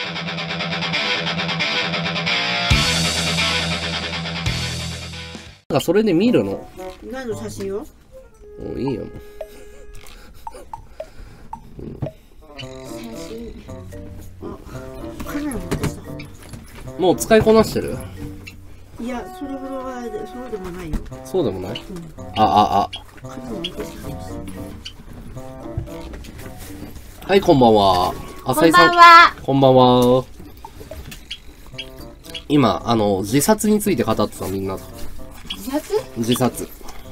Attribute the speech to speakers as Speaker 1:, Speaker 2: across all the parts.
Speaker 1: なんかそれで見るの。
Speaker 2: 何の写真を？
Speaker 1: もういいよ。
Speaker 2: 写真。あ、カメラ持ってきた。
Speaker 1: もう使いこなしてる？
Speaker 2: いや、それほどはそうでもないよ。
Speaker 1: そうでもない？
Speaker 2: うん。
Speaker 1: あ。
Speaker 2: カメラ持ってきた。
Speaker 1: はい、こんばんは。浅井さん。こんばんは。今、自殺について語ってたみんなと。
Speaker 2: 自殺？
Speaker 1: 自殺。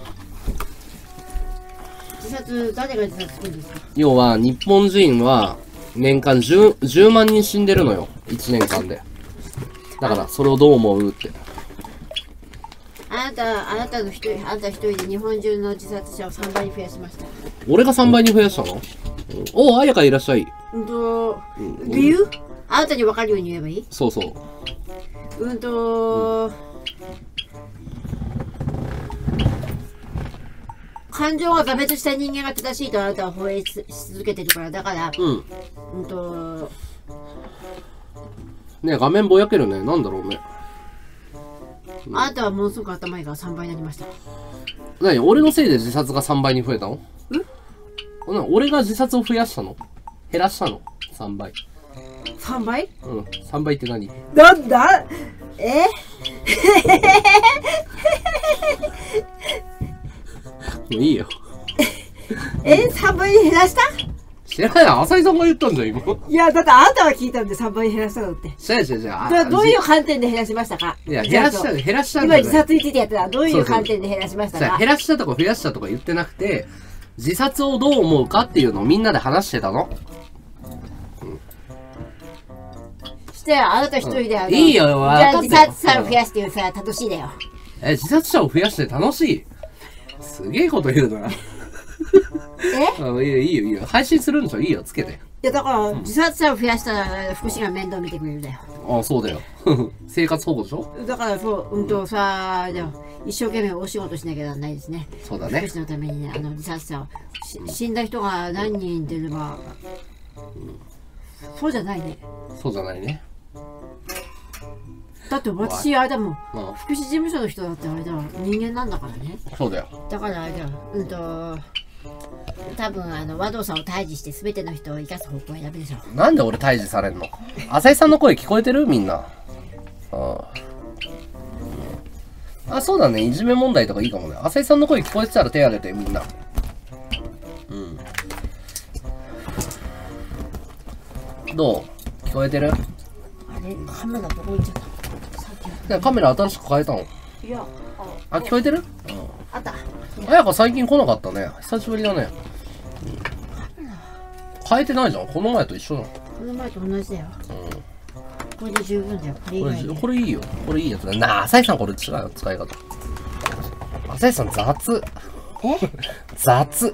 Speaker 2: 自殺、誰が自殺するんですか？
Speaker 1: 要は、日本人は、年間10万人死んでるのよ。1年間で。だから、それをどう思うって。
Speaker 2: あなた一人で日本中の自殺者を3倍に増やしました。
Speaker 1: 俺が3倍に増やしたの？おう、あやかいらっしゃい。
Speaker 2: 理由？あなたに分かるように言えばいい？
Speaker 1: そうそう。
Speaker 2: 感情が挫滅した人間が正しいとあなたは放映し続けてるから、だから、
Speaker 1: ねえ、画面ぼやけるね。なんだろうね。
Speaker 2: あなたはものすごく頭いいから3倍になりました。
Speaker 1: 何？俺のせいで自殺が3倍に増えたの？俺が自殺を増やしたの？減らしたの？ 3 倍。
Speaker 2: 3倍？
Speaker 1: うん。3倍って何？
Speaker 2: なんだ？
Speaker 1: もういいよ。
Speaker 2: 3倍に減らした？
Speaker 1: 知らない。浅井さんが言ったんだよ、今。
Speaker 2: いや、だってあなたは聞いたんで3倍に減らしたのって。
Speaker 1: 違う。
Speaker 2: どういう観点で減らしましたか？
Speaker 1: いや、減らしたんだよ。
Speaker 2: 今自殺についてやってた。どういう観点で減らしましたか？
Speaker 1: 減らしたとか増やしたとか言ってなくて、自殺をどう思うかっていうのをみんなで話してたの。
Speaker 2: してあなた一人で
Speaker 1: いいよ、
Speaker 2: じゃあ自殺者を増やしてるさ、楽しいだよ。
Speaker 1: 自殺者を増やして楽しい？すげえこと言うな。いいよ。配信するんでしょ？いいよ、つけて。
Speaker 2: いや、だから、自殺者を増やしたら福祉が面倒見てくれるんだよ。
Speaker 1: ああ、そうだよ。生活保護でしょ？
Speaker 2: だからじゃあ一生懸命お仕事しなきゃならないですね。
Speaker 1: そうだね。
Speaker 2: 福祉のためにね、自殺者を死んだ人が何人出れば、そうじゃないね。
Speaker 1: そうじゃないね。
Speaker 2: だって私、あれだもん、福祉事務所の人だってあれだわ、人間なんだからね。
Speaker 1: そうだよ。
Speaker 2: だからあれだよ、多分和道さんを退治して全ての人を生かす方向はダメでしょ。
Speaker 1: なんで俺退治されんの？浅井さんの声聞こえてる？みんな。そうだね。いじめ問題とかいいかもね。浅井さんの声聞こえてたら手挙げて、みんな。どう？聞こえてる？
Speaker 2: あれ、カメラどこ行っちゃった？
Speaker 1: カメラ新しく変えたの？
Speaker 2: いや、
Speaker 1: 聞こえてる？
Speaker 2: あった。
Speaker 1: あやか最近来なかったね。久しぶりだね。変えてないじゃん。この前と一緒だ。こ
Speaker 2: の前と同じだよ。これで十分だよ。
Speaker 1: これいいよ。これいいやつだ。浅井さんこれ違うよ。使い方。浅井さん雑。雑。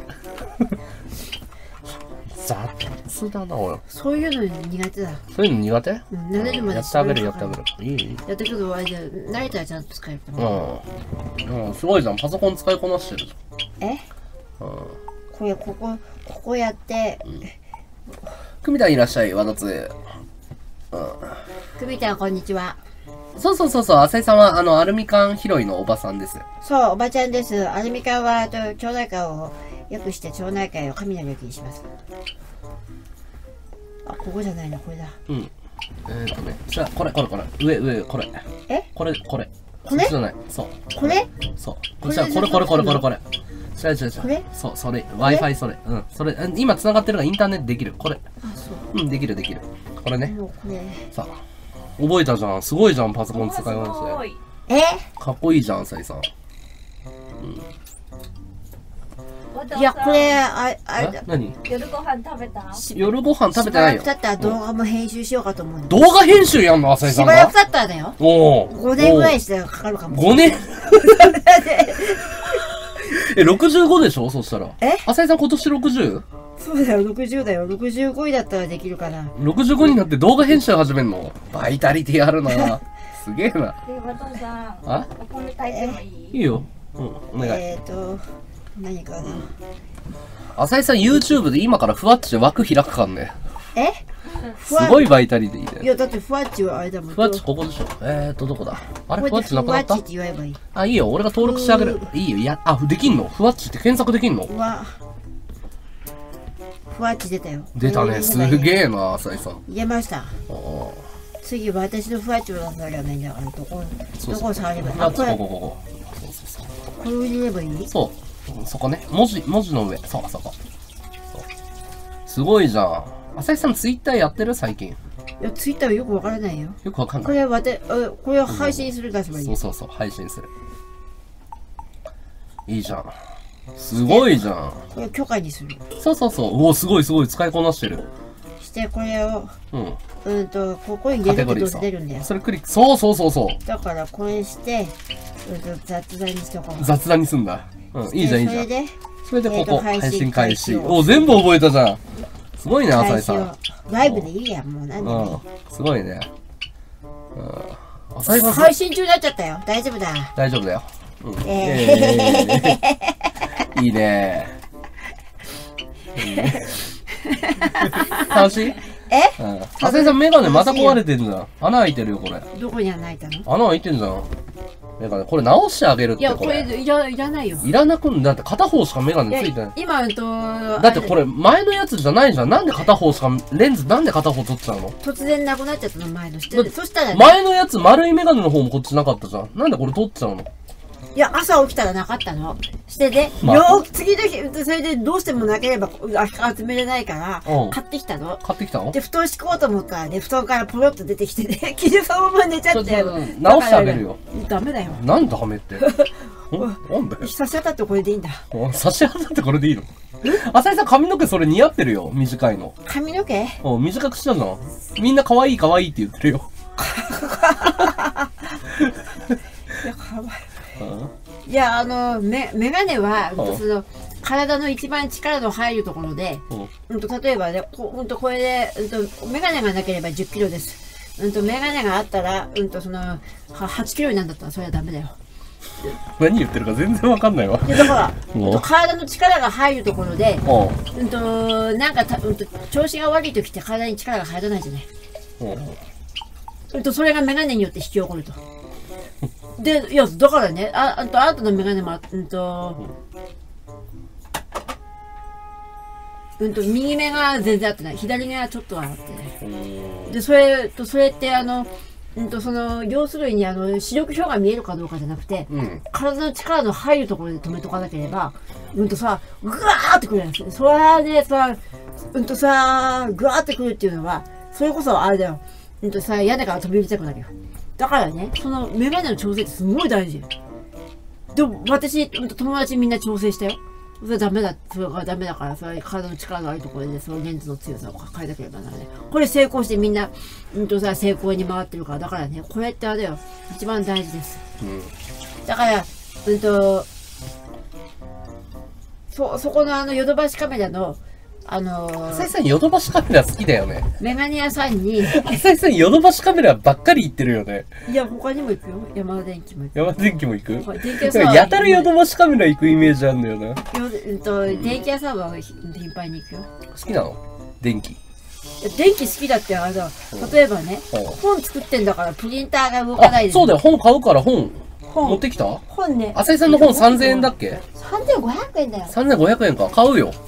Speaker 1: 雑だな、俺。
Speaker 2: そういうの苦手だ。
Speaker 1: そういうの苦手？
Speaker 2: 慣れるまで
Speaker 1: やってあげる。いい？
Speaker 2: やってくる間、慣れたらちゃんと使えると思
Speaker 1: う。すごいじゃん。パソコン使いこなしてるじ
Speaker 2: ゃん。ここやって。
Speaker 1: 久美ちゃんいらっしゃい、和田津。
Speaker 2: 久美ちゃん、こんにちは。
Speaker 1: そう。浅井さんは、アルミ缶拾いのおばさんです。
Speaker 2: そう、おばちゃんです。アルミ缶は、町内会をよくして町内会を神の力にします。ここじゃないな、これだ。
Speaker 1: じゃあ、これ。上、これ。これ。これじゃない。そう。
Speaker 2: これ？
Speaker 1: そう。じゃあ、これ。違う。そう、それ。Wi-Fi それ。それ、今繋がってるからインターネットできる。これ。そう。できる。これね。さあ。覚えたじゃん。すごいじゃん、パソコン使いまして。かっこいいじゃん、浅井さん。
Speaker 2: いや、これ、
Speaker 1: 何？
Speaker 3: 夜ご飯食べた？
Speaker 1: 夜ご飯食べてないよ。
Speaker 2: しばらく経ったら動画も編集しようかと思うん
Speaker 1: 動画編集やんの、浅井さんが。
Speaker 2: しばらく経ったらだよ。5年ぐらいしてかかるかも。
Speaker 1: 5年65でしょ？そしたら。浅井さん今年 60？
Speaker 2: そうだよ、60だよ。65位だったらできるかな。
Speaker 1: 65になって動画編集始めんの？バイタリティあるな。すげえな。
Speaker 3: 和田さん、お米炊いてもいい？
Speaker 1: いいよ。お願い。
Speaker 2: 何かな。
Speaker 1: 浅井さん YouTube で今からふわっちで枠開くかんね。 すごいバイタリティで。
Speaker 2: いや、だってふわっちはあれだもん。
Speaker 1: ふわっちここでしょ。どこだあれふわっちなくなった？
Speaker 2: ふわっちって言えばいい。
Speaker 1: あ、いいよ。俺が登録してあげる。いいよ。いや、あ、できんの？ふわっちって検索できんの？
Speaker 2: ふわっち出たよ。
Speaker 1: 出たね。すげえな、浅井さん。
Speaker 2: 入れました。次、私のふわっちを出さればいいんだから、どこを触ればいい？
Speaker 1: あ、ここ。そう。
Speaker 2: これを入れればいい？
Speaker 1: そう。そこね。文字の上。そこ。すごいじゃん。浅井さんツイッターやってる最近。
Speaker 2: いや、ツイッターはよくわからないよ。
Speaker 1: よくわかんない。
Speaker 2: これを配信する出せばいい。
Speaker 1: そう、配信する。いいじゃん。すごいじゃん。
Speaker 2: これ許可にする。
Speaker 1: そう。おお、すごい。使いこなしてる。
Speaker 2: してこれを、ここに入れるとどうせ出るんだよ。
Speaker 1: それクリック。そう。
Speaker 2: だからこれして、雑談にしとこう。
Speaker 1: 雑談にすんだ。いいじゃん。それでここ、配信開始。
Speaker 2: お
Speaker 1: お、全部覚えたじゃん。すごいね、浅井さん。
Speaker 2: ライブでいいやん、もう何でもいい。
Speaker 1: すごいね。浅井さん。
Speaker 2: 配信中になっちゃったよ。大丈夫だ。
Speaker 1: 大丈夫だよ。いいね。楽しい？浅井さんメガネまた壊れてんじゃん。穴開いてるよ、これ。
Speaker 2: どこに穴開いたの？
Speaker 1: 穴開いてんじゃん。メガネ、これ直してあげるって。
Speaker 2: いや、これいらないよ。
Speaker 1: いらなくんだって片方しかメガネついてない。
Speaker 2: 今、
Speaker 1: だってこれ前のやつじゃないじゃん。なんで片方しか、レンズなんで片方取っちゃうの？
Speaker 2: 突然なくなっちゃったの、前の人。そしたら、
Speaker 1: 前のやつ丸いメガネの方もこっちなかったじゃん。なんでこれ取っちゃうの？
Speaker 2: いや、朝起きたらなかったの。してね、次の日、それでどうしてもなければ集めれないから、買ってきたの。
Speaker 1: 買ってきたの？
Speaker 2: で、布団敷こうと思ったらね、布団からポロッと出てきてね、着てそのまま寝ちゃって。
Speaker 1: 直してあげるよ。
Speaker 2: ダメだよ。
Speaker 1: なんでダメって。なんだよ。
Speaker 2: 差し当たってこれでいいんだ。
Speaker 1: 差し当たってこれでいいの？浅井さん髪の毛それ似合ってるよ。短いの。
Speaker 2: 髪の毛？
Speaker 1: 短くしたじゃん。みんな可愛いって言ってるよ。
Speaker 2: いや、かわいい。いや、メガネは、体の一番力の入るところで、例えばね、これで、メガネがなければ10キロです。メガネがあったら、8キロになるんだったら、それはダメだよ。
Speaker 1: 何言ってるか全然わかんないわ。
Speaker 2: だから、体の力が入るところで、なんか、調子が悪い時って体に力が入らないじゃない。それがメガネによって引き起こると。で、いや、だからね、あんたのメガネも、右目が全然合ってない。左目はちょっとは合ってない。で、それって要するに視力表が見えるかどうかじゃなくて、体の力の入るところで止めとかなければ、ぐわーってくるんですよ。それはね、ぐわーってくるっていうのは、それこそあれだよ。屋根から飛び降りたくなるよ。だからね、そのメガネの調整ってすごい大事。でも私、友達みんな調整したよ。それダメだから、それ体の力のあるところで、そのレンズの強さを変えなければならない。これ成功してみんな、成功に回ってるから、だからね、これってあれよ、一番大事です。だから、そこのヨドバシカメラの、
Speaker 1: 浅井さんヨドバシカメラ好きだよね。
Speaker 2: メガネ屋さんに。
Speaker 1: 浅井さんヨドバシカメラばっかり行ってるよね。
Speaker 2: いや、他にも行くよ。ヤマダ電機も行く。
Speaker 1: ヤマダ電機も行く？やたらヨドバシカメラ行くイメージあるんだよな。
Speaker 2: 電気屋さんは頻繁に行くよ。
Speaker 1: 好きなの？電気。
Speaker 2: 電気好きだってあれだ。例えばね、本作ってんだからプリンターが動かないで。
Speaker 1: そうだよ、本買うから本持ってきた？
Speaker 2: 本ね。
Speaker 1: 浅井さんの本3000円だっけ
Speaker 2: ？3500円だよ。
Speaker 1: 3500円か。買うよ。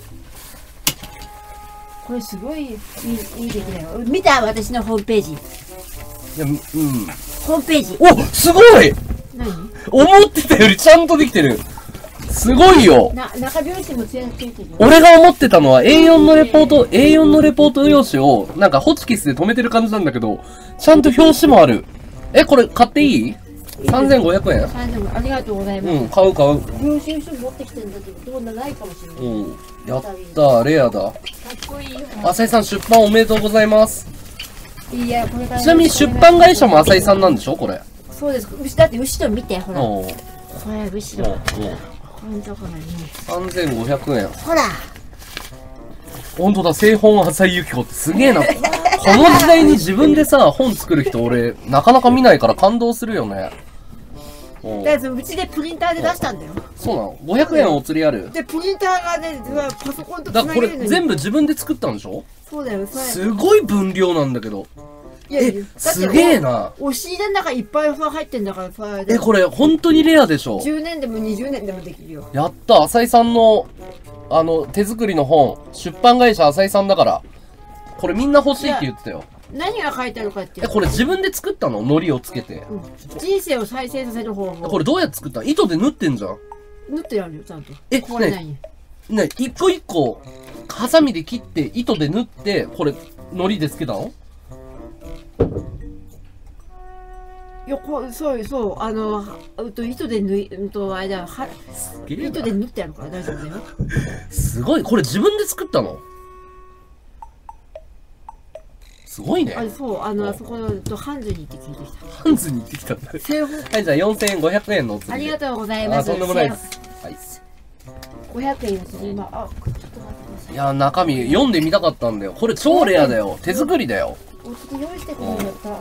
Speaker 2: これすごいいい出来だよ。見た？私のホームページ。い
Speaker 1: や、
Speaker 2: ホームページ。
Speaker 1: お、すごい！
Speaker 2: 何？
Speaker 1: 思ってたよりちゃんとできてる。すごいよ。
Speaker 2: 中表紙もついてるよ。
Speaker 1: 俺が思ってたのは A4 のレポート用紙をなんかホチキスで留めてる感じなんだけど、ちゃんと表紙もある。これ買っていい？3500円。
Speaker 2: ありがとうございます。
Speaker 1: 買う。
Speaker 2: 領収書持ってきてんだけど、どうなないかもしれない。
Speaker 1: やったー、レアだ。
Speaker 2: かっこいいよ。
Speaker 1: 浅井さん出版おめでとうございます。
Speaker 2: いや、これから。
Speaker 1: ちなみに出版会社も浅井さんなんでしょこれ。
Speaker 2: そうです。だって後ろ見て、ほら。これ後ろ。このところに。
Speaker 1: 3500円。
Speaker 2: ほら。
Speaker 1: ほんとだ、製本浅井由紀子ってすげえな。この時代に自分でさ、本作る人俺、なかなか見ないから感動するよね。
Speaker 2: だからうちでプリンターで出したんだよ。
Speaker 1: そうなの ?500 円お釣りある？
Speaker 2: で、プリンターがね、パソコンと
Speaker 1: だからこれ全部自分で作ったんでしょ？
Speaker 2: そうだよ、
Speaker 1: すごい分量なんだけど。すげえな。
Speaker 2: 押し入れの中いっぱい入ってんだからさ。
Speaker 1: これ本当にレアでしょ
Speaker 2: ？10年でも20年でもできるよ。
Speaker 1: やった、浅井さんの、手作りの本、出版会社浅井さんだから。これみんな欲しいって言ってたよ。
Speaker 2: 何が書いてあるかっていう。
Speaker 1: これ自分で作ったの？海苔をつけて。
Speaker 2: 人生を再生させる方法。
Speaker 1: これどうやって作ったの？糸で縫ってんじゃん。
Speaker 2: 縫ってやるよ、ちゃんと。
Speaker 1: ね、一個一個、ハサミで切って、糸で縫って、これ、海苔でつけたの？
Speaker 2: いや、そう、糸で縫い、あれだ、糸で縫ってやるから大丈夫だよ。
Speaker 1: すごい、これ自分で作ったの？すごいね。
Speaker 2: そう、あそこの、ハンズに行って聞いてきた。
Speaker 1: ハンズに行ってきたんだ。はい、じゃあ4500円のお釣り。
Speaker 2: ありがとうございます。
Speaker 1: とんでもないです。はい。
Speaker 2: 500円の次、今、ちょっと待ってください。
Speaker 1: いや、中身読んでみたかったんだよ。これ超レアだよ。手作りだよ。
Speaker 2: ちょっと用意してくれなかった。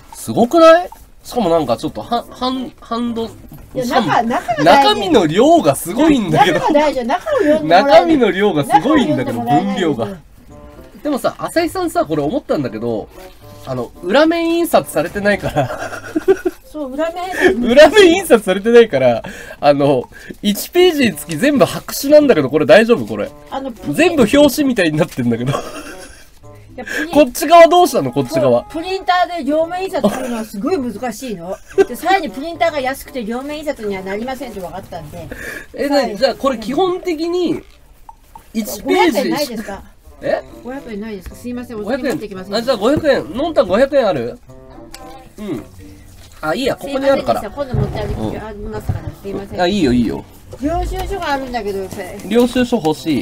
Speaker 1: すごくない？しかもなんかちょっとハンド、中身の量がすごいんだけど。中身の量がすごいんだけど、分量が。でもさ、浅井さんさ、これ思ったんだけど、裏面印刷されてないから。
Speaker 2: そう、裏面
Speaker 1: 印刷されてないから、1ページにつき全部白紙なんだけど、これ大丈夫？これ。全部表紙みたいになってんだけど。こっち側どうしたの？こっち側。
Speaker 2: プリンターで両面印刷するのはすごい難しいの。で、さらにプリンターが安くて両面印刷にはなりませんって分かったんで。
Speaker 1: じゃあこれ基本的に、1ページ。
Speaker 2: 500円ないですか？500円ないですか？すいません、お釣り持ってきます。
Speaker 1: じゃあ500円。のんたん500円ある？うん。いいや、ここにあるから。
Speaker 2: 今度持ってありますから、すいません。
Speaker 1: いいよ、いいよ。
Speaker 2: 領収書があるんだけど、
Speaker 1: 領収書欲しい。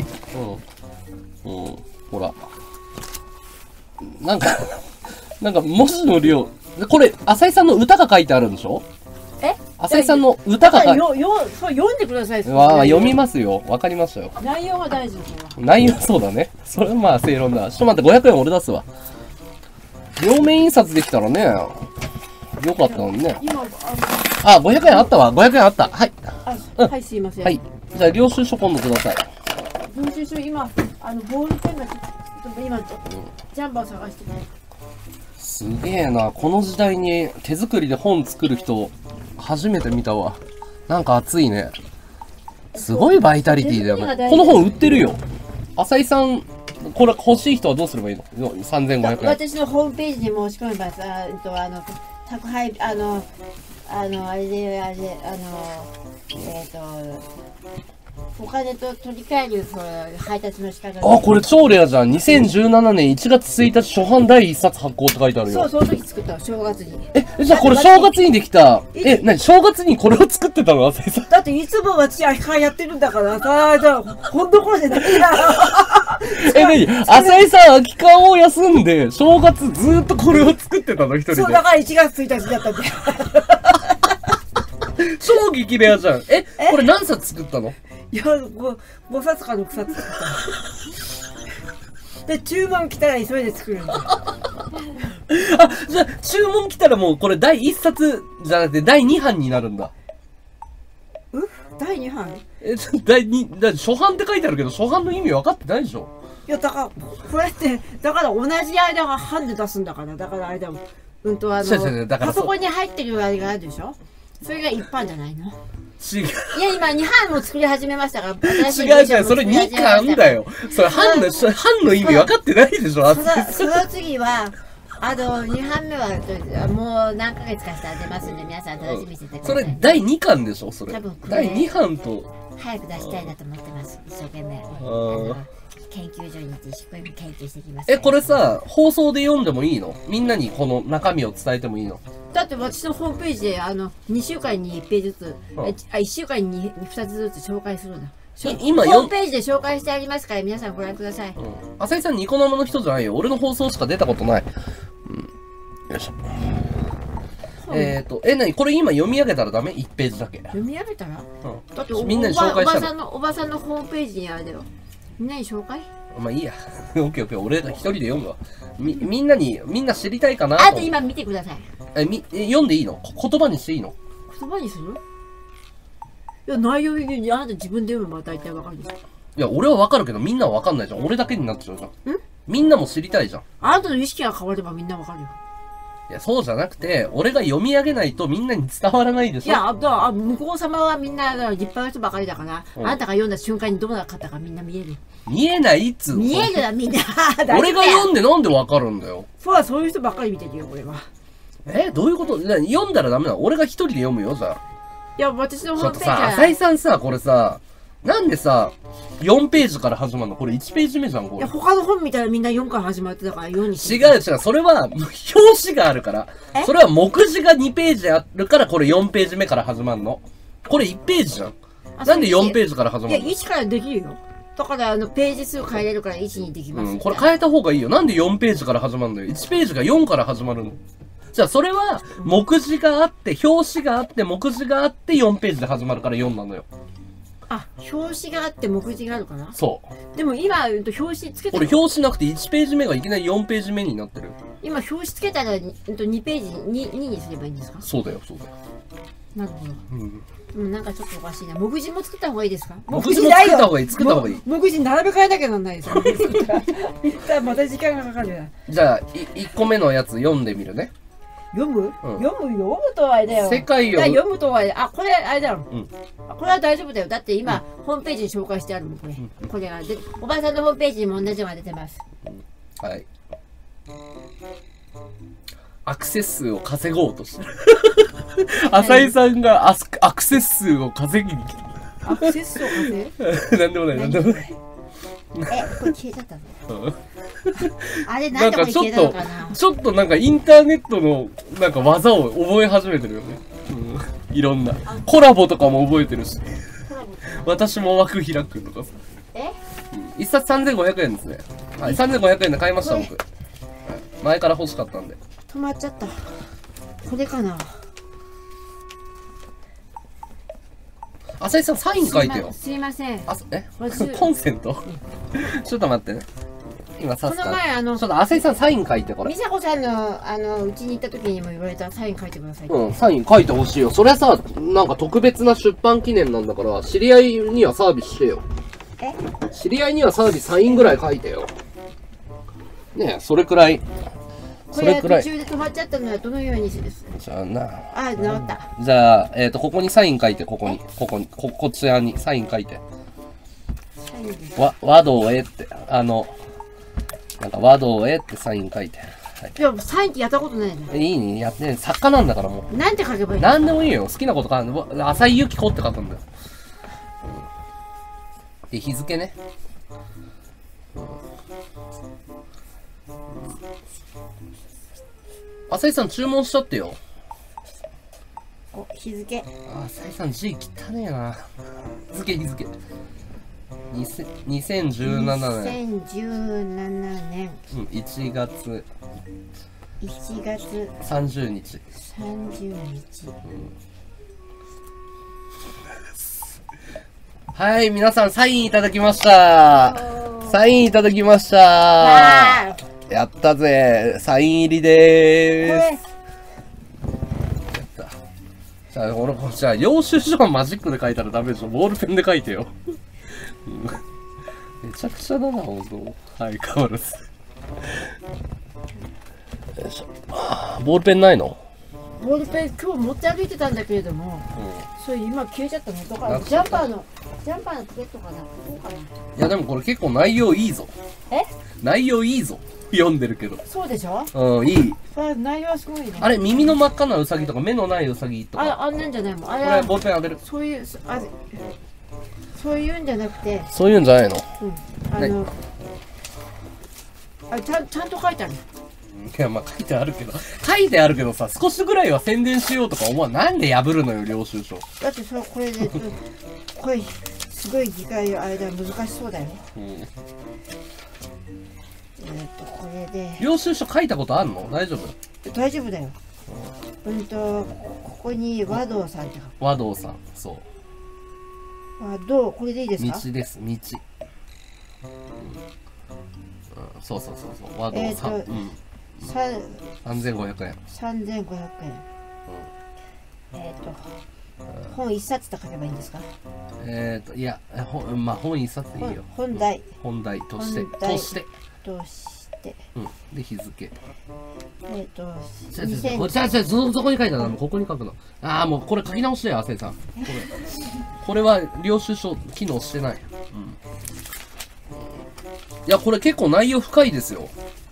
Speaker 1: ほら。なんか文字の量。これ、浅井さんの歌が書いてあるんでしょ？浅井さんの歌が書いてある。
Speaker 2: 読んでください。
Speaker 1: 読みますよ。わかりましたよ。
Speaker 2: 内容が大事。
Speaker 1: 内容、そうだね。それはまあ正論だ。ちょっと待って、500円俺出すわ。両面印刷できたらね、よかったのにね。500円あったわ。500円あった。はい。
Speaker 2: はい、すいません。
Speaker 1: はい。じゃあ、領収書今度ください。
Speaker 2: 領収書、今、ボールペンが、今、ジャンバー探してね。
Speaker 1: すげえな。この時代に手作りで本作る人、初めて見たわ。なんか熱いね。すごいバイタリティだよね。この本売ってるよ。浅井さん、これ欲しい人はどうすればいいの？ 3500円。
Speaker 2: 私のホームページに申し込めばさ、宅配、お金と取り替える配達の仕方。
Speaker 1: これ超レアじゃん。2017年1月1日初版第1冊発行って書いてあるよ。
Speaker 2: そう、その時作った正月に。
Speaker 1: じゃあこれ正月にできた。正月にこれを作ってたの？浅井さん。
Speaker 2: だっていつも私空き缶やってるんだからさ、じゃあ、ほんところでだけだ。
Speaker 1: 浅井さん空き缶を休んで、正月ずーっとこれを作ってたの？一人で。
Speaker 2: そう、だから1月1日だったんだよ。
Speaker 1: 超激レアじゃん。これ何冊作ったの？
Speaker 2: いや、5冊か6冊作った。で、注文来たら急いで作るんだよ。
Speaker 1: じゃあ、注文来たらもうこれ第1冊じゃなくて第2版になるんだ。
Speaker 2: 第2版？
Speaker 1: 初版って書いてあるけど、初版の意味分かってないでしょ？
Speaker 2: いや、だから、これって、だから同じ間が版で出すんだから、だから間も。パソコンに入ってるあれがあるでしょ？それが一般じゃないの？
Speaker 1: 違う。
Speaker 2: いや、今2版も作り始めましたから。
Speaker 1: 違う、それ2巻だよ。それ版の意味分かってないでしょ？
Speaker 2: その次は、2版目はもう何ヶ月かしたら出ますんで、皆さん楽しみにしててください。
Speaker 1: それ第2巻でしょ？それ。
Speaker 2: 多分
Speaker 1: 第2版と。
Speaker 2: 早く出したいなと思ってます。一生懸命。研究所に行って一生懸命研究してきます。
Speaker 1: これさ、放送で読んでもいいの？みんなにこの中身を伝えてもいいの？
Speaker 2: だって私のホームページで2週間に1ページずつ、1週間に2つずつ紹介するんだ。今ホームページで紹介してありますから皆さんご覧ください。
Speaker 1: 浅井さんニコ生の人じゃないよ。俺の放送しか出たことない。よいしょ。何これ今読み上げたらダメ？1ページだけ。
Speaker 2: 読み上げたら？だって
Speaker 1: みんなに紹介した
Speaker 2: の。おばさんのホームページにあれだよ。みんなに紹介？
Speaker 1: まあいいや。オッケーオッケー。俺一人で読むわ。みんな知りたいかな。
Speaker 2: 今見てください。
Speaker 1: 読んでいいの？言葉にしていいの？
Speaker 2: 言葉にする？いや、内容にあなた自分で読めば大体わかるでしょ。
Speaker 1: いや、俺はわかるけど、みんなはわかんないじゃん。俺だけになっちゃうじゃん。みんなも知りたいじゃん。
Speaker 2: あなたの意識が変わればみんなわかるよ。
Speaker 1: いや、そうじゃなくて、俺が読み上げないとみんなに伝わらないでしょ。
Speaker 2: いや、向こう様はみんな立派な人ばかりだから、あなたが読んだ瞬間にどうなったかがみんな見える。
Speaker 1: 見えないっつうの。
Speaker 2: 見えるわ、みんな。
Speaker 1: 俺が読んでなんでわかるんだよ。
Speaker 2: そういう人ばっかり見てるよ、これは。
Speaker 1: どういうこと？読んだらダメなの？俺が一人で読むよ、じゃあ。
Speaker 2: いや、私の
Speaker 1: ちょっとさ、浅井さんさ、これさ、なんでさ、4ページから始まるの？これ1ページ目じゃん、これ。
Speaker 2: いや、他の本見たらみんな4から始まってたから4にして。
Speaker 1: 違う。それは、表紙があるから。それは目次が2ページあるから、これ4ページ目から始まるの。これ1ページじゃん。なんで4ページから始まるの？
Speaker 2: いや、1からできるよ。だからページ数変えれるから1にできます。
Speaker 1: これ変えた方がいいよ。なんで4ページから始まるのよ。1ページが4から始まるの。じゃあそれは、目次があって、表紙があって、目次があって4ページで始まるから4なのよ。
Speaker 2: あ、表紙があって目次があるかな？
Speaker 1: そう。
Speaker 2: でも今、表紙つけたら。
Speaker 1: 俺表紙なくて1ページ目がいきなり4ページ目になってる。
Speaker 2: 今表紙つけたら2ページ2にすればいいんですか？
Speaker 1: そうだよ。
Speaker 2: なるほど。なんかちょっとおかしいな。目次も作った方がいいですか？
Speaker 1: 目次も作った方がいい。
Speaker 2: 目次並べ替えなきゃなんないですよ。また時間がかかるな。
Speaker 1: じゃあ、1個目のやつ読んでみるね。
Speaker 2: 読むとはあれだよ。
Speaker 1: 世界を
Speaker 2: 読むとはあれ。あ、これあれだろ。これは大丈夫だよ。だって今、ホームページに紹介してあるもん、これ。これがで、おばさんのホームページにも同じのが出てます。
Speaker 1: はい。アクセス数を稼ごうとしてる。浅井さんがアクセス数を稼ぎに来た。
Speaker 2: アクセス数を稼ぐ？
Speaker 1: なんでもない。
Speaker 2: これ消えちゃったの？あれなんでこれ消えたのかな？
Speaker 1: ちょっとなんかインターネットのなんか技を覚え始めてるよね。いろんなコラボとかも覚えてるし。私も枠開くとかさ。一冊3500円ですね。はい、3500円で買いました僕。前から欲しかったんで。
Speaker 2: 止まっちゃった。これかな。
Speaker 1: 浅井さんサイン書いてよ。
Speaker 2: すいません。
Speaker 1: コンセントちょっと待ってね。今さす
Speaker 2: この前
Speaker 1: ちょっと浅井さんサイン書いてこれ。
Speaker 2: 美佐子さんのうちに行った時にも言われたサイン書いてください。
Speaker 1: サイン書いてほしいよ。そりゃさ、なんか特別な出版記念なんだから、知り合いにはサービスしてよ。知り合いにはササインぐらい書いてよ。ねえ、それくらい。
Speaker 2: これ途中で止まっちゃったのはどのようにする？
Speaker 1: じゃあな。
Speaker 2: 治った。
Speaker 1: じゃあ、ここにサイン書いて、こちらにサイン書いて。和道へって、なんか和道へってサイン書いて。
Speaker 2: いや、サインってやったことないの。
Speaker 1: いいね、やってね、作家なんだからもう。
Speaker 2: なんて書けばいいの？
Speaker 1: なんでもいいよ、好きなこと書く。浅井由紀子って書くんだよ。で、日付ね。浅井さん注文しちゃってよ。
Speaker 2: 日付。
Speaker 1: 浅井さん字汚ねえな。日付。2017年。
Speaker 2: 2017年。
Speaker 1: 1月。30日。はい、皆さんサインいただきました。やったぜ。サイン入りでーす。やった。じゃあ、領収書はマジックで書いたらダメでしょ。ボールペンで書いてよ。めちゃくちゃだな、ほんと。はい、変わらず。よいしょ。ボールペンないの？
Speaker 2: ボールペン今日持って歩いてたんだけれども、それ今消えちゃったの。だからジャンパーのポケットかな。どうかな。い
Speaker 1: やでもこれ結構内容いいぞ。内容いいぞ。読んでるけど。
Speaker 2: そうでしょ？
Speaker 1: いい。
Speaker 2: 内容はすごいね。
Speaker 1: あれ、耳の真っ赤なウサギとか目のないウサギとか。
Speaker 2: あんなんじゃないもん。あれ
Speaker 1: これボールペンあげる。
Speaker 2: そういうんじゃなくて。
Speaker 1: そういうんじゃないの？
Speaker 2: ちゃんと書いてある。
Speaker 1: いや、まあ書いてあるけどさ、少しぐらいは宣伝しようとか思わなんで破るのよ、領収書。
Speaker 2: だってこれで、これ、すごい議会あれだ、難しそうだよ。これで。
Speaker 1: 領収書書いたことあんの？大丈夫？
Speaker 2: 大丈夫だよ。ここに和道さんって書く。
Speaker 1: 和道さん、そう。
Speaker 2: これでいいですか？
Speaker 1: 道です、道。そう。和道さん。3500円。
Speaker 2: 3500円。 本一冊と書けばいいんですか？
Speaker 1: いや、まあ本一冊でいいよ。
Speaker 2: 本題
Speaker 1: として。うん。で、日付。そこに書いたの、ここに書くの。ああ、もうこれ書き直してよ、亜生さん。これは領収書機能してない。うん。いや、これ結構内容深いですよ。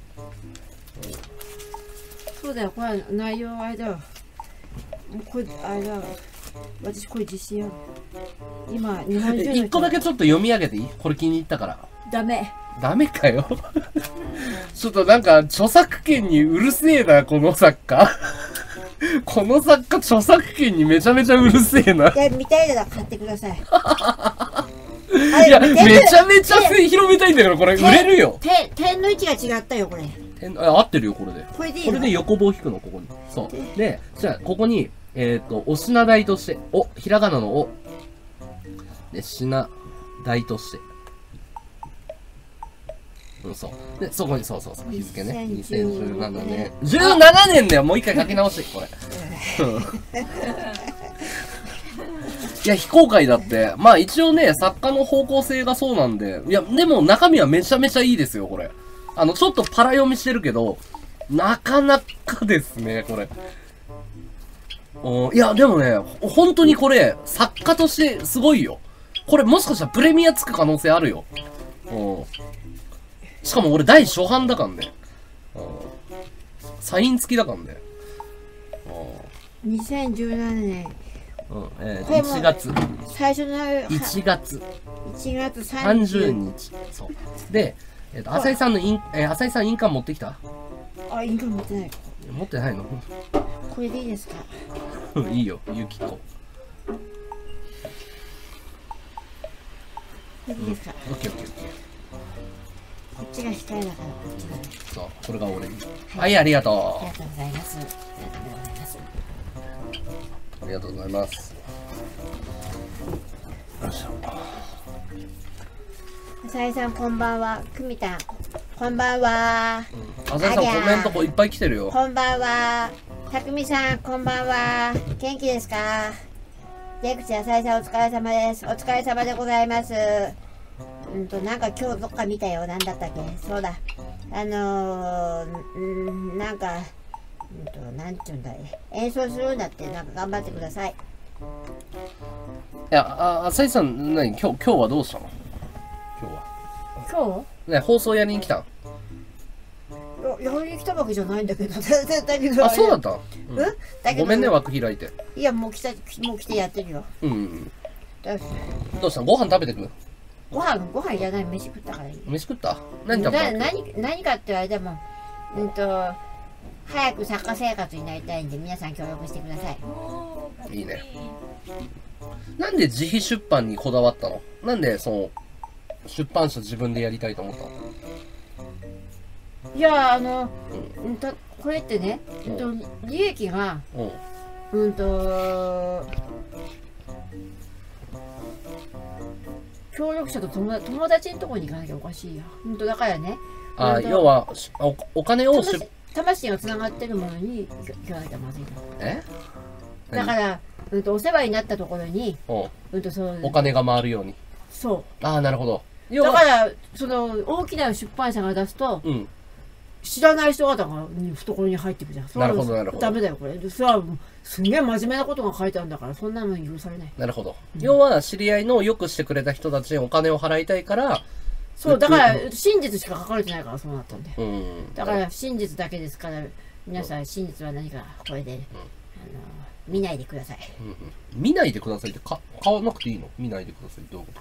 Speaker 2: そうだよ、これ内容あれだよ。これ、あれだよ。私これ自信ある。今、日本中の
Speaker 1: 一個だけちょっと読み上げていい？これ気に入ったから。
Speaker 2: ダメ
Speaker 1: かよ。ちょっとなんか、著作権にうるせえな、この作家。この作家、著作権にめちゃめちゃうるせえな。
Speaker 2: いや、見たいなら買ってください。
Speaker 1: いや、めちゃめちゃ広めたいんだから、これ売れるよ。
Speaker 2: 点の位置が違ったよ、これ。
Speaker 1: 合ってるよ、これで。
Speaker 2: これでいい
Speaker 1: の？これで横棒引くの、ここに。そう。で、じゃあ、ここに、お品代として、ひらがなのお。で、品代として。うん、そう。で、そこに、そう、日付ね。2017年。17年だよ、もう一回書き直して、これ。いや、非公開だって。まあ一応ね、作家の方向性がそうなんで。いや、でも中身はめちゃめちゃいいですよ、これ。ちょっとパラ読みしてるけど、なかなかですね、これ。いや、でもね、本当にこれ、作家としてすごいよ。これもしかしたらプレミアつく可能性あるよ。しかも俺第初版だからね。サイン付きだからね。
Speaker 2: 2017年。
Speaker 1: 1月。
Speaker 2: 最初の
Speaker 1: 1月。
Speaker 2: 1月30
Speaker 1: 日。そう。で、浅井さんの浅井さん印鑑持ってきた？
Speaker 2: あ、印鑑持ってない。
Speaker 1: 持ってないの？
Speaker 2: これでいいですか？
Speaker 1: いいよ、ゆきこ。
Speaker 2: これでいいですか？
Speaker 1: オッケー。
Speaker 2: こっちが控えだから、こっちが。
Speaker 1: そう、これが俺に。はい、ありがとう。
Speaker 2: ありがとうございます。
Speaker 1: ありがとうございます。よいしょ。
Speaker 2: 浅井さん、こんばんは。くみたん、こんばんは。
Speaker 1: 浅井さん、コメントいっぱい来てるよ。
Speaker 2: こんばんは。たくみさん、こんばんは。元気ですか？出口浅井さん、お疲れ様です。お疲れ様でございます。なんか今日どっか見たよ。なんだったっけ？そうだ。なんか、なんちゅうんだい。演奏するんだって、なんか頑張ってください。い
Speaker 1: や、浅井さん、今日はどうしたの？
Speaker 2: 今日
Speaker 1: ね、放送やりに来たん？
Speaker 2: やりに来たわけじゃないんだけど。だけど
Speaker 1: あ、そうだった？
Speaker 2: うん？だけど
Speaker 1: ごめんね、枠開いて。
Speaker 2: いや、もう来てやってるよ。
Speaker 1: うん。どうしたの？ご飯食べてく？
Speaker 2: ご飯いらない。飯食ったからいい。
Speaker 1: 飯食った？何食べた？
Speaker 2: 何かってあれでも、早く作家生活になりたいんで、皆さん協力してください。
Speaker 1: いいね。なんで自費出版にこだわったの？なんで出版社自分でやりたいと思ったの？
Speaker 2: いや、これってね、利益が、協力者と友達のところに行かなきゃおかしいよ。だからね。
Speaker 1: 要は、お金を
Speaker 2: 魂がつながってるものに行かなきゃまずいの。だから、お世話になったところに、お
Speaker 1: 金が回るように。
Speaker 2: そう。
Speaker 1: ああ、なるほど。
Speaker 2: だから、大きな出版社が出すと、知らない人方が懐に入ってくじゃん。
Speaker 1: なるほど、なるほど。
Speaker 2: ダメだよ、これ。それは、すんげえ真面目なことが書いてあるんだから、そんなの許されない。
Speaker 1: なるほど。要は、知り合いのよくしてくれた人たちにお金を払いたいから、
Speaker 2: そう、だから、真実しか書かれてないから、そうなったんで。だから、真実だけですから、皆さん、真実は何か、これで、見ないでください。
Speaker 1: 見ないでくださいって、買わなくていいの？見ないでください。どういうこと？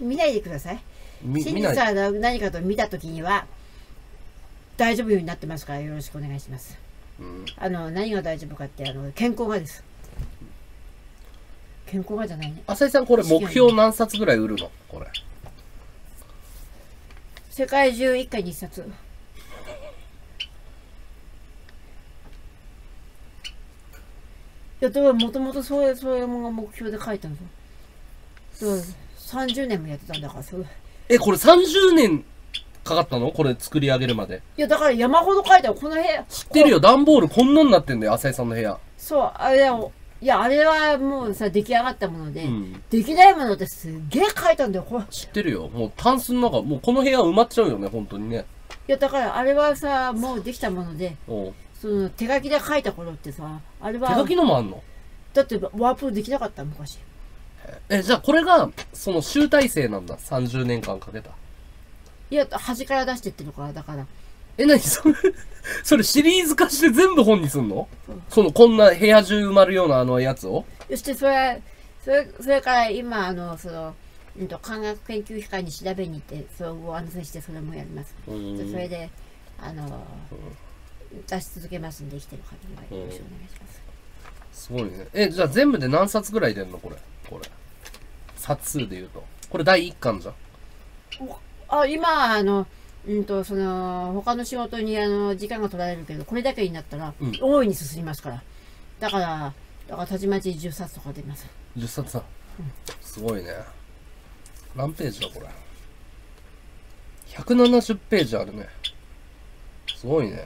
Speaker 2: 見ないでください。真実は何かと見たときには、大丈夫ようになってますから、よろしくお願いします。何が大丈夫かって、健康がです。健康がじゃないね。
Speaker 1: 浅井さん、これ目標何冊ぐらい売るの？これ。
Speaker 2: 世界中一回に一冊。いや、だからもともとそういうものが目標で書いたんですよ。30年もやってたんだから、それ。
Speaker 1: これ30年かかったの？これ作り上げるまで。
Speaker 2: いや、だから山ほど書いたよ、この部屋。
Speaker 1: 知ってるよ、段ボールこんなになってんだよ、浅井さんの部屋。
Speaker 2: そう、あれだよ、 いや、あれはもうさ、出来上がったもので、できないものってすっげえ書いたんだよ、これ。
Speaker 1: 知ってるよ。もうタンスの中、もうこの部屋埋まっちゃうよね、本当にね。
Speaker 2: いや、だからあれはさ、もうできたもので、その手書きで書いた頃ってさ、あれは。
Speaker 1: 手書きのもあんの？
Speaker 2: だってワープできなかった、昔。
Speaker 1: じゃあこれが、その集大成なんだ。30年間かけた。
Speaker 2: いや、端から出してってるから、だから。
Speaker 1: 何それシリーズ化して全部本にすんの？その、こんな部屋中埋まるようなやつを？
Speaker 2: そしてそれから今、その、科学研究機関に調べに行って、それを安全してそれもやります。それで、出し続けますんで、生きてる限りはよろしくお願いします。
Speaker 1: すごいね。じゃあ全部で何冊ぐらい出んのこれ。冊数で言うと。これ第1巻じゃん。
Speaker 2: 今、その、他の仕事に、時間が取られるけど、これだけになったら、大いに進みますから。だから、たちまち10冊とか出ます。
Speaker 1: 10冊だ。すごいね。何ページだ、これ。170ページあるね。すごいね。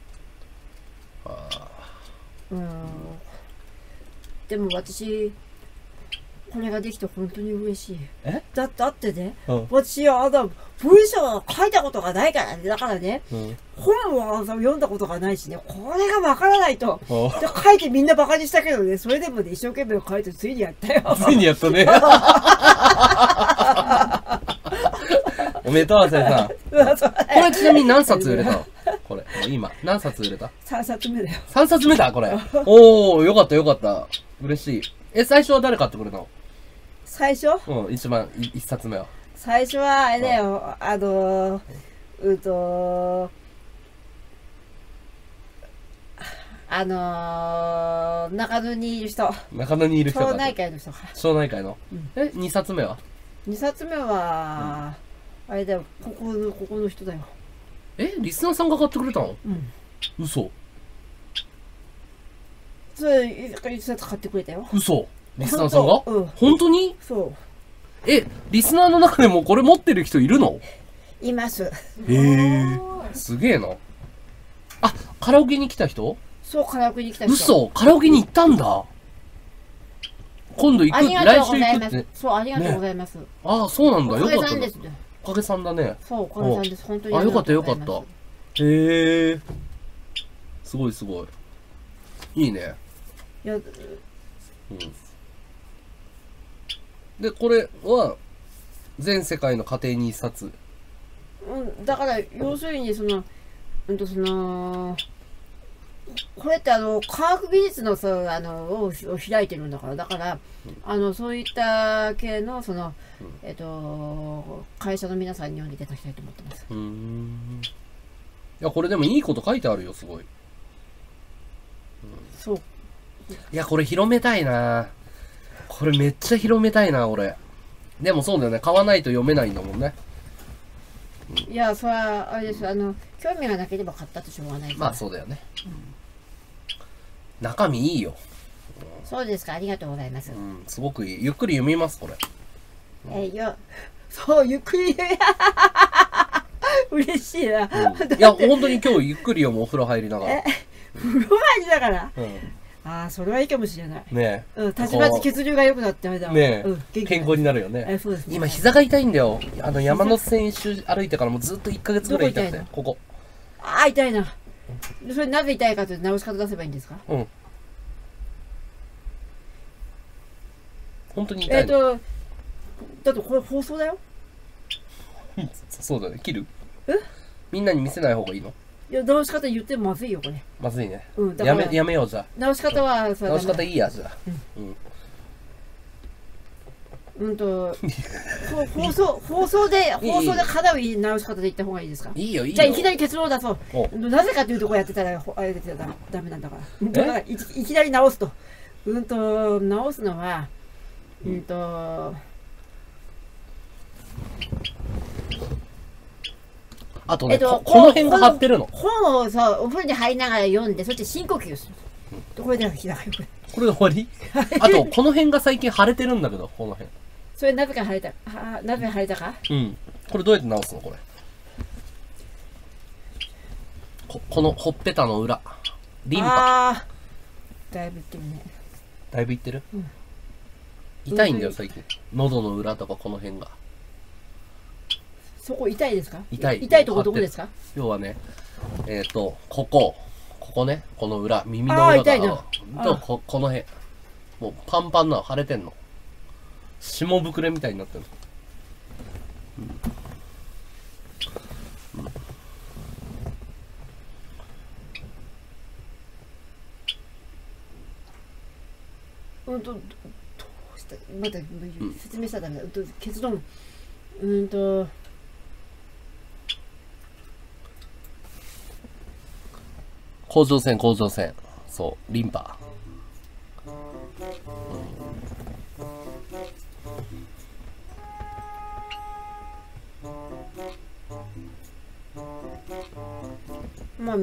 Speaker 2: でも私、これができて本当に嬉しい。だってね、私文章を書いたことがないからね。だからね、本を読んだことがないしね、これがわからないと。書いてみんなバカにしたけどね、それでもね、一生懸命書いてついにやったよ。
Speaker 1: ついにやったね。おめでとう、あさりさん。これちなみに何冊売れたの？これ、今、何冊売れた？
Speaker 2: 3 冊目だよ。
Speaker 1: 3冊目だ、これ。おー、よかったよかった。嬉しい。最初は誰買ってくれたの？
Speaker 2: 最初？
Speaker 1: 一番、1冊目は。
Speaker 2: 最初は、あれだよ、中野にいる人。
Speaker 1: 中野にいる人か。
Speaker 2: 町内会の人か。
Speaker 1: 町内会の。2冊目は？
Speaker 2: 2冊目は、あれだよ、ここの人だよ。
Speaker 1: リスナーさんが買ってくれたの？嘘。
Speaker 2: それ、1冊買ってくれたよ。
Speaker 1: 嘘。リスナーさんが？本当に？
Speaker 2: そう。
Speaker 1: リスナーの中でもこれ持ってる人いるの？
Speaker 2: います。
Speaker 1: すげえな。カラオケに来た人？
Speaker 2: そう、カラオケに来た人。
Speaker 1: 嘘、カラオケに行ったんだ。今度行く、来週行くって。
Speaker 2: そう、ありがとうございます。
Speaker 1: そうなんだ。よかった。
Speaker 2: おかげさんです。
Speaker 1: おかげさんだね。
Speaker 2: そう、おかげさんです。本当に。
Speaker 1: よかったよかった。すごいすごい。いいね。で、これは、全世界の家庭に一冊。
Speaker 2: だから、要するに、これって科学技術のを開いてるんだから、だから、そういった系の、会社の皆さんに読んでいただきたいと思ってます。
Speaker 1: いや、これでもいいこと書いてあるよ、すごい。
Speaker 2: そう。
Speaker 1: いや、これ広めたいな。これめっちゃ広めたいな、俺。でもそうだよね、買わないと読めないんだもんね。
Speaker 2: いや、それは、あれです。興味がなければ買ったってしょうがないから。
Speaker 1: まあ、そうだよね。中身いいよ。
Speaker 2: そうですか、ありがとうございます。
Speaker 1: すごくいい。ゆっくり読みます、これ。
Speaker 2: そう、ゆっくり。嬉しいな。
Speaker 1: いや、本当に今日ゆっくり読む、お風呂入りながら。
Speaker 2: 風呂入りながら？それはいいかもしれない。
Speaker 1: ね
Speaker 2: え。たちまち血流が良くなってあれだ。
Speaker 1: ねえ。健康になるよね。
Speaker 2: そうですね。
Speaker 1: 今、膝が痛いんだよ。山手線一周歩いてからもずっと1ヶ月ぐらい痛くて。ここ。
Speaker 2: 痛いな。それなぜ痛いかというと直し方出せばいいんですか？
Speaker 1: 本当に痛いの？
Speaker 2: だってこれ放送だよ。
Speaker 1: そうだね。切る？みんなに見せない方がいいの？
Speaker 2: いや、直し方言ってもまずいよ、これ。
Speaker 1: まずいね。やめよう、じゃあ。
Speaker 2: 直し方は、
Speaker 1: 直し方いいや、じゃあ。
Speaker 2: 放送で肌を直し方で言った方がいいですか？
Speaker 1: いいよ、いいよ。
Speaker 2: じゃあいきなり結論を出そう。なぜかというとこうやってたら、あれでダメなんだから。だからいきなり直すと。直すのは、
Speaker 1: あとね、この辺が張ってるの。
Speaker 2: 本をさ、お風呂に入りながら読んで、そして深呼吸する。これで開く。
Speaker 1: これで終わり？あと、この辺が最近腫れてるんだけど、この辺。
Speaker 2: それなぜか腫れた。なぜ腫れたか？
Speaker 1: これどうやって直すのこれ。このほっぺたの裏。リンパ。
Speaker 2: だいぶいってるね。
Speaker 1: だいぶいってる、痛いんだよ、最近。喉の裏とかこの辺が。
Speaker 2: そこ痛いですか？
Speaker 1: 痛い。
Speaker 2: 痛いとこどこですか？
Speaker 1: 要はね、ここね、この裏、耳の裏
Speaker 2: 痛いな。
Speaker 1: と、この辺。もうパンパンな、腫れてんの。霜膨れみたいになってんの。
Speaker 2: どうしたまた説明したらダメだ。結論
Speaker 1: 甲状腺。そう、リンパ。
Speaker 2: まあ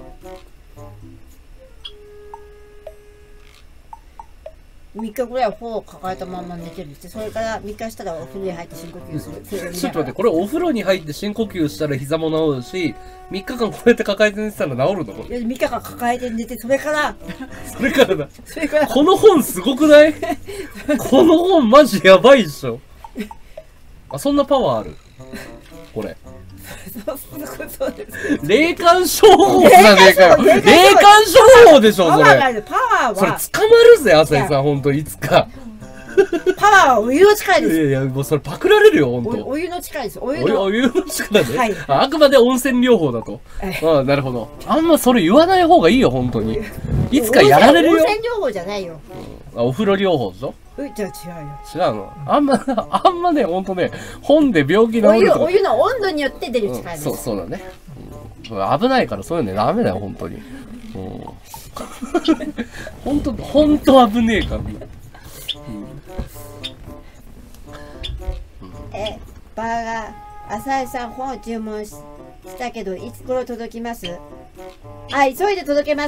Speaker 2: 3日ぐらい頬を抱えたまま寝てるって、それから3日したらお風呂に入って深呼吸する。
Speaker 1: ちょっと待って、これお風呂に入って深呼吸したら膝も治るし、3日間こうやって抱えて寝てたら治るの？これ
Speaker 2: 3日間抱えて寝て、それから
Speaker 1: だ。この本すごくない？この本マジやばいっしょ。あ、そんなパワーある？これ。
Speaker 2: そうです。
Speaker 1: 霊感商法じゃねえかよ。霊感商法でしょ、それ。
Speaker 2: パワーは。
Speaker 1: それ捕まるぜ、浅井さん、ほんと、いつか。
Speaker 2: パワーはお湯の力です。
Speaker 1: いや、もうそれパクられるよ、ほんと。
Speaker 2: お湯の力です。お湯
Speaker 1: の力ね。
Speaker 2: はい。
Speaker 1: あくまで温泉療法だと。あ、なるほど。あんまそれ言わない方がいいよ、ほんとに。いつかやられるよ。
Speaker 2: 温泉療法じゃないよ。
Speaker 1: お風呂療法でしょ？
Speaker 2: じゃあ違うよ。
Speaker 1: 違うの？あんまね、ほんとね、本で病気治るとか。
Speaker 2: お湯の温度によって出る力です。
Speaker 1: そうだね。危ないからそういうのダメだよ、ほんとに。ほんと危ねえから。
Speaker 2: バーガー、浅井さん本を注文したけど、いつ頃届きます？急いで届けます。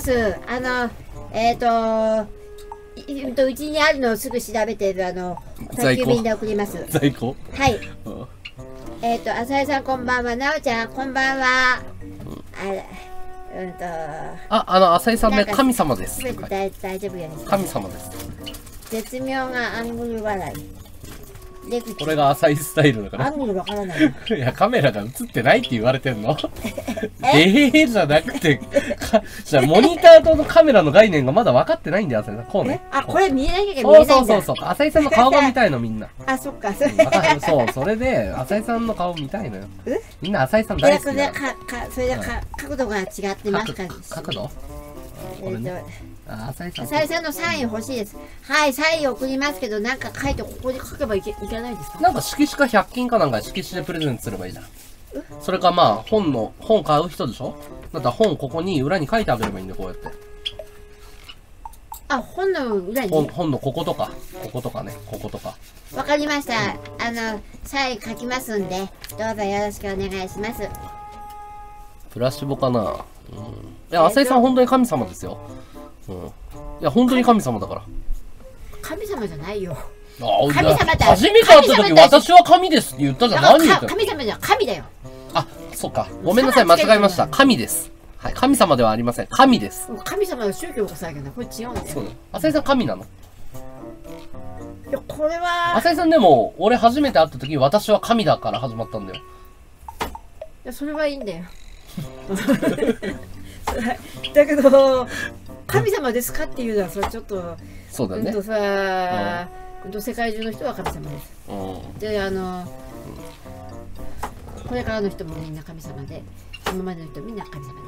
Speaker 2: うちにあるのをすぐ調べてる宅急便で送ります。
Speaker 1: 在庫？
Speaker 2: はい。浅井さんこんばんは。なおちゃんこんばんは。
Speaker 1: 浅井さんね、神様です。
Speaker 2: 大丈夫やね。
Speaker 1: 神様です。
Speaker 2: 絶妙なアングル笑い。
Speaker 1: これが浅井スタイルだから。
Speaker 2: アングルわからない。
Speaker 1: いや、カメラが映ってないって言われてんの？じゃなくて、じゃあモニターとのカメラの概念がまだ分かってないんだよ、浅井さん。こうね。
Speaker 2: これ見えなきゃ見えないんだ。
Speaker 1: そう。浅井さんの顔が見たいの、みんな。
Speaker 2: そっか。
Speaker 1: そう、それで、浅井さんの顔見たいのよ。みんな浅井さん大好きだよ。
Speaker 2: それで角度が違ってますか？
Speaker 1: 角度？浅
Speaker 2: 井さんのサイン欲しいです。はい、サイン送りますけど、なんか書いてここに書けばいけないですか？
Speaker 1: なんか色紙か100均かなんか色紙でプレゼントすればいいじゃん。それかまあ、本買う人でしょ？だったら本ここに裏に書いてあげればいいんだよ、こうやって。
Speaker 2: 本の裏に？
Speaker 1: 本のこことかね、こことか。
Speaker 2: わかりました。サイン書きますんで、どうぞよろしくお願いします。
Speaker 1: フラッシュボかな？いや、浅井さん本当に神様ですよ。いや、本当に神様だから。
Speaker 2: 神様じゃないよ。
Speaker 1: 神様って初めて会った時、私は神ですって言ったじゃん。何言ったの？
Speaker 2: 神様じゃ神だよ。
Speaker 1: そっか。ごめんなさい、間違えました。神です。はい、神様ではありません。神です。
Speaker 2: 神様の宗教がさけど、これ違うんだよ。
Speaker 1: そうだ。浅井さん神なの？
Speaker 2: いや、これは。
Speaker 1: 浅井さんでも、俺初めて会った時、私は神だから始まったんだよ。
Speaker 2: いや、それはいいんだよ。だけど、神様ですかっていうのはそれちょっと
Speaker 1: そうだね。
Speaker 2: 世界中の人は神様です。でこれからの人もみんな神様で、今までの人みんな神様です。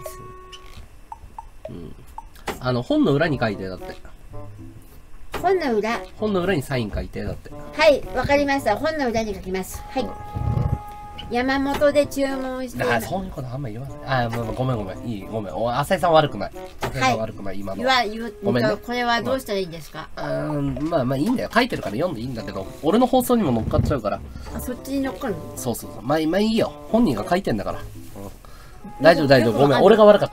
Speaker 1: 本の裏に書いてだって。
Speaker 2: 本の裏
Speaker 1: にサイン書いてだって。
Speaker 2: はい、わかりました。本の裏に書きます。はい。山本で注文して。
Speaker 1: そういうことあんま言わない。ごめん。いい、ごめん。浅井さん悪くない。浅井さん悪くない、今の。ごめんね。
Speaker 2: これはどうしたらいいんですか？
Speaker 1: まあいいんだよ。書いてるから読んでいいんだけど、俺の放送にも乗っかっちゃうから。
Speaker 2: そっちに乗っかるの？
Speaker 1: そう。まあいいよ。本人が書いてんだから。大丈夫。ごめん。俺が悪かった。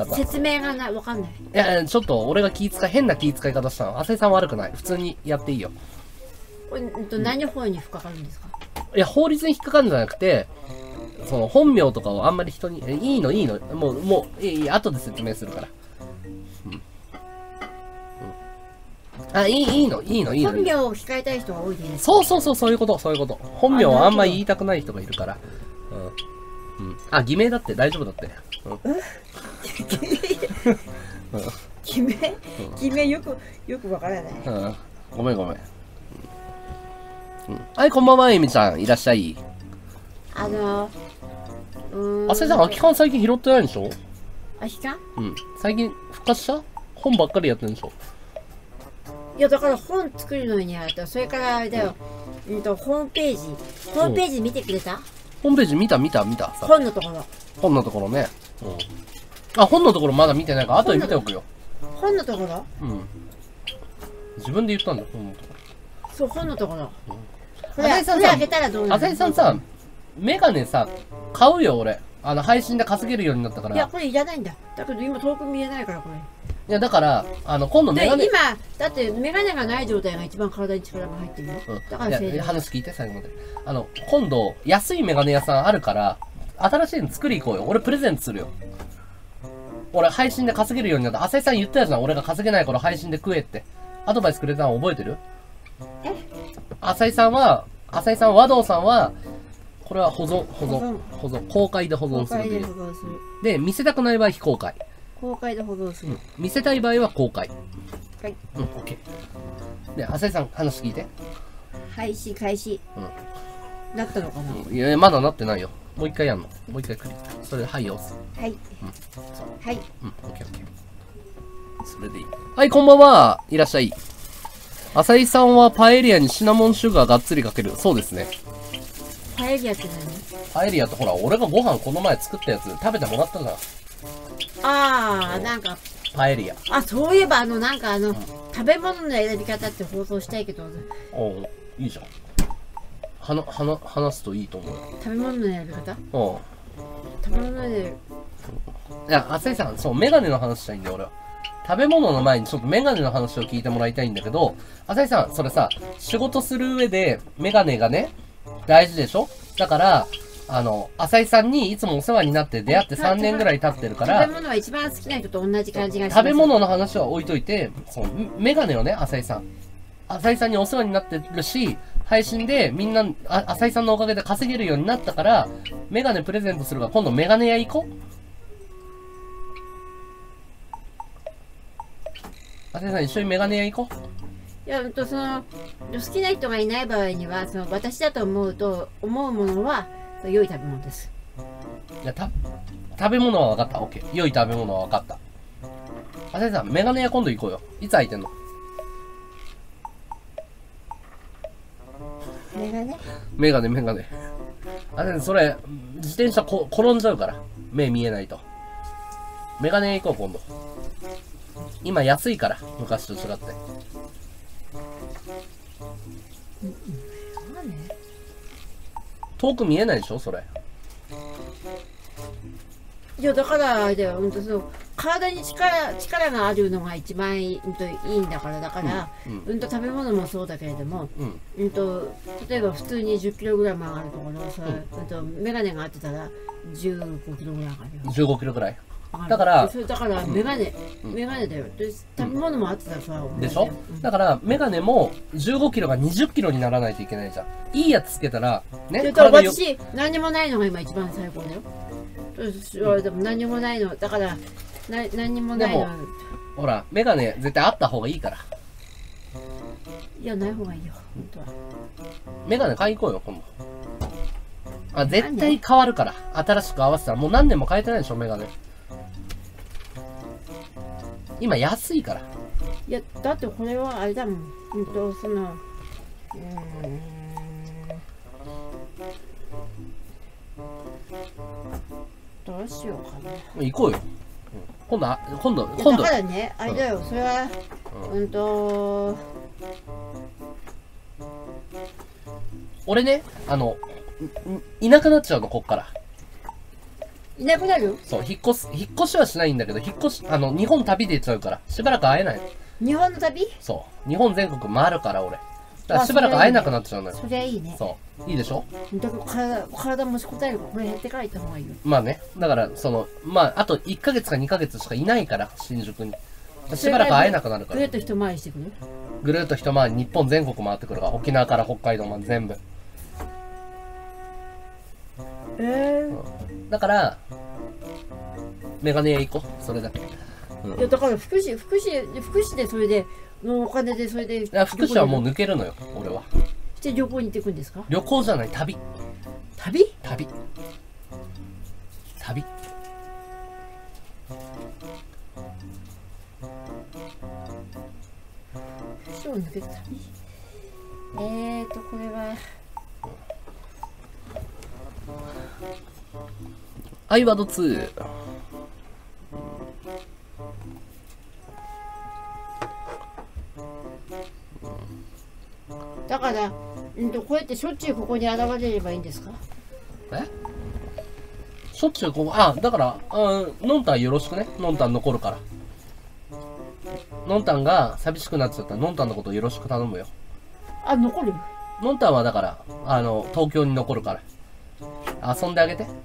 Speaker 2: 説明がわかんない。
Speaker 1: いや、ちょっと俺が変な気遣い方したの。浅井さん悪くない。普通にやっていいよ。
Speaker 2: 何法に引っかかるんですか？
Speaker 1: いや、法律に引っかかるんじゃなくて、その本名とかをあんまり人に、いいの。もう、いい、後で説明するから。 あ、いいの。
Speaker 2: 本名を控えたい人が多いです。
Speaker 1: そういうこと。本名はあんまり言いたくない人がいるから。あ、偽名だって大丈夫だって。
Speaker 2: 偽名よくわからない。
Speaker 1: ごめん。はい、こんばんは、えみちゃん。いらっしゃい。
Speaker 2: あ
Speaker 1: せさん、空き缶最近拾ってないんでしょ？
Speaker 2: 空き缶？
Speaker 1: 最近復活した？本ばっかりやってるんでしょ？
Speaker 2: いや、だから本作るのにそれからあれだよ。ホームページ見てくれた？
Speaker 1: ホームページ見た。
Speaker 2: 本のところ。
Speaker 1: 本のところね。あ、本のところまだ見てないから、後で見ておくよ。
Speaker 2: 本のところ？
Speaker 1: 自分で言ったんだよ、本のとこ
Speaker 2: ろ。そう、本のところ。これ開けたらどうなる？
Speaker 1: 浅井さんさ、メガネさ、買うよ、俺。配信で稼げるようになったから。
Speaker 2: いや、これいらないんだ。だけど今遠く見えないから、これ。
Speaker 1: いや、だから、今度メガネ。
Speaker 2: 今、だってメガネがない状態が一番体に力が入ってるよ。だから
Speaker 1: 話聞いて、最後まで。今度、安いメガネ屋さんあるから、新しいの作り行こうよ。俺プレゼントするよ。俺配信で稼げるようになった。浅井さん言ったやつな、俺が稼げない頃配信で食えって。アドバイスくれたの覚えてる？浅井さん、和道さんは、これは保存。公開で保存する理由。で、見せたくない場合非公開。
Speaker 2: 公開で保存する。
Speaker 1: 見せたい場合は公開。
Speaker 2: はい。
Speaker 1: オッケー。で、浅井さん、話聞いて。
Speaker 2: 開始。なったのかな？
Speaker 1: いや、まだなってないよ。もう一回やんの。もう一回クリック。それで、はい、押す。
Speaker 2: はい。はい。
Speaker 1: オッケー。それでいい。はい、こんばんは。いらっしゃい。浅井さんはパエリアにシナモンシュガーがっつりかける。そうですね。
Speaker 2: パエリアって何？
Speaker 1: パエリアってほら、俺がご飯この前作ったやつ食べてもらったじゃん。
Speaker 2: なんか。
Speaker 1: パエリア。
Speaker 2: そういえば食べ物の選び方って放送したいけど。
Speaker 1: いいじゃん。話すといいと思う。
Speaker 2: 食べ物の選び方？食べ物の選び方。
Speaker 1: いや、浅井さん、そう、メガネの話したいんだよ、俺は。食べ物の前にちょっとメガネの話を聞いてもらいたいんだけど、浅井さん、それさ、仕事する上でメガネがね、大事でしょ？だから、浅井さんにいつもお世話になって出会って3年ぐらい経ってるから、
Speaker 2: 食べ物は一番好きな人と同じ感じがします。
Speaker 1: 食べ物の話は置いといて、メガネをね、浅井さんにお世話になってるし、配信でみんな、浅井さんのおかげで稼げるようになったから、メガネプレゼントするから今度メガネ屋行こう。浅井さん一緒にメガネ屋行こう。
Speaker 2: いや、好きな人がいない場合には、私だと思うものは、良い食べ物です。
Speaker 1: いや、食べ物は分かった。オッケー。良い食べ物は分かった。浅井さん、メガネ屋今度行こうよ。いつ空いてんの？メガネ。それ、自転車転んじゃうから。目見えないと。メガネ屋行こう、今度。今安いから、昔と違って。遠く見えないでしょ、それ。
Speaker 2: いや、だからあれだよ、体に力があるのが一番いいんだから、だから、食べ物もそうだけれども、例えば普通に10キログラム上がるところ、メガネがあってたら15キロぐらい上がるよ。
Speaker 1: 15キロぐらい。だから
Speaker 2: メガネだよ。で、食べ物もあってたらさ、
Speaker 1: でしょ？だからメガネも15キロが20キロにならないといけないじゃん。いいやつつけたらね。
Speaker 2: だから私何もないのが今一番最高だよ。でも何もないのだから何もないの。でも
Speaker 1: ほらメガネ絶対あった方がいいから。
Speaker 2: いやない方がいいよ本当は。
Speaker 1: メガネ買いに行こうよ今度。絶対変わるから。新しく合わせたらもう何年も変えてないでしょメガネ。今安いから。
Speaker 2: いやだってこれはあれだもん。どうしようかな。
Speaker 1: 行こうよ。今度。
Speaker 2: だからねあれだよ。それは
Speaker 1: 俺ねいなくなっちゃうのこっから。
Speaker 2: いなくなる？
Speaker 1: そう、引っ越しはしないんだけど、日本旅で行っちゃうから、しばらく会えない。
Speaker 2: 日本の旅？
Speaker 1: そう。日本全国回るから、俺。だからしばらく会えなくなっちゃうのよ。
Speaker 2: そりゃいいね。
Speaker 1: そう。いいでしょ？
Speaker 2: だから体持ちこたえるから、これ減ってから行った方がいいよ。
Speaker 1: まあね。だから、あと1ヶ月か2ヶ月しかいないから、新宿に。 しばらく会えなくなるから。
Speaker 2: ぐるっと一回りしてくる。
Speaker 1: ぐるっと一回り、日本全国回ってくるから、沖縄から北海道まで全部。だから、メガネ屋行こう、それだけ。
Speaker 2: いやだから福祉でそれでのお金でそれで。い
Speaker 1: や福祉はもう抜けるのよ、俺は。
Speaker 2: して旅行に行ってくんですか？
Speaker 1: 旅行じゃない、旅。
Speaker 2: 旅？
Speaker 1: 旅。旅。
Speaker 2: 福祉を抜けて旅？これは。
Speaker 1: アイワード2。
Speaker 2: だから、こうやってしょっちゅうここに現れればいいんですか？
Speaker 1: しょっちゅうここ、だから、のんたんよろしくね。のんたん残るから。のんたんが寂しくなっちゃったら、のんたんのことよろしく頼むよ。
Speaker 2: 残る？
Speaker 1: のんたんはだから、東京に残るから。遊んであげて。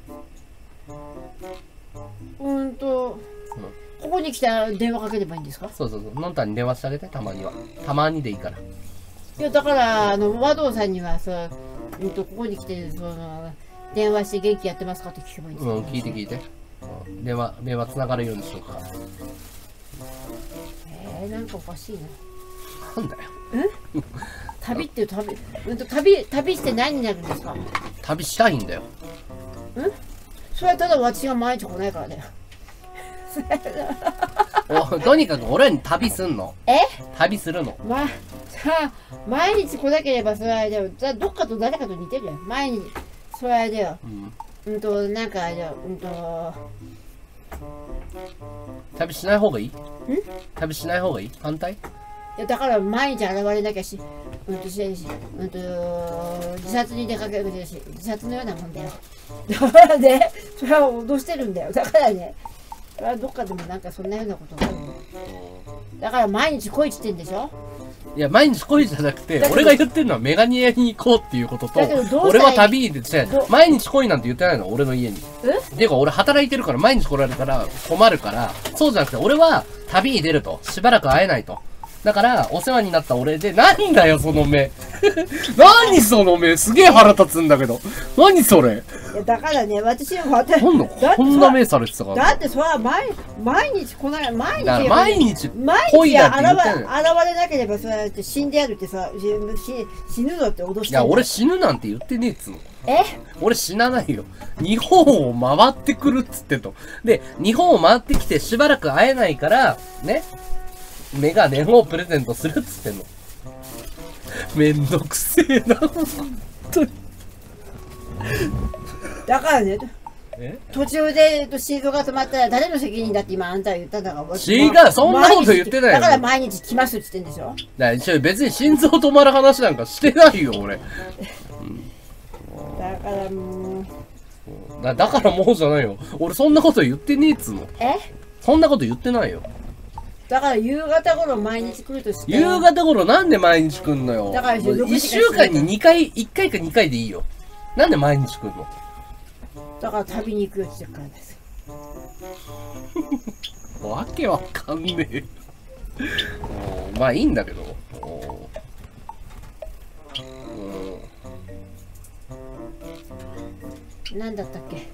Speaker 2: ここに来たら電話かければいいんですか？
Speaker 1: そう。のんたんに電話してあげて、たまには。たまにでいいから。
Speaker 2: いや、だから、和道さんにはさ、ここに来て、電話して元気やってますかって聞けばいいんですか？
Speaker 1: 聞いて。電話つながるようにしようか。
Speaker 2: なんかおかしいな。
Speaker 1: なんだよ。
Speaker 2: 旅って旅して何になるんですか？
Speaker 1: 旅したいんだよ。
Speaker 2: それはただ私が毎日来ないからだよ。
Speaker 1: とにかく俺に旅すんの。旅するの。
Speaker 2: 毎日来なければそれはでもどっかと誰かと似てるよ。毎日それはだよ。なんか
Speaker 1: 旅しない方がいい？旅しない方がいい？反対？
Speaker 2: いやだから毎日現れなきゃし、自殺に出かけるし、自殺のようなもんだよ。だからね、それは脅してるんだよ。だからね、それはどっかでもなんかそんなようなことがあるの。だから毎日来いって言ってんでしょ？
Speaker 1: いや、毎日来いじゃなくて、俺が言ってるのはメガネ屋に行こうっていうことと、俺は旅に出て、毎日来いなんて言ってないの、俺の家に。ていうか、俺働いてるから毎日来られたら困るから、そうじゃなくて、俺は旅に出ると。しばらく会えないと。だから、お世話になった俺で、なんだよ、その目。何その目、すげえ腹立つんだけど。何それ。
Speaker 2: いや、だからね、私は、
Speaker 1: こんな目されてたから。
Speaker 2: だって、それは毎日来ない、毎日
Speaker 1: 来いだって言って
Speaker 2: 現れなければ、そうやって死んでやるってさ、死ぬぞって脅して。
Speaker 1: いや、俺死ぬなんて言ってねえっつうの。俺死なないよ。日本を回ってくるっつってと。で、日本を回ってきてしばらく会えないから、ね。メガネをプレゼントするっつってんの。めんどくせえな、ほんとに。だからね、途中で心臓が止まったら誰の責任だって今あんたは言ったんだから。違う、そんなこと言ってないよ。だから毎日来ますって言ってんでしょ。別に心臓止まる話なんかしてないよ、俺。だからもう。だからもうじゃないよ。俺そんなこと言ってねえっつうの。そんなこと言ってないよ。だから夕方頃毎日来るとして。夕方頃なんで毎日来んのよ。だから1週間に1回か2回でいいよ。なんで毎日来んの。だから旅に行くよって言ってからです。わけわかんねえ。まあいいんだけど。なんだったっけ。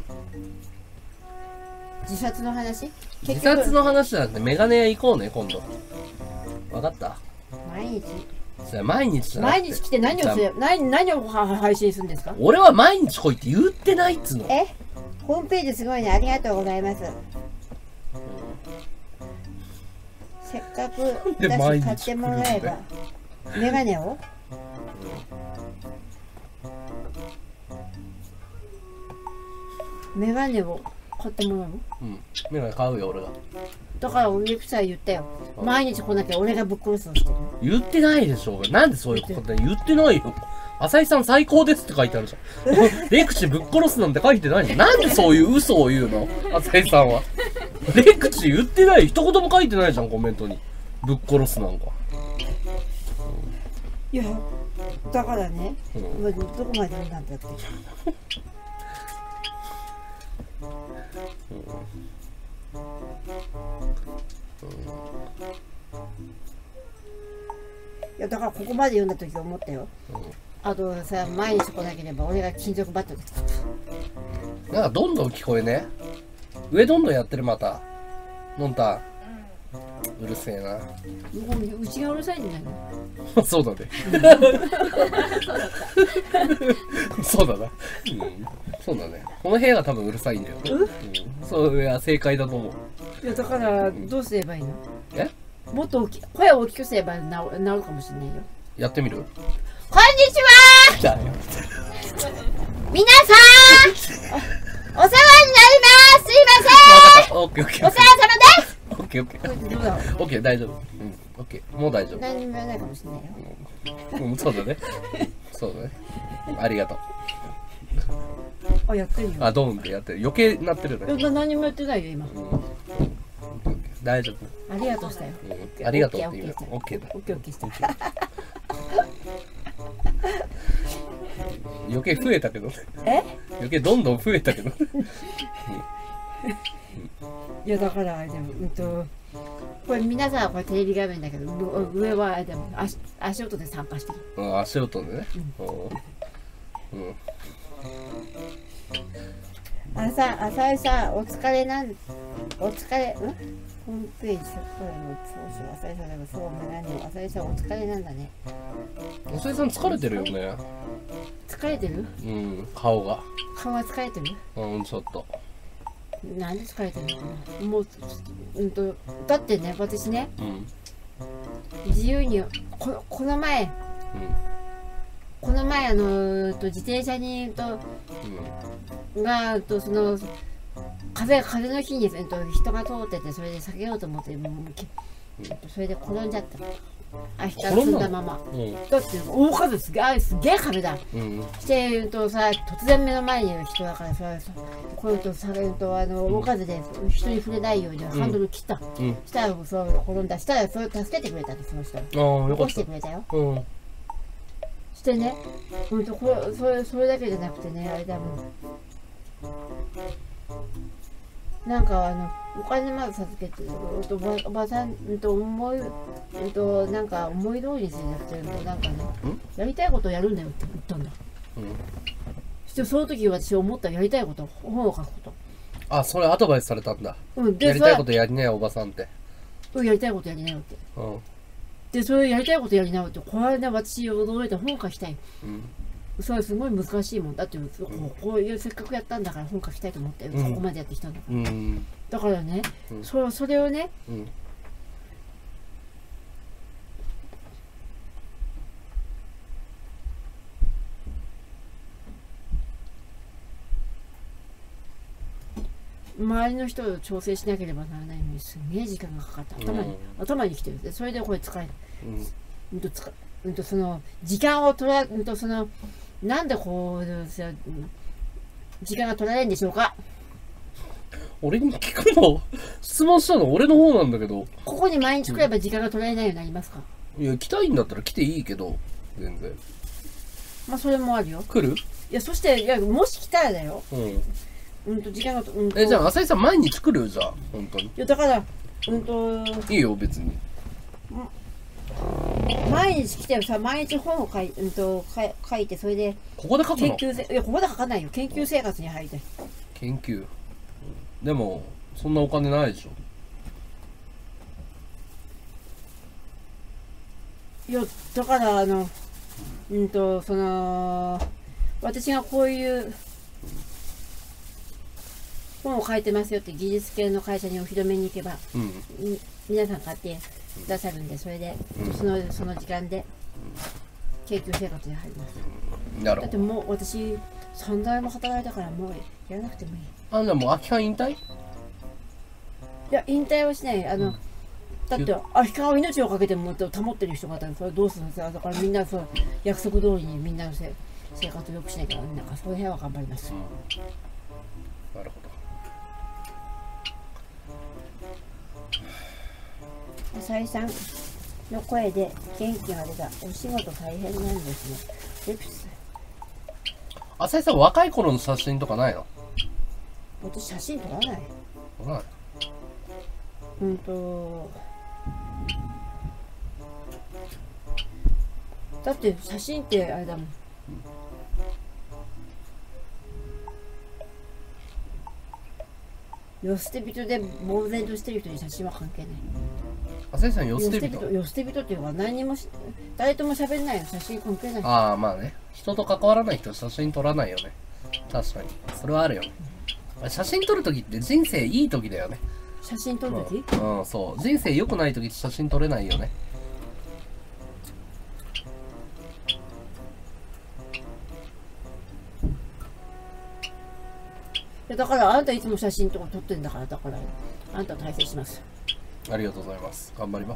Speaker 1: 自殺の話？自殺の話じゃなくてメガネ屋行こうね、今度。わかった？毎日。毎日じゃなくて。毎日来て何を配信するんですか？俺は毎日来いって言ってないっつの。ホームページすごいね。ありがとうございます。せっかくだし買ってもらえば。メガネを？メガネを買ってもらうの？メガネ買うよ、俺が。だから俺夫妻言ったよ。毎日来なきゃ俺がぶっ殺すのしてる。言ってないでしょうが。なんでそういうこと言ってないよ。浅井さん最高ですって書いてあるじゃん。レクチぶっ殺すなんて書いてないじゃん。なんでそういう嘘を言うの浅井さんは。レクチ言ってない。一言も書いてないじゃん、コメントに。ぶっ殺すなんか。いや、だからね、どこまで読んだんだって。
Speaker 2: いやだからここまで読んだ時思ったよ。あとさ、毎日来なければ俺が金属バットで
Speaker 1: なんかどんどん聞こえね。上どんどんやってるまた。のんたん。うるせえな。
Speaker 2: うちがうるさいんじゃないの？
Speaker 1: そうだね。そうだな。そうだね。この部屋が多分うるさいんだよ。そういや正解だと思う。
Speaker 2: いやだからどうすればいいの？
Speaker 1: え？
Speaker 2: もっと声を大きくすれば治るかもしれないよ。
Speaker 1: やってみる？
Speaker 2: こんにちは。皆さんお世話になります。すいません。
Speaker 1: オッケーオッケー。
Speaker 2: お世話様です。
Speaker 1: オッケーオッケー。
Speaker 2: どうだろう。
Speaker 1: オッケー大丈夫。オッケーもう大丈夫。
Speaker 2: 何にも言わないかもしれないよ。
Speaker 1: そうだね。そうだね。ありがとう。
Speaker 2: あ、やってるよ。
Speaker 1: あ、ドーンってやってる。余計なってるね。
Speaker 2: 何もやってないよ今。
Speaker 1: 大丈夫。
Speaker 2: ありがとうしたよ。
Speaker 1: ありがとうって言うよ。オッケーだ。
Speaker 2: オッケーオッケーした。
Speaker 1: 余計増えたけどね。
Speaker 2: え？
Speaker 1: 余計どんどん増えたけど。
Speaker 2: いやだからでもこれ皆さんはこれテレビ画面だけど上はでも足音で参加してる。
Speaker 1: 足音でね。
Speaker 2: 浅井さんお疲れホームページこれの調子浅井さんだからそうも何も浅井さんお疲れなんだね。
Speaker 1: 浅井さん疲れてるよね。
Speaker 2: 疲れてる？
Speaker 1: 顔が
Speaker 2: 疲れてる？
Speaker 1: ちょっと。
Speaker 2: なんで疲れてるのかな。もうだってね私ね、自由にこの前自転車にその風の日に人が通っててそれで避けようと思ってそれで転んじゃった。足が積んだまま。だって大風すげえ風だ。して突然目の前にいる人だからこれと大風で人に触れないようにハンドル切った。したら転んだ。したらそれ助けてくれたんですその人。起こしてくれたよ。してね、それだけじゃなくてね、あれだもん。なんかお金まず授けて、おばさんなんか思い通りにしなくてなんかね、やりたいことをやるんだよって言ったんだ。その時私思ったやりたいこと、本を書くこと。
Speaker 1: あ、それアドバイスされたんだ。やりたいことやりなよおばさんって。
Speaker 2: やりたいことやりなよって。で、それやりたいことやりなよって、これね、私驚いた本書きたい。それすごい難しいもんだって、こういうせっかくやったんだから本書きたいと思って、そこまでやってきたんだから。だからね、それをね、周りの人を調整しなければならないのにすげえ時間がかかった。頭にきてる。でそれでこれ疲れる。その時間を取らなんでこう時間が取られるんでしょうか。
Speaker 1: 俺に聞くの？質問したの俺の方なんだけど。
Speaker 2: ここに毎日来れば時間が取られないようになりますか？
Speaker 1: いや来たいんだったら来ていいけど全然。
Speaker 2: まあそれもあるよ。
Speaker 1: 来る？
Speaker 2: いやそしてもし来たらだよ。時間が
Speaker 1: じゃあ浅井さん毎日来る？じゃあ本当に。い
Speaker 2: やだから
Speaker 1: いいよ別に。
Speaker 2: 毎日来てさ、毎日本を書いてそれで
Speaker 1: ここで書くの？
Speaker 2: いやここで書かないよ。研究生活に入って
Speaker 1: 研究。でもそんなお金ないでしょ。
Speaker 2: いやだから私がこういう本を書いてますよって技術系の会社にお披露目に行けば、皆さん買ってくださるんで、それで、その時間で研究生活に入ります。だってもう私3代も働いたからもうやらなくてもいい。
Speaker 1: じゃあもう空き缶引退？
Speaker 2: いや引退はしない。だって空き缶を命をかけても保ってる人がいたらそれどうするんですか。だからみんな約束通りにみんなの生活を良くしなきゃなんかそういう辺は頑張ります。
Speaker 1: なるほど。
Speaker 2: 浅井さんの声で元気が出た。お仕事大変なんですね。
Speaker 1: 浅井さん若い頃の写真とかないの？
Speaker 2: 私写真撮らない。
Speaker 1: 撮らない。
Speaker 2: だって写真ってあれだもん。世捨て人で呆然としてる人に写真は関係ない。
Speaker 1: 浅井さん世捨て人？
Speaker 2: 世捨て人っていうのは何にも誰とも喋んないよ。写真関係ない。
Speaker 1: ああ、まあね。人と関わらない人は写真撮らないよね。確かに。それはあるよね。写真撮るときって人生いいときだよね。
Speaker 2: 写真撮るとき？
Speaker 1: うん、そう。人生良くないときって写真撮れないよね。
Speaker 2: だからあんたいつも写真とか撮ってんだから、だからあんた大切します。
Speaker 1: ありがとうございます。頑張ります。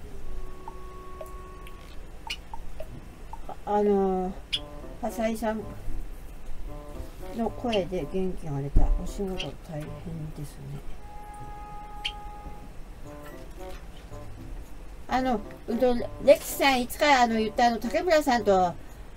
Speaker 2: 浅井さんの声で元気が出た。お仕事大変ですね。レキさんいつから言った竹村さんと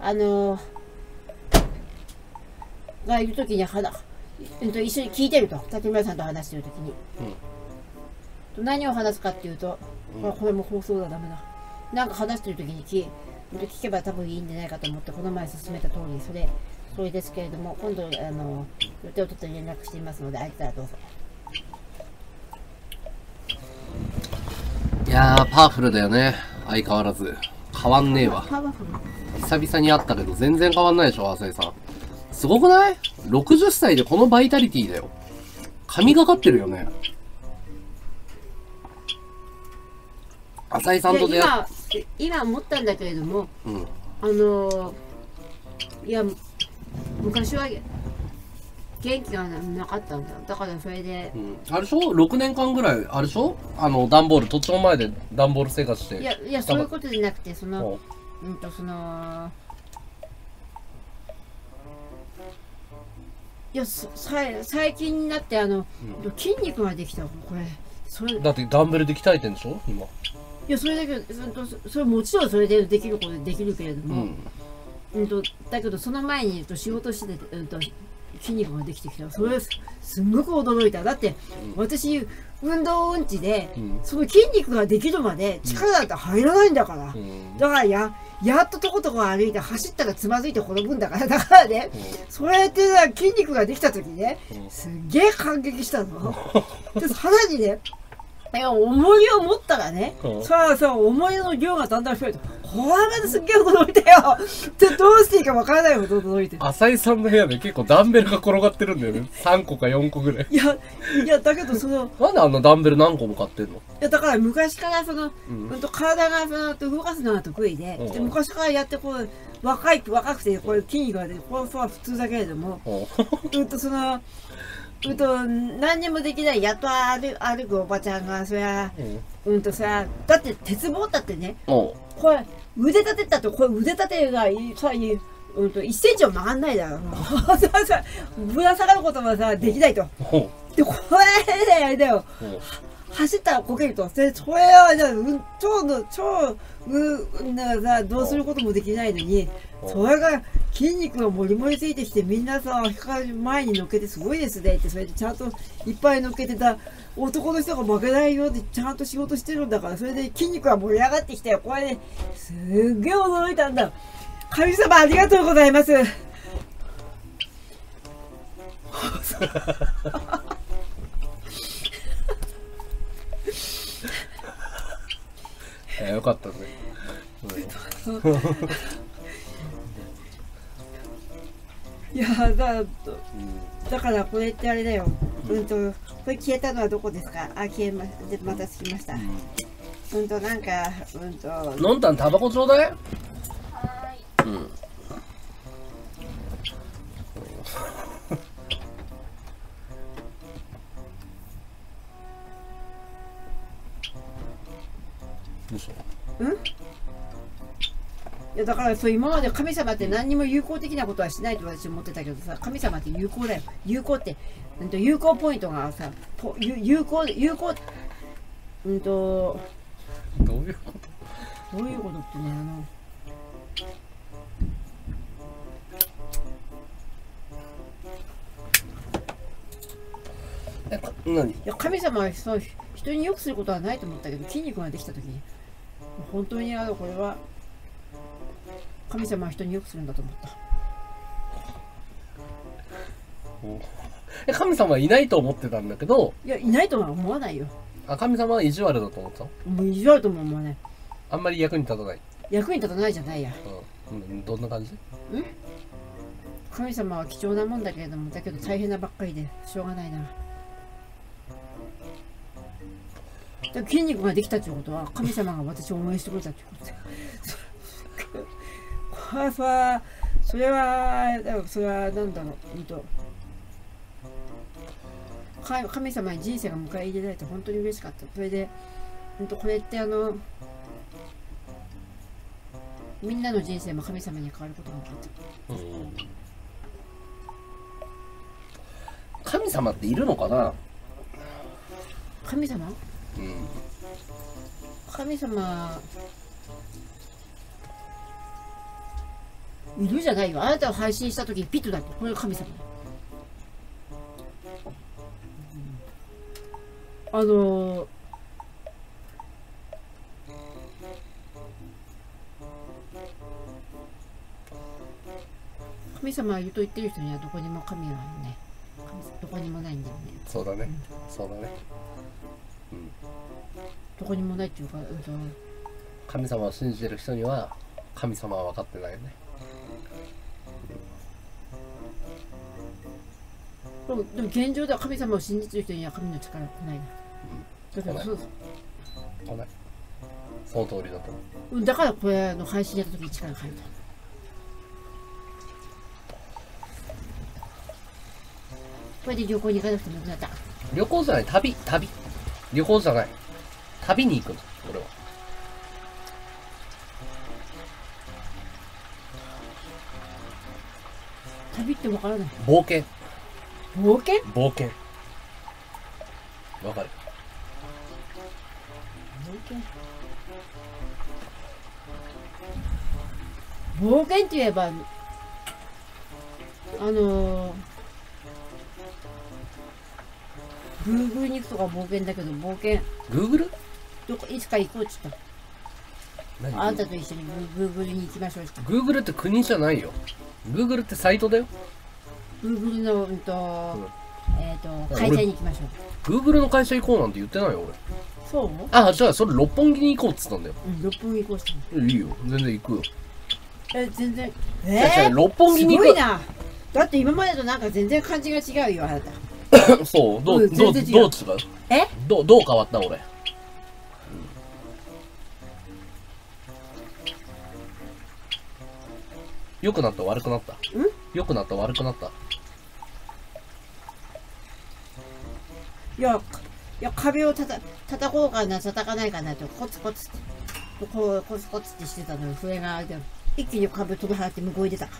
Speaker 2: がいるときに一緒に聞いてると、竹村さんと話してるときに、何を話すかっていうと、これも放送だ、ダメだ。なんか話してるときに聞けば多分いいんじゃないかと思って、この前進めた通り、それですけれども、今度予定を取って連絡していますので、空いたらどうぞ。
Speaker 1: いやー、パワフルだよね。相変わらず。変わんねえわ。
Speaker 2: パワフル。
Speaker 1: 久々に会ったけど、全然変わんないでしょ、浅井さん。すごくない？ 60 歳でこのバイタリティだよ。神がかってるよね。浅井さんと出会っ
Speaker 2: 今思ったんだけれども、いや、昔は元気がなかったんだ。だからそれで、
Speaker 1: あれでしょ ?6 年間ぐらい、あれでしょ段ボール、土地の前で段ボール生活して。
Speaker 2: いや、そういうことじゃなくて、いや、最近になって筋肉ができた。これ
Speaker 1: だってダンベルで鍛えてんでしょ今。
Speaker 2: いや、それだけど、それもちろんそれでできることでできるけれども、だけどその前に仕事してて、筋肉ができてきた。それすんごく驚いた。だって、私運動音痴で、その筋肉ができるまで力なんて入らないんだから。だからやっととことこ歩いて走ったらつまずいて転ぶんだから。だからね、そうやって筋肉ができた時ね、すっげえ感激したの。で、さらにね、重りを持ったらね、重りの量がだんだん増えると、これまですっげえ驚いたよ。で、どうしていいかわからないほど驚いてる。
Speaker 1: 浅井さんの部屋で結構ダンベルが転がってるんだよね。3個か4個ぐらい。
Speaker 2: いや、だけど
Speaker 1: なんであんなダンベル何個も買ってんの？
Speaker 2: いや、だから昔から体が動かすのが得意で、昔からやって若くて、これ筋肉が出て、これは普通だけれども、何にもできない、やっと歩くおばちゃんが、だって鉄棒だってね、これ、腕立てだと、これ腕立てが1センチも曲がんないだろ。ぶら下がることもできないと。で、これであれだよ。走ったらこけると。それはどうすることもできないのに、それが筋肉がもりもりついてきて、みんな前に乗っけてすごいですねって、それでちゃんといっぱい乗っけてた男の人が負けないよってちゃんと仕事してるんだから、それで筋肉が盛り上がってきたよ。これね、すっげえ驚いたんだ。神様ありがとうございます。
Speaker 1: よかったね。
Speaker 2: いやだからこれってあれだよ。これ消えたのはどこですか？消えまたつきました。なんか
Speaker 1: のんたんタバコちょうだい。
Speaker 2: いやだから今まで神様って何にも有効的なことはしないと私思ってたけどさ、神様って有効だよ。有効って有効ポイントが有効どういうことってね、
Speaker 1: 何？
Speaker 2: いや神様は人に良くすることはないと思ったけど、筋肉ができた時に本当にこれは神様は人に良くするんだと思った。
Speaker 1: 神様はいないと思ってたんだけど。
Speaker 2: いや、いないとは思わないよ。
Speaker 1: あ、神様は意地悪だと思ってたの？
Speaker 2: もう意地悪とも思わない。
Speaker 1: あんまり役に立たない。
Speaker 2: 役に立たないじゃないや。
Speaker 1: うん、どんな感じ？
Speaker 2: 神様は貴重なもんだけれども、だけど大変なばっかりでしょうがないな。だから筋肉ができたということは神様が私を応援してくれたということでそれはなんだろう、神様に人生が迎え入れられて本当に嬉しかった。それでこれってみんなの人生も神様に変わることが分かった。
Speaker 1: 神様っているのかな？
Speaker 2: 神様？神様いるじゃないよ。あなたを配信した時にピッとだって、これが神様。神様はいると言ってる人にはどこにも神はね、どこにもないんだよね。
Speaker 1: そうだね、そうだね。
Speaker 2: どこにもないっていうか、
Speaker 1: 神様を信じてる人には神様は分かってないよね。
Speaker 2: でも現状では神様を信じてる人には神の力は来ないな。だけどそう
Speaker 1: 来ない。その通りだと思
Speaker 2: う。だからこれの配信やった時に力が入ると。これで旅行に行かなくてもよくなった。
Speaker 1: 旅行じゃない、旅。旅行じゃない。旅に行くの、俺は。
Speaker 2: 旅ってわからない。
Speaker 1: 冒険。
Speaker 2: 冒険？
Speaker 1: 冒険。わかる。
Speaker 2: 冒険って言えばGoogle に行くとか冒険だけど、冒険
Speaker 1: Google？
Speaker 2: どこいつか行こうって言った。あなたと一緒に Google に行きましょうって。
Speaker 1: Google って国じゃないよ。Google ってサイトだよ。
Speaker 2: Google の会社に行きましょう。
Speaker 1: Google の会社行こうなんて言ってないよ俺。
Speaker 2: そう？
Speaker 1: あ、じゃあそれ六本木に行こうっつったんだよ。
Speaker 2: 六本木行こうって言った。
Speaker 1: いいよ、全然行くよ。
Speaker 2: 全然
Speaker 1: 六本木に行く。
Speaker 2: すごいな。だって今までとなんか全然感じが違うよ、あなた。
Speaker 1: そう、どう違う？どう変わった俺。良くなった悪くなった？良くなった悪くなった？
Speaker 2: いや壁を叩こうかな叩かないかなとコツコツってこうコツコツってしてたのに、笛が一気に壁飛び払って向こうに出た。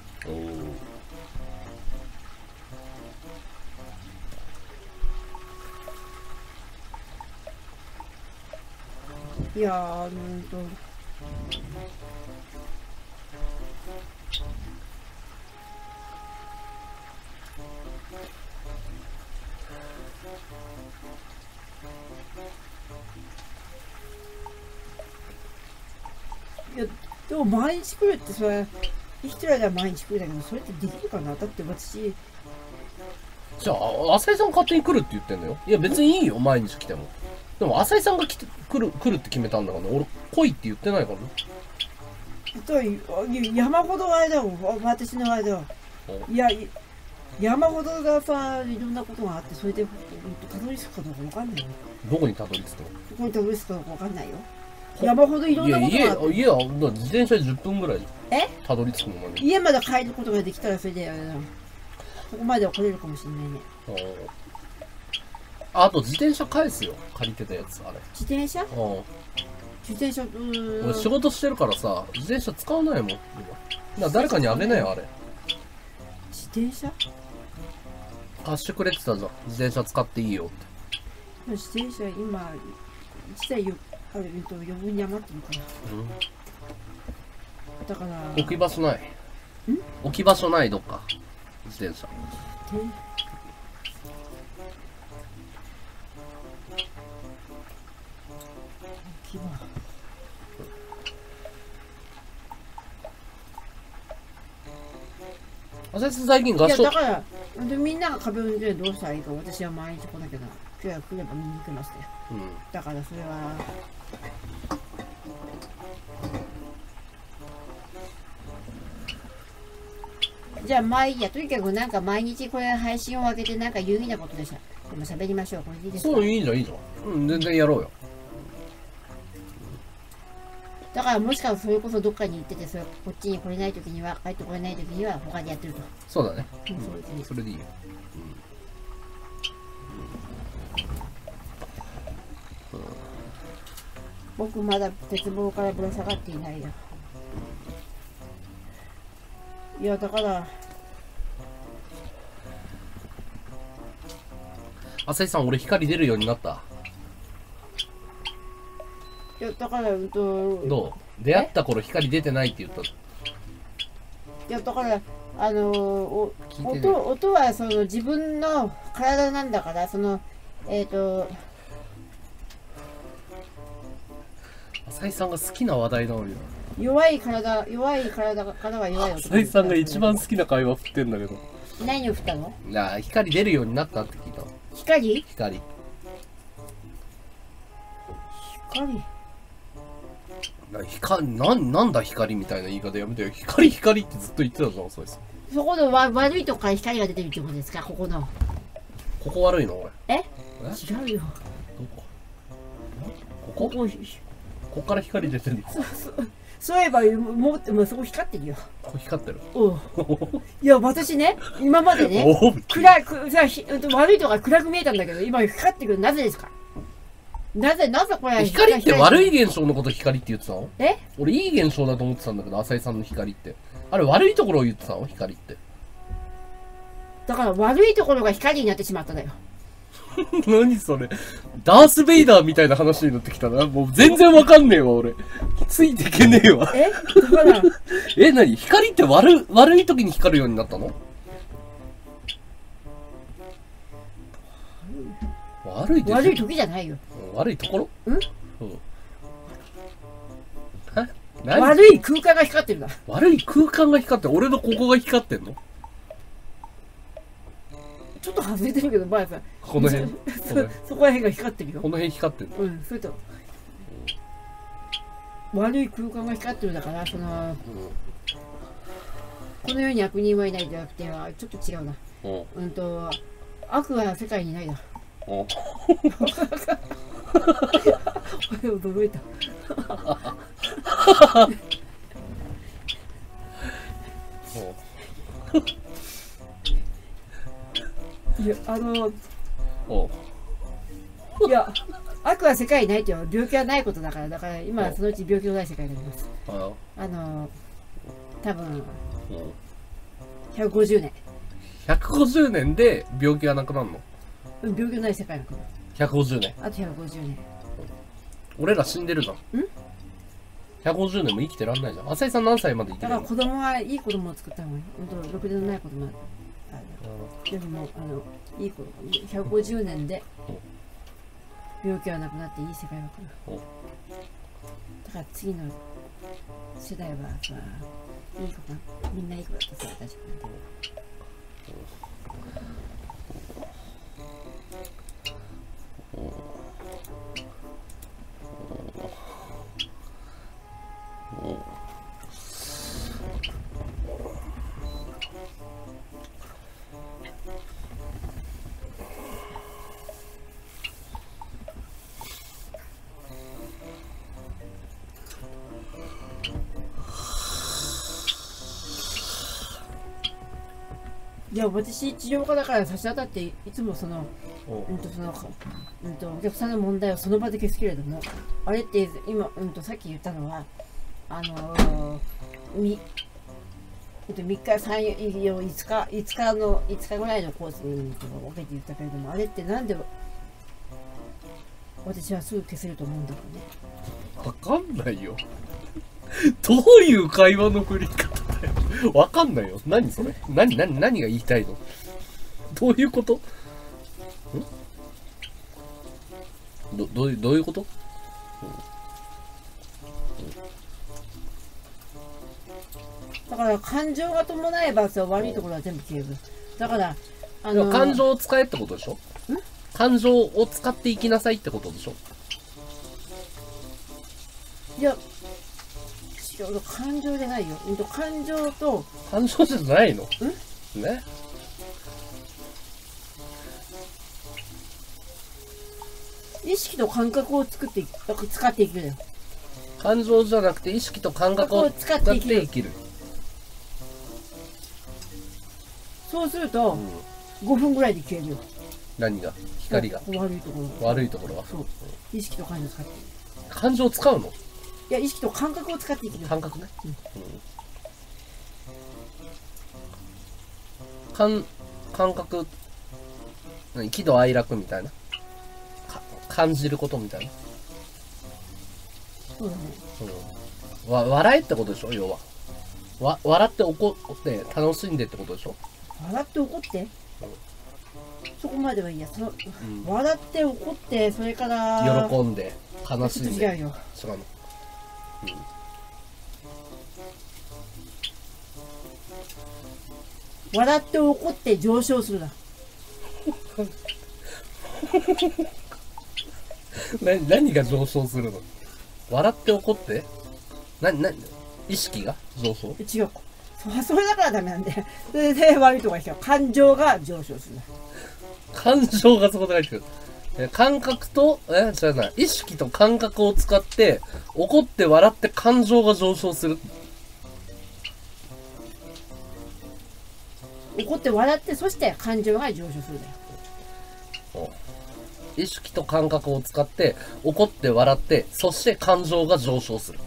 Speaker 2: いやでも毎日来るってそれ生きてる間は毎日来るだけど、それってできるかな。だって私
Speaker 1: じゃあ浅井さん勝手に来るって言ってんのよ。いや別にいいよ毎日来ても。でも浅井さんが来るって決めたんだからね。俺来いって言ってないからね。
Speaker 2: 山ほどあれだよ、私のあれだよ。いや山ほどがさ、いろんなことがあって、それでたどり着くかどうかわかんないよ。
Speaker 1: どこにたどり着くの？
Speaker 2: どこにたどり着くかどうかわかんないよ。山ほどいろんなことがあって。
Speaker 1: いや自転車で10分ぐらいたどり着くのに。
Speaker 2: 家まで帰ることができたらそれでここまでは来れるかもしれないね。
Speaker 1: あと自転車返すよ、借りてたやつ。あれ
Speaker 2: 自転車？自転車
Speaker 1: 俺仕事してるからさ、自転車使わないもん今。だから誰かにあげなよあれ。
Speaker 2: 自転車
Speaker 1: 貸してくれってたじゃん、自転車使っていいよって。
Speaker 2: 自転車今1台余分に余ってるから、だから
Speaker 1: 置き場所ない。置き場所ない、どっか自転車。 浅井さん最近合唱。
Speaker 2: いやだからみんなが壁を抜けてどうしたらいいか私は毎日来なきゃな。今日は来れば見に行けますね。だからそれは。じゃあまあいいや、とにかくなんか毎日これ配信を上げてなんか有意義なことでした。でも喋りましょう。これでいいですか？
Speaker 1: そう、いいじゃんいいじゃん。うん、全然やろうよ。
Speaker 2: だからもしかしたらそれこそどっかに行ってて、それこっちに来れない時には、帰ってこれない時には他でやってると。
Speaker 1: そうだね。
Speaker 2: そうですね。
Speaker 1: それでいいよ。
Speaker 2: 僕まだ鉄棒からぶら下がっていないよ。いやだから
Speaker 1: 浅井さん、俺光出るようになった。
Speaker 2: いやだから
Speaker 1: どう？出会った頃光出てないって言ったの。
Speaker 2: いやだから音はその自分の体なんだから、その
Speaker 1: 浅井さんが好きな話題なのよ。
Speaker 2: 弱い体からは弱い音。
Speaker 1: 浅井さんが一番好きな会話振ってんだけど。
Speaker 2: 何を振ったの？
Speaker 1: いや、光出るようになったって聞いたの。
Speaker 2: 光
Speaker 1: なんだ光みたいな言い方やめてよ。光ってずっと言ってたじゃん、浅井さん。
Speaker 2: そこの悪いとこから光が出てるってことですか？ここの。
Speaker 1: ここ悪いの俺。
Speaker 2: 違うよ。
Speaker 1: どこ？ここから光出てるの。
Speaker 2: そういえばもうそこ光ってるよ。
Speaker 1: ここ光ってる。
Speaker 2: いや私ね、今までね悪いとこが暗く見えたんだけど、今光ってくる。なぜですか？なぜこれ
Speaker 1: 光って悪い現象のこと光って言ってたの？
Speaker 2: え？
Speaker 1: 俺いい現象だと思ってたんだけど、浅井さんの光ってあれ悪いところを言ってたの？光って
Speaker 2: だから悪いところが光になってしまったんだよ。
Speaker 1: 何それ、ダース・ベイダーみたいな話になってきたな。もう全然わかんねえわ俺。ついてけねえわ。
Speaker 2: だから
Speaker 1: 何？光って悪い時に光るようになったの？悪い
Speaker 2: 時じゃないよ。
Speaker 1: 悪いところ？
Speaker 2: 悪い空間が光ってるんだ。
Speaker 1: 悪い空間が光ってる。俺のここが光ってんの？
Speaker 2: ちょっと外れてるけど、まあさ、
Speaker 1: この辺
Speaker 2: そこら辺が光ってるよ。
Speaker 1: この辺光ってんの？
Speaker 2: それと悪い空間が光ってるだから、この世に悪人はいないじゃなくて、ちょっと違うな。悪は世界にないだ。驚いた。いやいや悪は世界にないという病気はないことだから、今そのうち病気のない世界になります。多分150年。
Speaker 1: 150年で病気がなくなるの？
Speaker 2: 病気のない世界の国。
Speaker 1: 150年。
Speaker 2: あと150年。
Speaker 1: 俺ら死んでるじゃん。150年も生きてらんないじゃん。浅井さん何歳まで生きてるの？
Speaker 2: だから子供はいい子供を作った方がいい。ろくでのない子供はでもいい子供。150年で病気はなくなっていい世界が来る。だから次の世代はさ、いい子がみんないい子だったさ、私。いや私治療家だから差し当たっていつもお客さんの問題をその場で消すけれども、あれって今さっき言ったのは3日5日ぐらいのコースに分けて言ったけれども、あれってなんで私はすぐ消せると思うんだろうね。
Speaker 1: わかんないよ。どういう会話の振り方だよ。わかんないよ。何それ？何が言いたいの？どういうこと？どういうこと？
Speaker 2: だから感情が伴えばさ、悪いところは全部消える。だから
Speaker 1: 感情を使えってことでしょ。感情を使っていきなさいってことでしょ。
Speaker 2: いや、違う、感情じゃないよ。感情と。
Speaker 1: 感情じゃないの？ね。
Speaker 2: 意識と感覚を使っていくよ。
Speaker 1: 感情じゃなくて意識と感覚を使って生きる。
Speaker 2: そうすると、5分ぐらいで消えるよ。
Speaker 1: 何が？光が。
Speaker 2: 悪いところ。
Speaker 1: 悪いところは。
Speaker 2: そう。意識と感情を使って。
Speaker 1: 感情を使うの？
Speaker 2: いや、意識と感覚を使っていくよ。
Speaker 1: 感覚ね。感覚、喜怒哀楽みたいな。感じることみたいな。
Speaker 2: そうだね。
Speaker 1: 笑えってことでしょ、要は。笑って怒って楽しんでってことでしょ。
Speaker 2: 笑って怒って、そこまではいいや。笑って怒って、それから
Speaker 1: 喜んで悲しんで。
Speaker 2: 違うよ。
Speaker 1: 違うの。
Speaker 2: 笑って怒って上昇するな。
Speaker 1: 何が上昇するの？笑って怒って？意識が上昇？
Speaker 2: 違う。それだからダメなんで。それで悪いとこが来た。感情が上昇するな。
Speaker 1: 感情がそこで入ってくる。感覚と、じゃない。意識と感覚を使って、怒って笑って感情が上昇する。
Speaker 2: 怒って笑って、そして感情が上昇するんだよ。
Speaker 1: 意識と感覚を使って怒って笑ってそして感情が上昇する。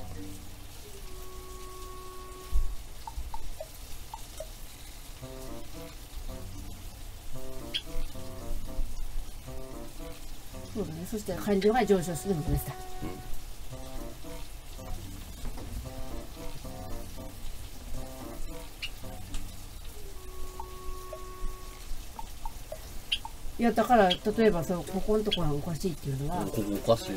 Speaker 2: そうだね。そして感情が上昇するのです。いや、だから例えばここのところがおかしいっていうのは、
Speaker 1: ここおかしい。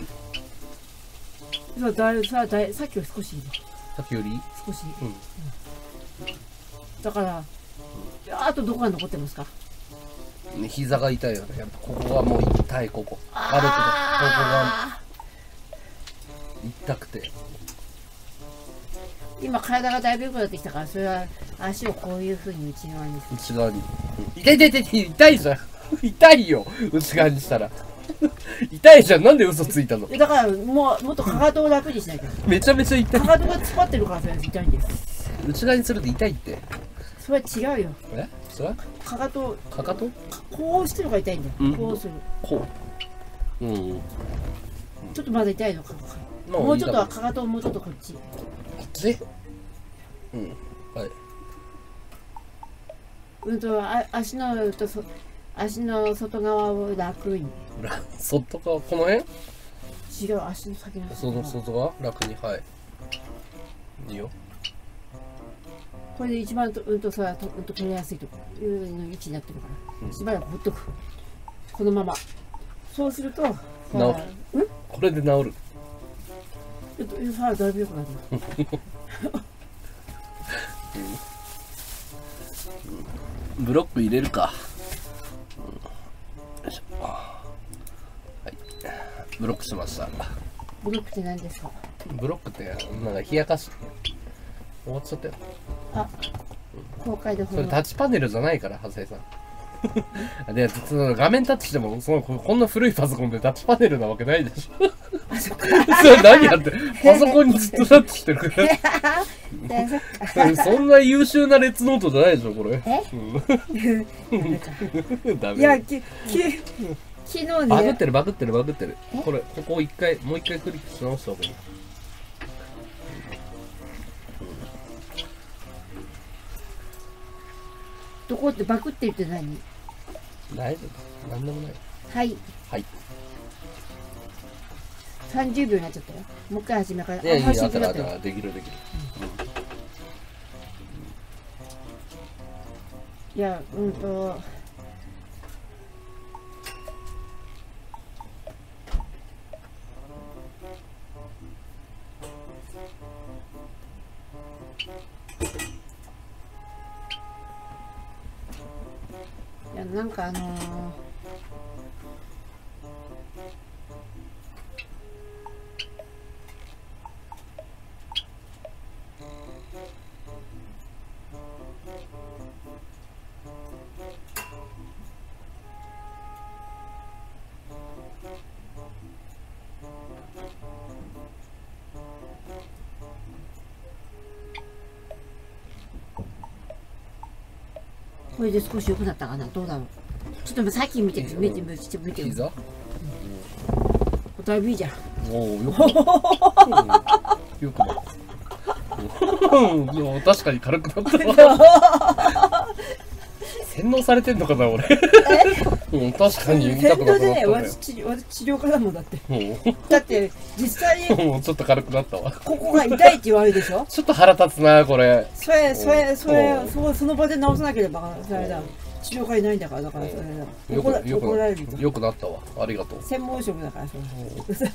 Speaker 2: さっきより少しいいよ。
Speaker 1: さっきより
Speaker 2: 少しいい。だから、あとどこが残ってますか？
Speaker 1: ね、膝が痛いよね。やっぱここがもう痛い。ここ歩くとここが痛くて。
Speaker 2: 今体がだいぶ良くなってきたから、それは足をこういう風に内側に。
Speaker 1: 内側に。痛いじゃん。痛いよ。内側にしたら。痛いじゃん。なんで嘘ついたの？
Speaker 2: だからもっとかかとを楽にしなきゃ。
Speaker 1: めちゃめちゃ痛い。
Speaker 2: かかとが突っ張ってるからそれ痛いんです。
Speaker 1: 内側にすると痛いって。
Speaker 2: それは違うよ。
Speaker 1: それは
Speaker 2: かかとこうしてるのが痛いんだよ。こうする。
Speaker 1: こう。
Speaker 2: ちょっとまだ痛いのか。もうちょっとはかかとをもうちょっとこっち。こ
Speaker 1: っち？はい。
Speaker 2: 足の外側を楽に。
Speaker 1: 外側、この辺？
Speaker 2: 違う、足の先の
Speaker 1: その外側楽に。はい。いいよ。
Speaker 2: これで一番取りやすいところの位置になってるから、しばらくほっとく。このまま。そうすると
Speaker 1: 治る。これで治る。
Speaker 2: だいぶ良くなる。
Speaker 1: ブロック入れるか。ブロックしました。
Speaker 2: ブロックって何ですか？
Speaker 1: ブロックってなんか冷やかし終わっちゃったよ。
Speaker 2: 公開で
Speaker 1: それタッチパネルじゃないから、ハセイさん。で、その画面タッチしてもこんな古いパソコンでタッチパネルなわけないでしょ。それ何やってパソコンにずっとタッチしてるからそんな優秀なレッツノートじゃないでしょこれ。ダメ。いや
Speaker 2: 昨日ね、
Speaker 1: バグってる。これここもう一回クリックし直した方がいい。
Speaker 2: どこってバグって言って何？
Speaker 1: 大丈夫。なんでもない。
Speaker 2: はい。30秒になっちゃったよ。もう一回始めから。
Speaker 1: いやできる。
Speaker 2: いや、 なんかこれで少し良くなったかな、どうだろう。ちょっとさっき見てみて。
Speaker 1: 膝？
Speaker 2: だいぶいいじゃん。
Speaker 1: おお、よくなった。よくなった。でも確かに軽くなったわ。洗脳されてんのかな俺。うん、確かに痛くなくなったね。
Speaker 2: 私治療家だもんだって。だって実際に
Speaker 1: もうちょっと軽くなったわ。
Speaker 2: ここが痛いって言われるでしょ。
Speaker 1: ちょっと腹立つなこれ。
Speaker 2: その場で治さなければそれだ。治療家いないんだからだからそれだ。怒られるぞ。
Speaker 1: よくなったわ。ありがとう。
Speaker 2: 専門職だからそれ。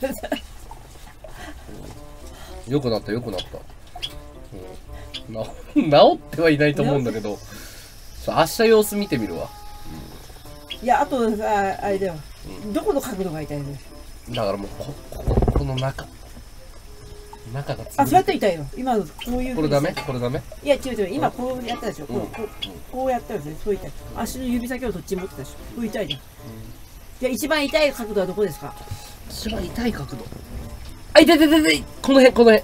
Speaker 1: よくなったよくなった。治ってはいないと思うんだけど。明日様子見てみるわ。
Speaker 2: いや、あとさ、あれだよ。どこの角度が痛いの？
Speaker 1: だからもうこの中がつぶれて。
Speaker 2: あ、そうやって痛いよ。今のこういう。
Speaker 1: これダメ？これダメ？
Speaker 2: いや違う。今こうやったでしょ。こうやったよね。そう痛い。足の指先をどっち持ってたでしょ。こう痛いじゃん。じゃあ一番痛い角度はどこですか？
Speaker 1: 一番痛い角度。あ、痛い。この辺。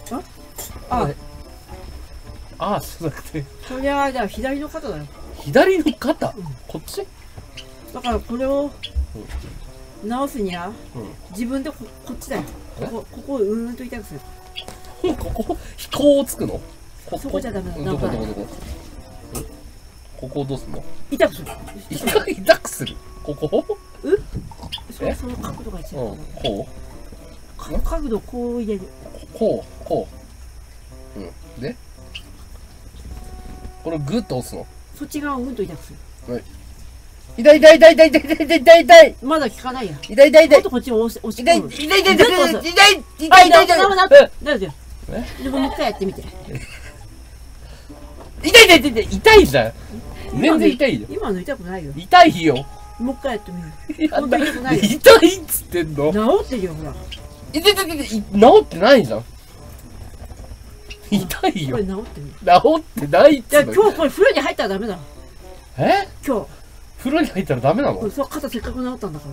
Speaker 1: あ、そうじゃなくて。
Speaker 2: それはじゃあ左の肩だよ。
Speaker 1: 左の肩？こっち？
Speaker 2: だからこれを直すには自分でこっちだよ。ここをうんと痛くする。
Speaker 1: こ飛行をつくの？
Speaker 2: そこじゃダメだ。
Speaker 1: どこ？ここをどうすんの？
Speaker 2: 痛くする。
Speaker 1: 痛くする。ここ？
Speaker 2: その角度が違う。
Speaker 1: こう？
Speaker 2: 角度こう入れる。
Speaker 1: こう。で？これグッと押すの？
Speaker 2: そっち側をうんと痛くする。
Speaker 1: はい。痛い。
Speaker 2: まだ効かないや。
Speaker 1: 痛い。
Speaker 2: もっとこっちを押し込む。痛い。なんで？でももう一回やってみて。
Speaker 1: 痛いじゃん。全然痛いよ。
Speaker 2: 今の痛くないよ。
Speaker 1: 痛いよ。
Speaker 2: もう一回やってみる。本当に痛くないよ。
Speaker 1: 痛いっつってんの。
Speaker 2: 治ってるよほら。
Speaker 1: 治ってないじゃん。痛いよ。
Speaker 2: これ治ってる。
Speaker 1: 治ってないっつって。
Speaker 2: 今日これ風呂に入ったらダメだ。今日。
Speaker 1: 風呂に入ったらダメなの？
Speaker 2: そう、肩せっかく治ったんだから。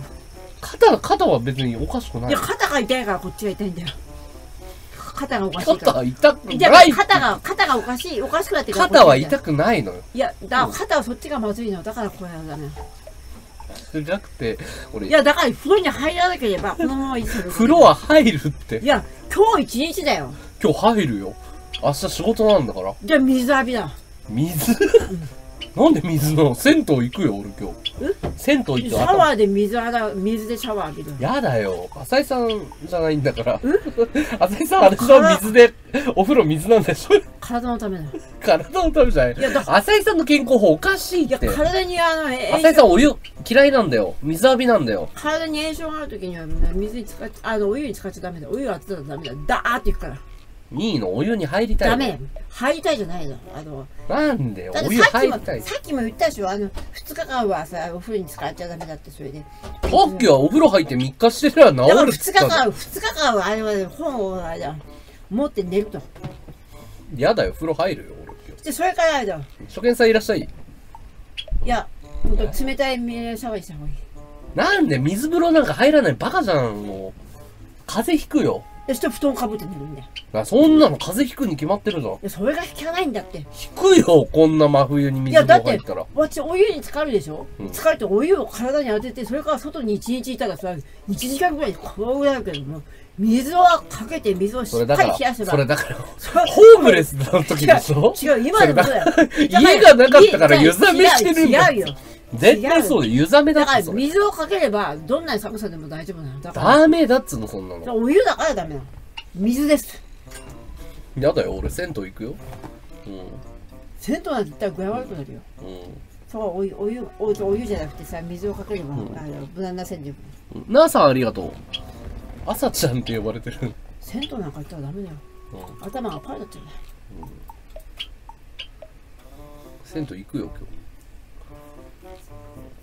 Speaker 1: 肩は別におかしくない。
Speaker 2: いや、肩が痛いからこっちが痛いんだよ。肩がおかしいから。
Speaker 1: 肩痛くない。
Speaker 2: 肩がおかしくなってから。
Speaker 1: 肩は痛くないのよ。
Speaker 2: いや、肩はそっちがまずいの。だからこれはダメ。
Speaker 1: じゃなくて、俺。
Speaker 2: いや、だから風呂に入らなければこのままいいする。
Speaker 1: 風呂は入るって。
Speaker 2: いや、今日一日だよ。
Speaker 1: 今日入るよ。明日仕事なんだから。
Speaker 2: じゃあ水浴びだ。
Speaker 1: 水？なんで水なの？銭湯行くよ俺今日。銭湯行って。
Speaker 2: シャワーで水でシャワー浴びる。
Speaker 1: やだよ。浅井さんじゃないんだから。浅井さんあれは水でお風呂水なんでしょ？
Speaker 2: 体のためだよ。
Speaker 1: 体のためじゃない。浅井さんの健康法おかしいって。
Speaker 2: いや体に
Speaker 1: 浅井さんお湯嫌いなんだよ。水浴びなんだよ。
Speaker 2: 体に炎症がある時には水に使っお湯に使っちゃダメだ。お湯が熱いとダメだ。ダーっていくから。
Speaker 1: いいの？お湯に入りたい。
Speaker 2: ダメ。入りたいじゃないの。
Speaker 1: なんでよ。お湯入りたい。
Speaker 2: さっきも言ったでしょ。2日間はさ、お風呂に使っちゃダメだって、それで。
Speaker 1: さっきはお風呂入って3日してれば治るっつった。
Speaker 2: 2日間はあれは本を持って寝ると。
Speaker 1: やだよ。風呂入るよ、俺。
Speaker 2: で、それからあれだ。
Speaker 1: 初見さんいらっしゃい。
Speaker 2: いや、冷たいシャワーにした方がいい。
Speaker 1: なんで水風呂なんか入らないバカじゃん、もう。風邪ひくよ。
Speaker 2: で、布団かぶって寝るんだよ。
Speaker 1: そんなの風邪ひくに決まってるじゃん。い
Speaker 2: や、それが引かないんだって。
Speaker 1: 引くよ、こんな真冬に水風呂入ったら。いや、だって、
Speaker 2: 私お湯に浸かるでしょ、浸かるとお湯を体に当てて、それから外に1日いたらさ、1時間ぐらいこうぐらいあるけども、水をかけて水をしっかり冷やせば。
Speaker 1: それだから、ホームレスの時でしょ？
Speaker 2: 違う、今でもそうだよ。
Speaker 1: 家がなかったから湯冷めしてるんだ。
Speaker 2: 違うよ。
Speaker 1: 絶対そうだよ。湯冷めだって。だ
Speaker 2: から水をかければ、どんなに寒さでも大丈夫なの。
Speaker 1: ダメだっつの、そんなの。
Speaker 2: お湯だからダメなの。水です。
Speaker 1: やだよ、俺銭湯行くよ。
Speaker 2: 銭湯なんて言ったら具合悪くなるよ。そう、お湯じゃなくてさ、水をかければ、無難な線で。
Speaker 1: なあさんありがとう。朝ちゃんって呼ばれてる。
Speaker 2: 銭湯なんか行ったらダメだよ。頭がパーになっちゃうね。
Speaker 1: 銭湯行くよ、今日。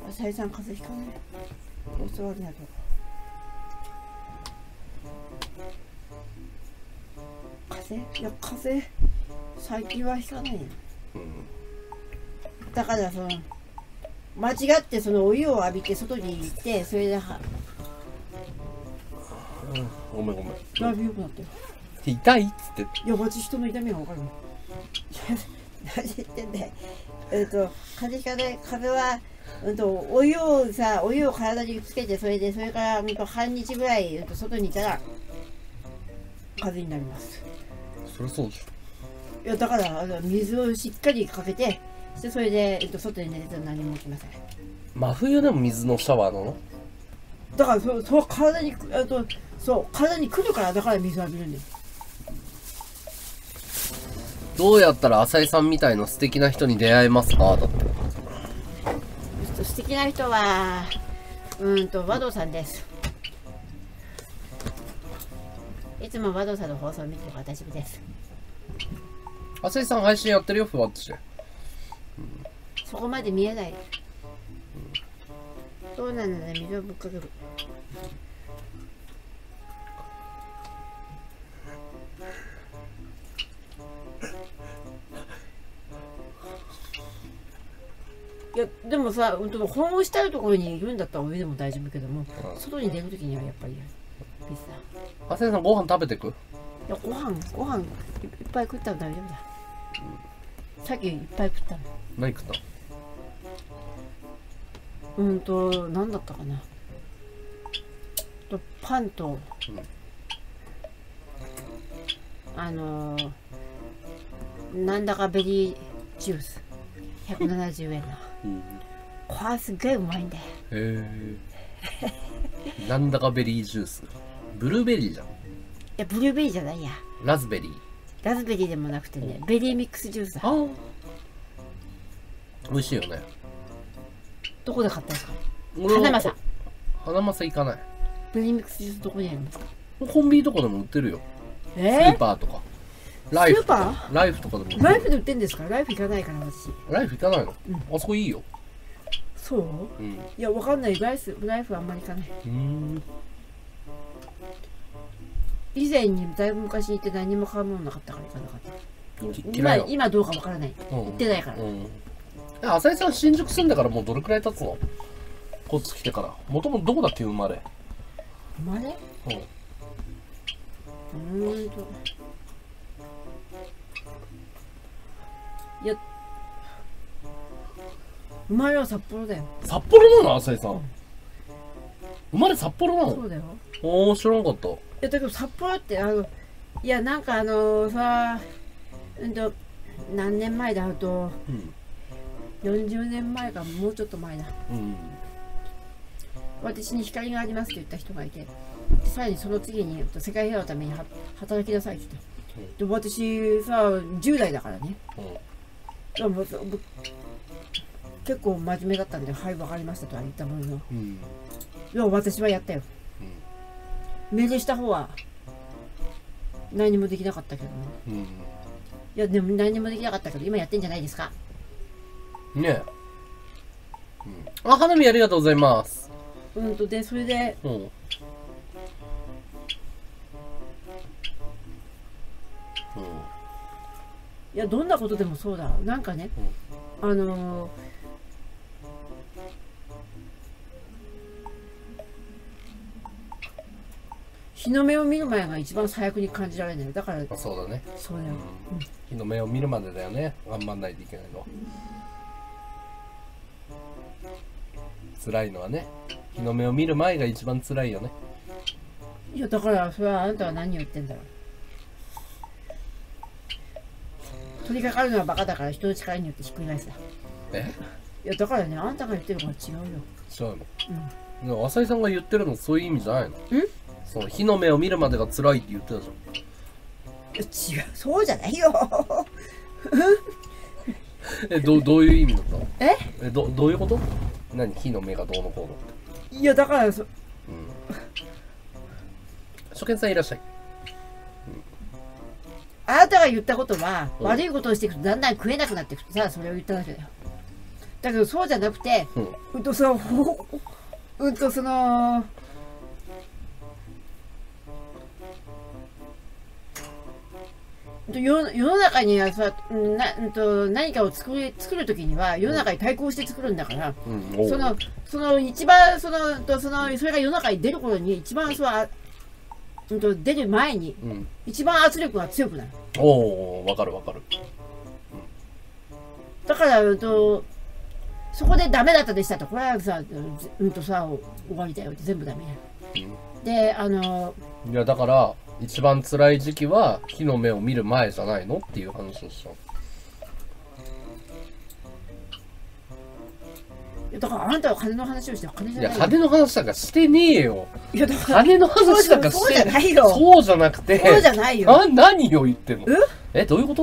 Speaker 2: 浅井さん風邪ひかない。お座りなと。風邪？いや風邪最近はひかないよ。だからその間違ってそのお湯を浴びて外に行ってそれで
Speaker 1: ごめんごめん。
Speaker 2: だいぶ良くなったよ。
Speaker 1: 痛いっつって。
Speaker 2: いや私人の痛みが分かるの。何言ってんだよ。風邪はお湯を体につけてそれから半日ぐらい外にいたら風邪になります。
Speaker 1: そりゃそうでし
Speaker 2: ょ。いやだから水をしっかりかけてそれで外に寝てたら何も起きません。
Speaker 1: 真冬でも水のシャワーなの？
Speaker 2: だからそう体に体に来るからだから水浴びるんだよ。
Speaker 1: どうやったら浅井さんみたいな素敵な人に出会えますか？だって。
Speaker 2: 素敵な人は和道さんです。いつも和道さんの放送を見てる私です。
Speaker 1: 浅井さん配信やってるよ、ふわっとして。
Speaker 2: そこまで見えない。そうなので水をぶっかける。いやでもさ、保温してあるところにいるんだったらお湯でも大丈夫けども、外に出るときにはやっぱりピザ。
Speaker 1: 浅井さんご飯食べてく？い
Speaker 2: やご飯いっぱい食ったら大丈夫だ。さっきいっぱい食ったの。
Speaker 1: 何食った
Speaker 2: の？何だったかな。パンと、なんだかベリージュース170円の。これすっげえうまいんだよ。
Speaker 1: へえ。なんだかベリージュース。ブルーベリーじゃん。い
Speaker 2: やブルーベリーじゃないや。
Speaker 1: ラズベリー。
Speaker 2: ラズベリーでもなくてね、ベリーミックスジュースだ。
Speaker 1: 美味しいよね。
Speaker 2: どこで買ったんですか？花正。
Speaker 1: 花正行かない。
Speaker 2: ベリーミックスジュースどこにありますか？
Speaker 1: コンビニとかでも売ってるよ。スーパーとか。ライフ。
Speaker 2: スーパー？
Speaker 1: ライフとかでも売ってる。
Speaker 2: ライフで売ってんですか？ライフ行かないから私。
Speaker 1: ライフ行かないの？あそこいいよ。
Speaker 2: そう？いやわかんない。ライフはあんまり行かない。以前にだいぶ昔に行って何も買うものなかったから行かなかった。今どうかわからない。行ってないから。
Speaker 1: 浅井さん新宿住んでからもうどれくらい経つの？こっち来てから。もともとどこだっけ生まれ？
Speaker 2: いや生まれは札幌だよ。
Speaker 1: 札幌なの浅井さん？生まれ札幌なの？
Speaker 2: そうだよ。
Speaker 1: おお知らなかった。い
Speaker 2: やだけど札幌っていやなんかさ何年前だと、40年前かもうちょっと前だ。私に光がありますって言った人がいて、さらにその次に世界平和のために働きなさいって言った。で私さ10代だからね。結構真面目だったんで、はい分かりましたとは言ったものの、いや私はやったよ。命令した方は何もできなかったけどね。いやでも何もできなかったけど今やってんじゃないですか
Speaker 1: ねえ。あ、花見ありがとうございます。
Speaker 2: でそれでいやどんなことでもそうだ。なんかね、日の目を見る前が一番最悪に感じられない。だから
Speaker 1: そうだね。
Speaker 2: そうだよ。
Speaker 1: 日の目を見るまでだよね。頑張んないといけないの。辛いのはね。日の目を見る前が一番辛いよね。
Speaker 2: いやだからそれはあなたは何を言ってんだろう。取り掛かるのはバカだから人の力によってひっくり返すだ。いやだからね、あんたが言ってることは違うよ。
Speaker 1: 違うの？浅井さんが言ってるのそういう意味じゃないの？そう、日の目を見るまでが辛いって言ってた
Speaker 2: じゃん。違う、そうじゃないよ。
Speaker 1: どういう意味だったの？どういうこと？何？日の目がどうのこうの？
Speaker 2: いやだから
Speaker 1: 初見さんいらっしゃい。
Speaker 2: あなたが言ったことは、悪いことをしていくとだんだん食えなくなっていくとさ、それを言っただけだよ。 だけどそうじゃなくて、世の中にはさ、何かを作るときには世の中に対抗して作るんだから、その一番それが世の中に出る頃に一番出る前に、一番圧力が強くなる。
Speaker 1: おお、わかるわかる。
Speaker 2: だからそこでダメだったでしたと、これはさ終わりだよって全部ダメだよ。で
Speaker 1: いやだから一番辛い時期は火の目を見る前じゃないのっていう話をした。
Speaker 2: だからあなたは金の話をして金じゃないよ。
Speaker 1: いや金の話なんかしてねえよ。
Speaker 2: いやだから
Speaker 1: 金の話なんかして
Speaker 2: そうじゃないよ。
Speaker 1: そうじゃなくて。
Speaker 2: そうじゃないよ。
Speaker 1: 何を言ってんの？どういうこと？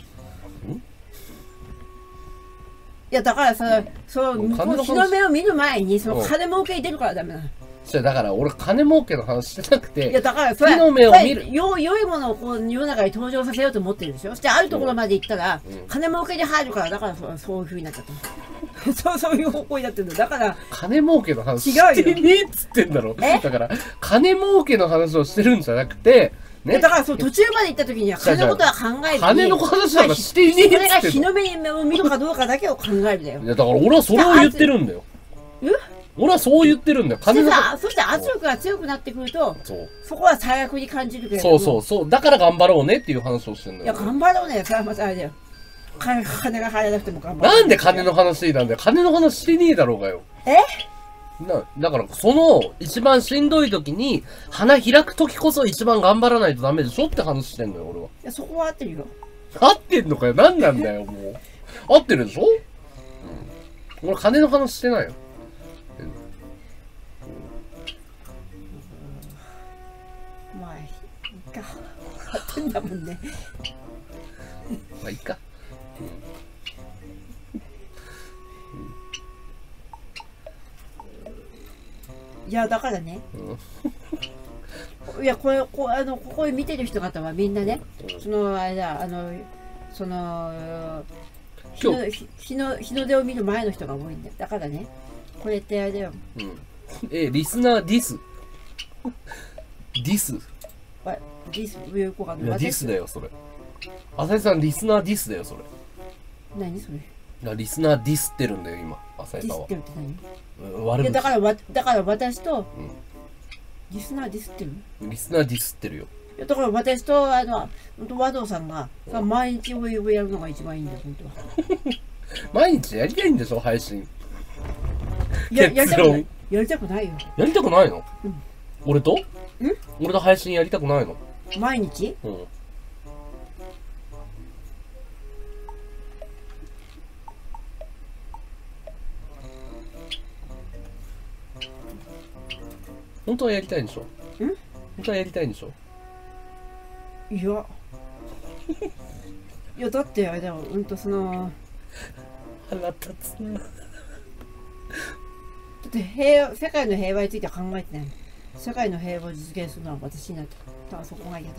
Speaker 2: いやだからさ、日の目を見る前にその金儲けに出るからダメなの。
Speaker 1: だから俺金儲けの話してなくて、
Speaker 2: いやだからそれ
Speaker 1: 火の目を見る
Speaker 2: 良いものをこう世の中に登場させようと思ってるでしょ。そしてあるところまで行ったら、金儲けに入るから、だからそういう風になっちゃったそういう方向になってるの。だから
Speaker 1: 金儲けの話してねえっつってんだろ。だから金儲けの話をしてるんじゃなくて
Speaker 2: ね、だから途中まで行った時には金のことは考えずに、
Speaker 1: 金の話なんかしてねえっつってんの。
Speaker 2: それが日の目を見るかどうかだけを考えるだよ。
Speaker 1: いやだから俺はそれを言ってるんだよ。俺はそう言ってるんだよ。
Speaker 2: そして圧力が強くなってくると、そこは最悪に感じるけど。
Speaker 1: そう。だから頑張ろうねっていう話をしてるんだよ。
Speaker 2: いや、頑張ろうね。それはまたあれだよ。金が入らなくても頑張ろう。
Speaker 1: なんで金の話なんだよ。金の話してねえだろうがよ。だから、その、一番しんどい時に、花開く時こそ一番頑張らないとダメでしょって話してんのよ、俺は。
Speaker 2: いや、そこは合ってるよ。
Speaker 1: 合ってんのかよ。何なんだよ、もう。合ってるでしょ？俺、金の話してないよ。
Speaker 2: まあ、いいか。合ってんだもんね。
Speaker 1: まあ、いいか。
Speaker 2: いやだからね、いやここ見てる人方はみんなね、そのあれだその日の出を見る前の人が多いんだよ。だからね、これってあれだよ。
Speaker 1: リスナーディスディス
Speaker 2: ディスよくわかんない。
Speaker 1: ディスだよそれ。浅井さんリスナーディスだよそれ。
Speaker 2: 何それ？
Speaker 1: リスナーディスってるんだよ今浅井さんは。
Speaker 2: ディスってるって何？
Speaker 1: 悪口。
Speaker 2: だから私とリスナーディスってる？
Speaker 1: リスナーディスってるよ。
Speaker 2: だから私と和道さんが毎日ウェブやるのが一番いいんだよ本当は。
Speaker 1: 毎日やりたいんでしょ配信。
Speaker 2: やりたくないよ。
Speaker 1: やりたくないの？俺と配信やりたくないの？
Speaker 2: 毎日？
Speaker 1: 本当はやりたいんでしょ？本当はやりたいんでしょ？
Speaker 2: いやだってあれだよ、その
Speaker 1: 腹立つな。だ
Speaker 2: って世界の平和については考えてない。世界の平和を実現するのは私になった。だからそこが嫌だ。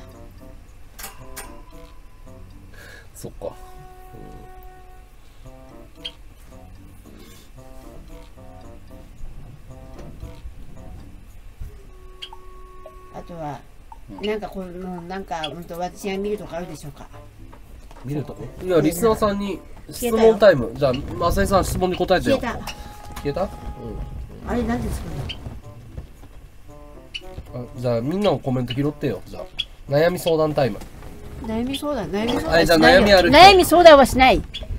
Speaker 1: そっか。
Speaker 2: あとはなんか私が見るとかあるでしょうか？
Speaker 1: 見るとこ？いやリスナーさんに質問タイム。じゃあ浅井さん質問に答えてよ。消えた？
Speaker 2: あれ何で作る
Speaker 1: の？じゃあみんなのコメント拾ってよ。じゃあ悩み相談タイム。
Speaker 2: 悩み相談じゃあ
Speaker 1: 悩み
Speaker 2: 相談はしない。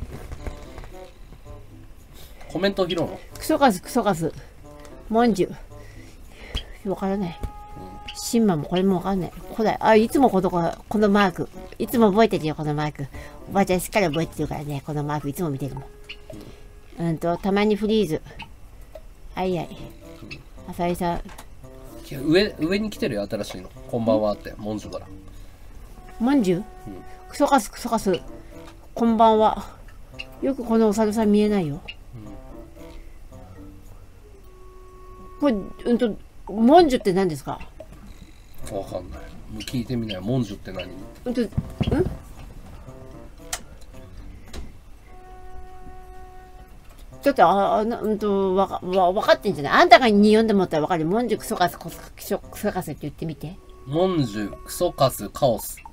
Speaker 1: コメントを拾うの？
Speaker 2: クソカスもんじゅうわからない。シンマもこれもわかんない。いつもこのマークいつも覚えてるよ。このマークおばあちゃんしっかり覚えてるからね。このマークいつも見てるもん。たまにフリーズ。浅井さん
Speaker 1: 上に来てるよ新しいの。こんばんはってもんじゅうから。
Speaker 2: もんじゅう？クソカスこんばんは。よくこのお猿さん見えないよ。これもんじゅうって何ですか？
Speaker 1: わかんない。聞いてみない。もんじゅうって何？
Speaker 2: ちょっと、わかってんじゃない？あんたが2読んでもったらわかる。文殊クソカス、クソカスって言ってみて。
Speaker 1: 文殊、クソカス、カオス。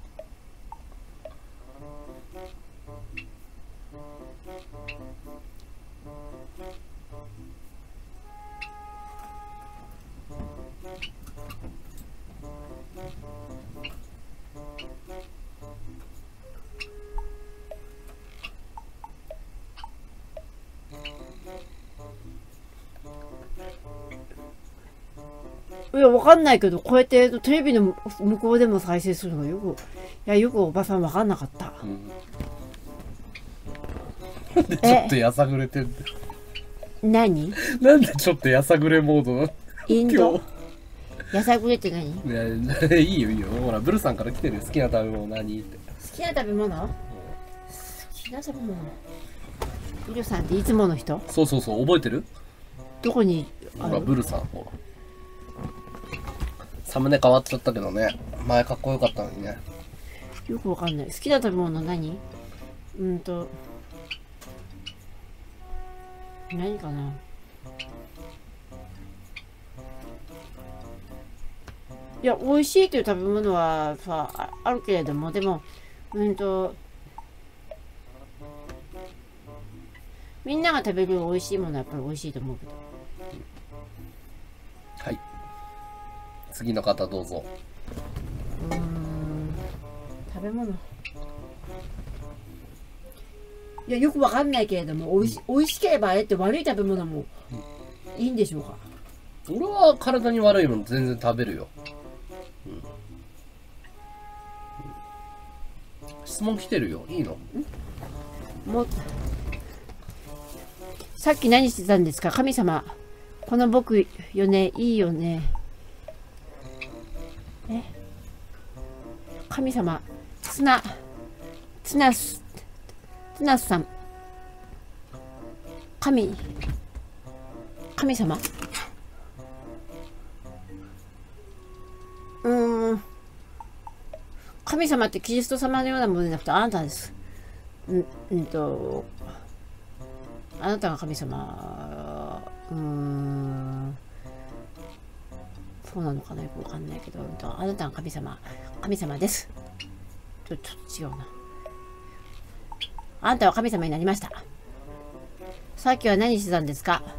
Speaker 2: いや、わかんないけど、こうやってテレビの向こうでも再生するのよくおばさんわかんなかった。
Speaker 1: ちょっとやさぐれてんだ。
Speaker 2: 何？
Speaker 1: なんでちょっとやさぐれモードなの？
Speaker 2: インド？やさぐれって何？
Speaker 1: いいよいいよ。ほら、ブルさんから来てるよ。好きな食べ物何って。
Speaker 2: 好きな食べ物？好きな食べ物。ブルさんっていつもの人？
Speaker 1: そうそうそう、覚えてる？
Speaker 2: どこに？
Speaker 1: ほら、ブルさん。ほら。サムネ変わっちゃったけどね。前かっこよかったのにね。
Speaker 2: よくわかんない。好きな食べ物何？何かな。いや、美味しいという食べ物はさ、あるけれども、でも、みんなが食べる美味しいものはやっぱり美味しいと思うけど。
Speaker 1: はい。次の方どうぞ。
Speaker 2: 食べ物。いや、よくわかんないけれども、美味しければあれって悪い食べ物もいいんでしょうか？
Speaker 1: 俺は体に悪いもの全然食べるよ。質問来てるよ。いいの？
Speaker 2: もうさっき何してたんですか？神様。この僕よね、いいよね。神様。ツナスさん。神様。神様ってキリスト様のようなものじゃなくてあなたです。あなたが神様。そうなのかな、よくわかんないけど、あなたが神様です。ちょっと違うな。あなたは神様になりました。さっきは何してたんですか？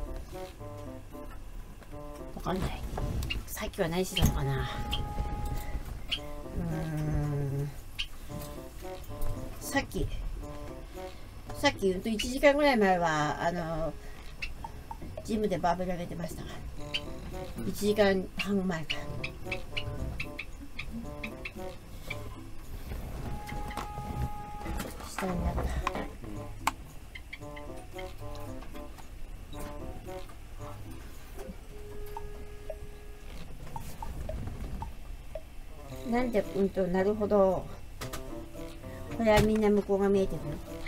Speaker 2: わかんない。さっきは何してたのかな。さっき1時間ぐらい前はジムでバーベル上げてましたが、1時間半前か。下になった。なんでなるほど。これはみんな向こうが見えてるの。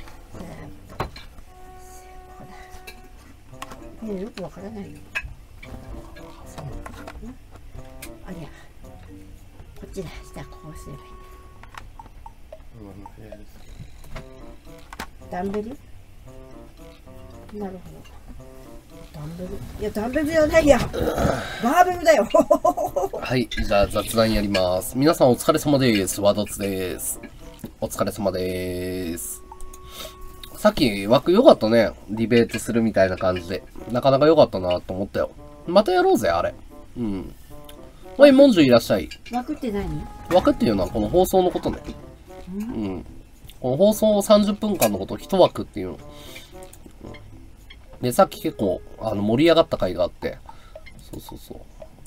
Speaker 2: これよくわからないよ。ありゃ、こっちだ。したらこうすればいい。ダンベル？なるほど。ダンベル？いや、ダンベルじゃないや。バーベルだよ。
Speaker 1: はい、じゃあ雑談やります。皆さんお疲れ様です。ワドツです。お疲れ様です。さっき枠良かったね。ディベートするみたいな感じで。なかなか良かったなと思ったよ。またやろうぜ、あれ。はい、文殊いらっしゃい。
Speaker 2: 枠って何？
Speaker 1: 枠っていうのはこの放送のことね。この放送30分間のことを一枠っていうの。で、さっき結構、盛り上がった回があって。そう。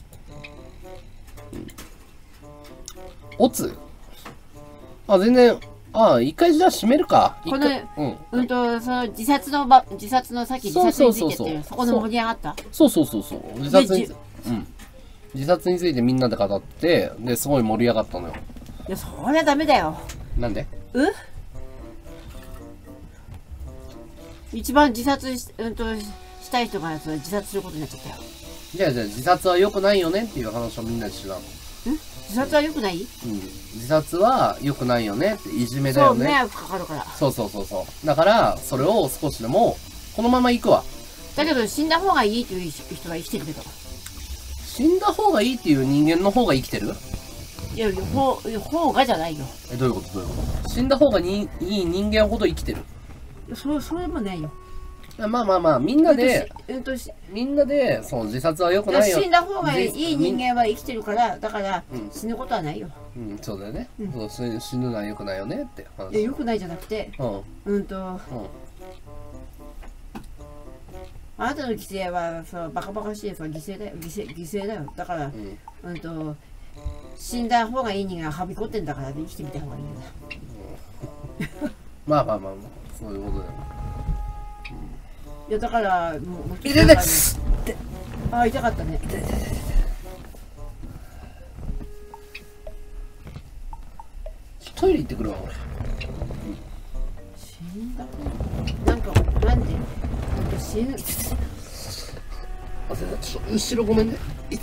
Speaker 1: オツ？全然、一回じゃあ閉めるか。
Speaker 2: この、その自殺のさっき自殺についてっていう、そこの盛り上がった？そう。自殺についてみんなで語って、で、すごい盛り上がったのよ。いや、そりゃダメだよ。なんで？一番自殺したい人が自殺することになっちゃったよ。じゃあ自殺は良くないよねっていう話をみんなでしてたの。自殺は良くない？自殺は良くないよねって、いじめだよね。そう、迷惑かかるから。そう。だから、それを少しでも、このまま行くわ。 だけど死んだ方がいいという人は生きてるけど。
Speaker 1: 死んだ方がいいっていう人間の方が生きてる？
Speaker 2: いや、方がじゃないよ。
Speaker 1: どういうことどういうこと？死んだ方がいい人間ほど生きてる？
Speaker 2: それもないよ。
Speaker 1: まあまあまあ、みんなで、そう、自殺は良くないよ。
Speaker 2: 死んだ方がいい人間は生きてるから、だから、死ぬことはないよ。
Speaker 1: そうだよね。死ぬのは良くないよねって話。
Speaker 2: いや、良くないじゃなくて、あなたの犠牲は、バカバカしい犠牲だよ。犠牲だよ。だから、死んだ方がいい人間がはびこってんだから、生きてみた方がいいんだ。
Speaker 1: まあまあまあまあ、そういうことだよ。
Speaker 2: いやだからもう
Speaker 1: 痛い
Speaker 2: あ、痛かったね。
Speaker 1: トイレ行ってくるわ俺。
Speaker 2: 死んだなんで死ぬ。
Speaker 1: ちょっと後ろごめんね。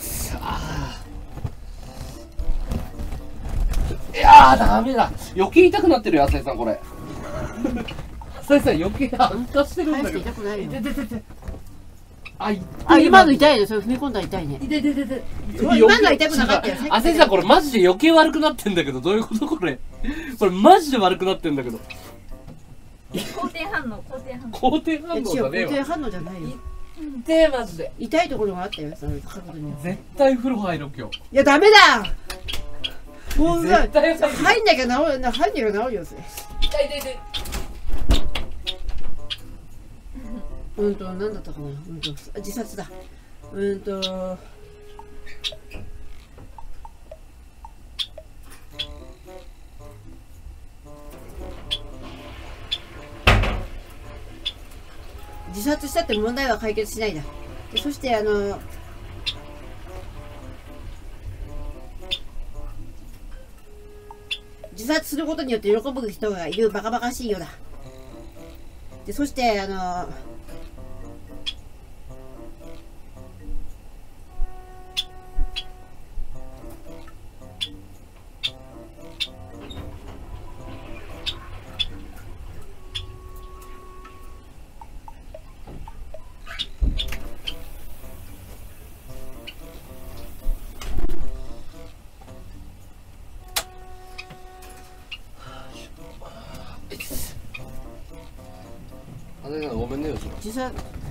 Speaker 1: いやーダメだ。余計痛くなってるよ浅井さんこれ。浅井さん余計悪化してるんだけど。
Speaker 2: 痛くないよ。
Speaker 1: あ、
Speaker 2: 今の痛いね。それ踏み込んだら痛いね。今のは痛くなかったよ。
Speaker 1: 浅井さんこれマジで余計悪くなってんだけど。どういうことこれ。これマジで悪くなってんだけど。
Speaker 3: 肯定反応だね。
Speaker 1: 肯定反応じゃないよ。痛いマジで。
Speaker 2: 痛いところがあったよ。その角度に。
Speaker 1: 絶対風呂入ろう今日。
Speaker 2: いやダメだ。もうさ、入んなきゃ治る、入んなきゃ治るよ。
Speaker 1: 痛い。
Speaker 2: なんだったかな。自殺だ。自殺したって問題は解決しないんだ。そして自殺することによって喜ぶ人がいるバカバカしいようだ。でそして
Speaker 1: ごめんねよ。
Speaker 2: 自殺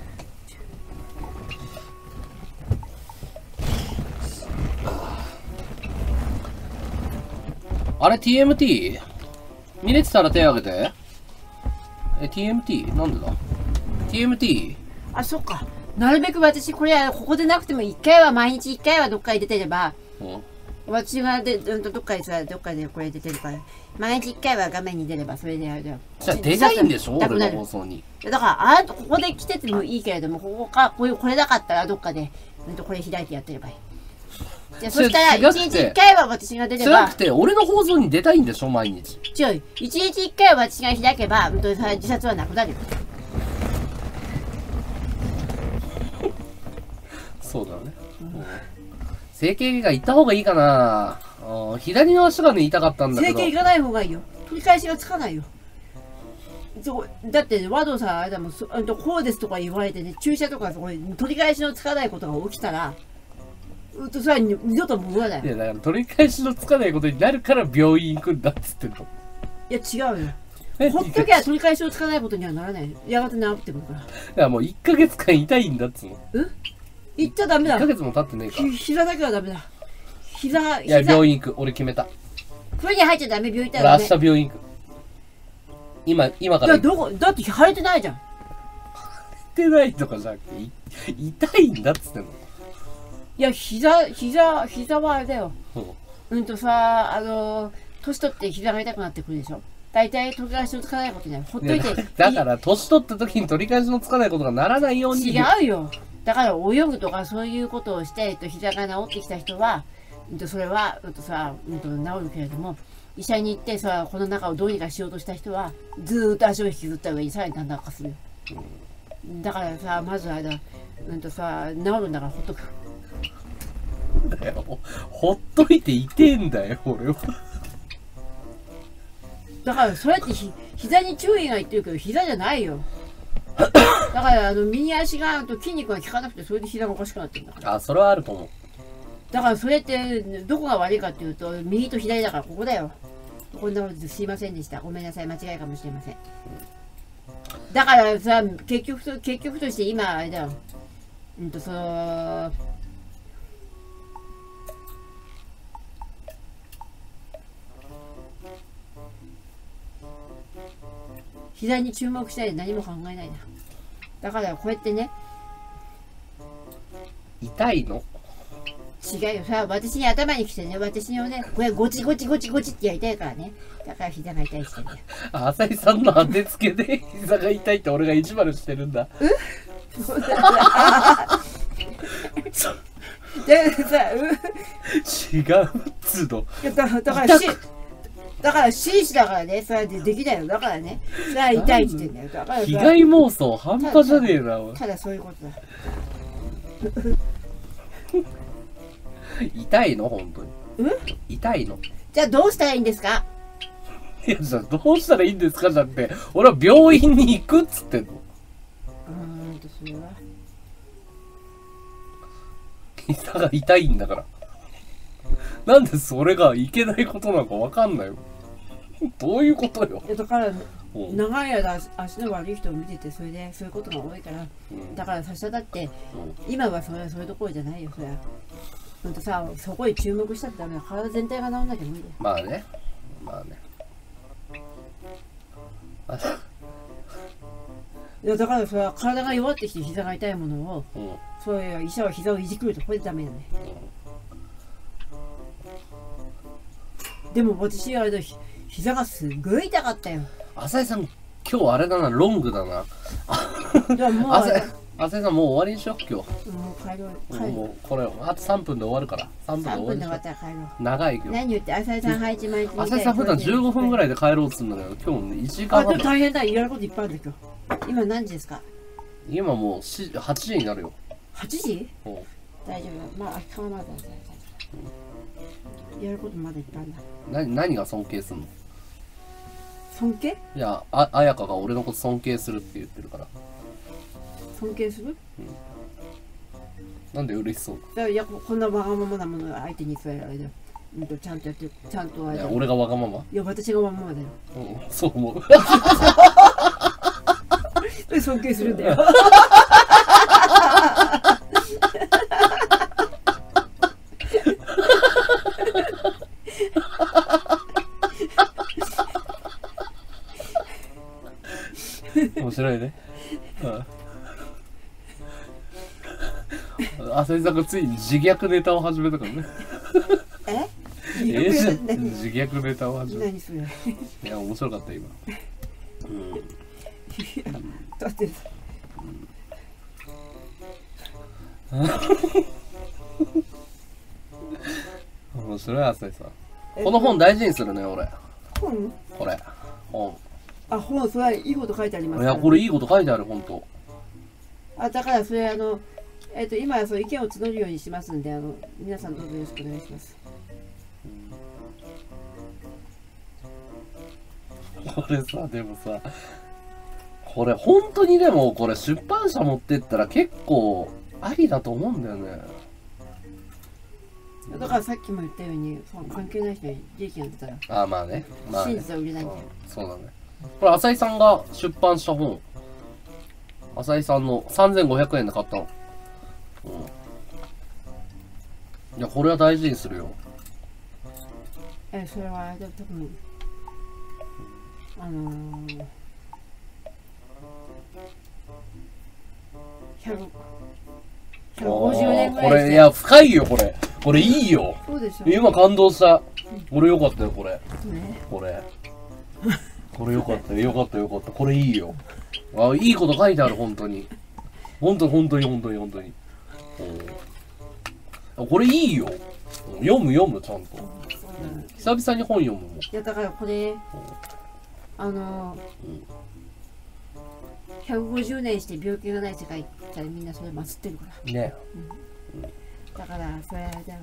Speaker 1: あれ TMT？ 見れてたら手挙げて。TMT？ なんでだ ?TMT？
Speaker 2: あ、そっか。なるべく私これはここでなくても毎日1回はどっかに出てれば、私がどっかでこれ出てるから、毎日1回は画面に出ればそれであれだよ。
Speaker 1: じゃあ出ないんでしょ俺の放送に。
Speaker 2: だからここで来ててもいいけれども、これなかったらどっかでこれ開いてやってればいい。じゃあそしたら1日1回は私が出れば。
Speaker 1: じゃなくて俺の放送に出たいんでしょ毎日。
Speaker 2: 違う、1日1回は私が開けば自殺はなくなるよ。
Speaker 1: そうだね。整形外科行った方がいいかな。左の足がね痛かったんだけど。
Speaker 2: 整形行かない方がいいよ。取り返しがつかないよ。だって和道さんあれだもん、こうですとか言われてね、注射とか取り返しのつかないことが起きたら、それは二度と戻らない。
Speaker 1: いやだから取り返しのつかないことになるから病院行くんだっつってんの。
Speaker 2: いや違うよ。ほっときゃ取り返しのつかないことにはならない。やがて治ってくるから。だか
Speaker 1: らもう1ヶ月間痛いんだっつうの。
Speaker 2: 行っちゃダメだ。
Speaker 1: 1ヶ月も経ってねえか。
Speaker 2: 膝だけはダメだ。
Speaker 1: いや病院行く。俺決めた。
Speaker 2: 風呂に入っちゃダメ。病院行ったらダメ。
Speaker 1: 俺明日病院行く。今から。
Speaker 2: だって腫れてないじゃん。
Speaker 1: 腫れてないとかじゃなくて痛いんだっつってんの。
Speaker 2: いや膝はあれだよ。年取って膝が痛くなってくるでしょ。大体取り返しのつかないことになる。ほっといて。
Speaker 1: だから年取った時に取り返しのつかないことがならないように。
Speaker 2: 違うよ。だから泳ぐとかそういうことをして、膝が治ってきた人は、それは治るけれども、医者に行ってこの中をどうにかしようとした人はずーっと足を引きずった上にさらにだんだん悪化する。だからまずあれだ、治るんだからほっとく。
Speaker 1: だよ、ほっといていてんだよ俺は。
Speaker 2: だからそうやって膝に注意がいってるけど膝じゃないよ。 だから右足が筋肉が効かなくて、それで膝がおかしくなってるんだから。
Speaker 1: あ、それはあると思う。
Speaker 2: だからそれってどこが悪いかっていうと、右と左だからここだよ。こんなことすいませんでした。ごめんなさい、間違いかもしれません。だからさ、結局として今あれだよ。膝に注目しないで何も考えないな。だからこうやってね。
Speaker 1: 痛いの？
Speaker 2: 違うよ。さ、私に頭に来てね、私にね、これゴチゴチゴチゴチってやりたいからね。だから膝が痛いしてんだよ。
Speaker 1: 浅井さんの当てつけで膝が痛いって俺が意地悪してるんだ。
Speaker 2: でさ、
Speaker 1: 違うっつうの。
Speaker 2: だから紳士だからね、それでできないよ。だからね、それは痛いって言ってんだよ。だから
Speaker 1: 被害妄想半端じゃねえな。
Speaker 2: ただそういうことだ。
Speaker 1: 痛いの本当に。痛いの？
Speaker 2: じゃあどうしたらいいんですか？
Speaker 1: いや、じゃあどうしたらいいんですかだって、俺は病院に行くっつってんの。
Speaker 2: それは
Speaker 1: 膝が痛いんだから。なんでそれがいけないことなのかわかんないよ。どういうことよ。
Speaker 2: だから長い間足の悪い人を見てて、それでそういうことが多いから、だからさしただって、今はそういうところじゃないよ。それはほんとさ、そこに注目したってダメだ。体全体が治んなきゃ無理だよ。
Speaker 1: まあね、まあね。
Speaker 2: いやだからそれは体が弱ってきて膝が痛いものを、そういう医者は膝をいじくるとこれでダメだね。でも私は膝がすごい痛かったよ。
Speaker 1: 浅井さん、今日あれだな、ロングだな。浅井さん、もう終わりにしよう、今日。
Speaker 2: もう帰ろう。
Speaker 1: もうこれ、あと3分で終わるから。3分で終わりにしよう。
Speaker 2: 3分で終わったら帰ろう。
Speaker 1: 長いよ。
Speaker 2: 何言って、浅井さん配置前に。
Speaker 1: 浅井さん、普段15分ぐらいで帰ろうとするんだけど、今日1時間半。
Speaker 2: 大変だ、やることいっぱいあるんだ今日。今何時ですか？
Speaker 1: 今もう8時になるよ。
Speaker 2: 8時？大丈夫。まあ、明日はまだ大丈夫。やることまだいっぱいあるんだ。
Speaker 1: 何が尊敬するの？
Speaker 2: 尊敬？
Speaker 1: いや、綾香が俺のこと尊敬するって言ってるから。
Speaker 2: 尊敬する？
Speaker 1: なんで嬉しそう？
Speaker 2: いや、こんなわがままなものを相手にそれあれだよ。ちゃんとやって、ちゃんとあれだよ。
Speaker 1: 俺がわがまま？
Speaker 2: いや、私がわがままだよ。
Speaker 1: そう思う。
Speaker 2: 尊敬するんだよ。
Speaker 1: 面白いね。浅井さんがついに自虐ネタを始めたからね。自虐ネタを始めた。
Speaker 2: 何それ？
Speaker 1: いや、面白かった今。
Speaker 2: だってさ。
Speaker 1: 面白い浅井さん。この本大事にするね俺。
Speaker 2: 本？
Speaker 1: これ本。
Speaker 2: あ、本、それはいいこと書いてあります。
Speaker 1: いや、これいいこと書いてある本当。
Speaker 2: だからそれ今はそう意見を募るようにしますんで、皆さんどうぞよろしくお願いします。
Speaker 1: これさ、でもさ、これ本当にでもこれ出版社持ってったら結構ありだと思うんだよね。
Speaker 2: だからさっきも言ったように、関係ない人に利益が出たら、
Speaker 1: ああまあね、まあね、
Speaker 2: 真実は売れないんだよ。
Speaker 1: そうだね。これ浅井さんが出版した本、浅井さんの3500円で買ったの。いや、これは大事にするよ。
Speaker 2: それは多分150年ぐらい。
Speaker 1: これ、いや、深いよ、これ。これいいよ。
Speaker 2: そうでしょ。
Speaker 1: 今感動した。俺よかったよ、これ。
Speaker 2: ね、
Speaker 1: これ。これよかったよ、よかったよかった。これいいよ。あ、いいこと書いてある、本当に。本当に。これいいよ。読む、ちゃんと。久々に本読むもん。
Speaker 2: いや、だからこれ、150年して病気がない世界ってみんなそれ祀ってるから。
Speaker 1: ね。
Speaker 2: だから、それだよ。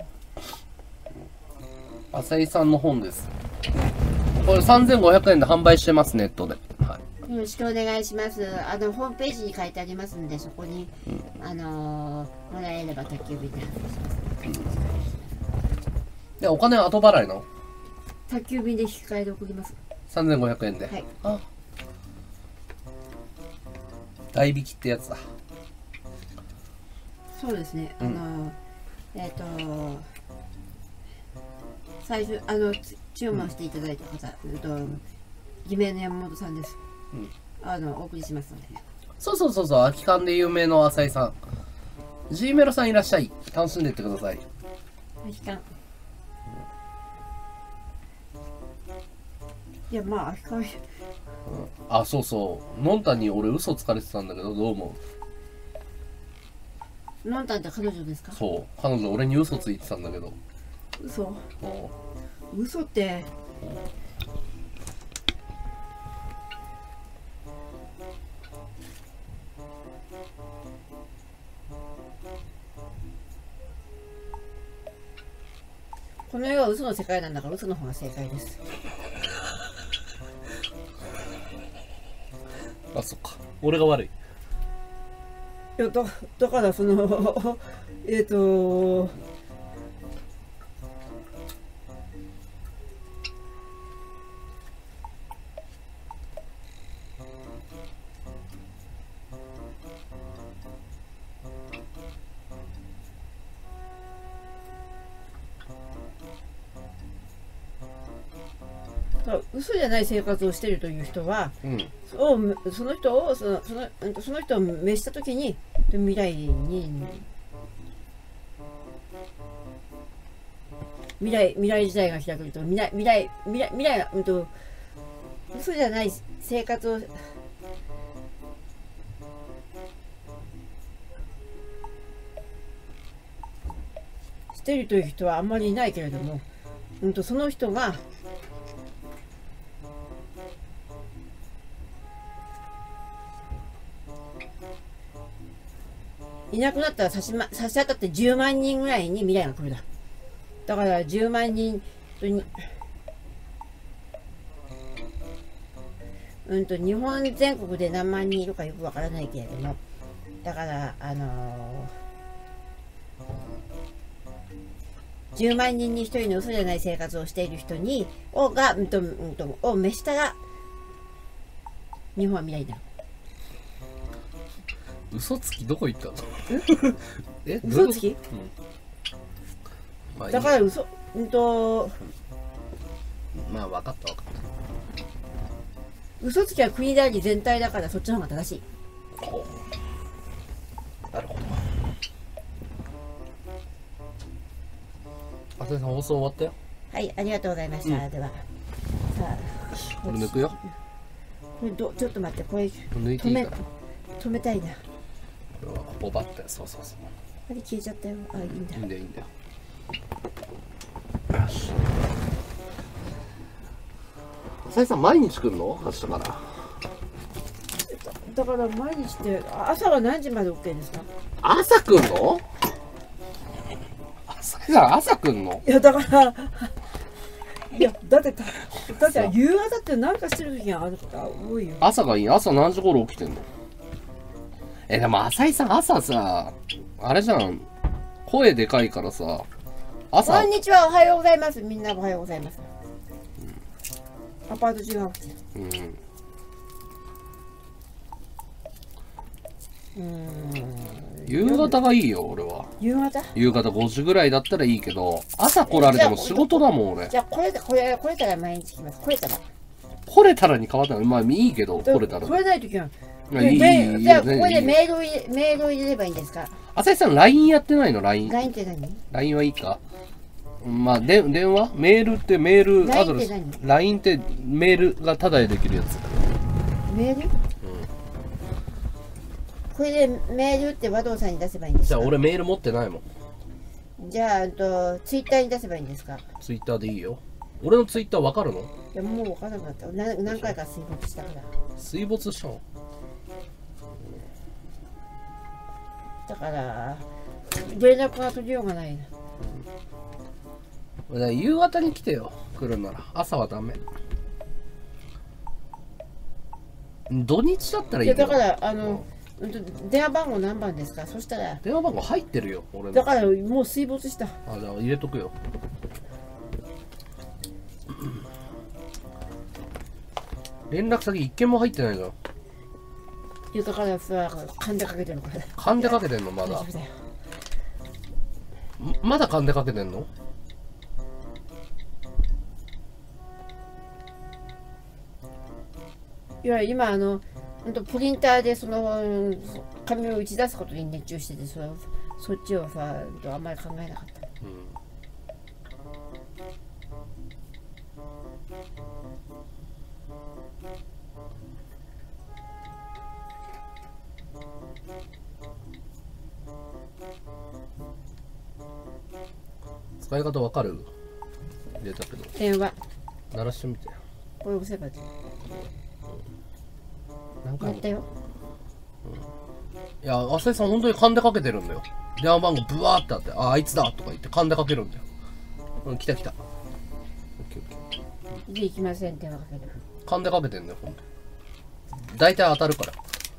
Speaker 1: 浅井さんの本です。これ3500円で販売してます、ネットで。はい。
Speaker 2: よろしくお願いします。ホームページに書いてありますんで、そこに、もらえれば宅急便で発送します。
Speaker 1: で、お金は後払いの？
Speaker 2: 宅急便で引き換えで送ります。
Speaker 1: 3500円で。
Speaker 2: はい。
Speaker 1: あ、代引きってやつだ。
Speaker 2: そうですね。最初注文していただいた方、偽名の山本さんです。お送りしますので。
Speaker 1: そう、空き缶で有名の浅井さん。G メロさんいらっしゃい。楽しんでってください。
Speaker 2: 空き缶。いや、まあ、空き缶。
Speaker 1: あ、そうそう。のんたんに俺嘘つかれてたんだけど、どう思
Speaker 2: う？のんたんって彼女ですか？
Speaker 1: そう。彼女俺に嘘ついてたんだけど。
Speaker 2: 嘘？嘘って。この世は嘘の世界なんだから嘘の方が正解です。
Speaker 1: あ、そっか。俺が悪い。
Speaker 2: いや、だからその嘘じゃない生活をしているという人は、その人をその人を召したときに未来時代が開けると未来が嘘じゃない生活をしているという人はあんまりいないけれども、その人がいなくなったら差し当たって10万人ぐらいに未来が来るだ。だから10万人に日本全国で何万人いるかよくわからないけれども、だから10万人に1人の嘘じゃない生活をしている人にを召したら日本は未来になる。
Speaker 1: 嘘つきどこ行ったの？
Speaker 2: 嘘つき？だから嘘
Speaker 1: まあ分かった
Speaker 2: 嘘つきは国であり全体だからそっちの方が正しい。
Speaker 1: なるほど。あささん放送終わったよ。
Speaker 2: はい、ありがとうございました。ではさあ
Speaker 1: これ抜くよ。
Speaker 2: これちょっと待って、これ
Speaker 1: 抜いていいかな。
Speaker 2: 止めたいな。
Speaker 1: これはポバってそう。
Speaker 2: あれ消えちゃったよ。あ、いいんだ。
Speaker 1: いいんだよ。よし。さいさん毎日来るの？明日から。
Speaker 2: だから毎日って朝は何時まで OK ですか？
Speaker 1: 朝来るの？さいさん朝来るの？
Speaker 2: いやだからいやだって夕方って何かしてる時があるから多いよ。
Speaker 1: 朝がいい。朝何時頃起きてんの？でも浅井さん朝さあれじゃん、声でかいからさ朝。
Speaker 2: こんにちは、おはようございます。みんなおはようございます。アパート中が起きてる。
Speaker 1: 夕方がいいよ俺は。
Speaker 2: 夕方
Speaker 1: 5時ぐらいだったらいいけど、朝来られても仕事だもん俺。
Speaker 2: じゃあこれたら毎日来ます。来れたらに
Speaker 1: 変わったらまあいいけど、来れたら。
Speaker 2: 来れない時は。じゃあここでメールを入れればいいんですか？
Speaker 1: 浅井さん LINE やってないの？ LINE
Speaker 2: って何？
Speaker 1: LINE はいいか。まあ電話？メールってメールアドレス。LINE ってメールがタダでできるやつ。
Speaker 2: メール？これでメールって和道さんに出せばいいんですか？
Speaker 1: じゃあ俺メール持ってないもん。
Speaker 2: じゃあツイッターに出せばいいんですか？
Speaker 1: ツイッターでいいよ。俺のツイッターわかるの？い
Speaker 2: やもうわからなくなった。何回か水没したから。
Speaker 1: 水没したの？
Speaker 2: だから連絡が取りようがないな。
Speaker 1: 夕方に来てよ、来るなら。朝はダメ。 土日だったらいい
Speaker 2: や
Speaker 1: けど。
Speaker 2: だから電話番号何番ですか？そしたら
Speaker 1: 電話番号入ってるよ、俺の。
Speaker 2: だからもう水没した。
Speaker 1: あ、じゃあ入れとくよ。連絡先一件も入ってないじゃん。
Speaker 2: いやだからさ、勘でかけてるのかね。
Speaker 1: 勘でかけてんのまだ。まだ勘でかけてんの？
Speaker 2: いや今プリンターでその紙を打ち出すことに熱中してて、そっちをさあんまり考えなかった。
Speaker 1: 使い方わかる？入れたけど。
Speaker 2: 電話。
Speaker 1: 鳴らしてみて。
Speaker 2: これ押せばいい。
Speaker 1: 何回も。
Speaker 2: やったよ。
Speaker 1: いや、浅井さん本当に勘でかけてるんだよ。電話番号ブワーってあって、あいつだとか言って勘でかけるんだよ。来た来た。
Speaker 2: で、行きません、電話かける。
Speaker 1: 勘でかけてんだよ、ほんと。大体当たるから。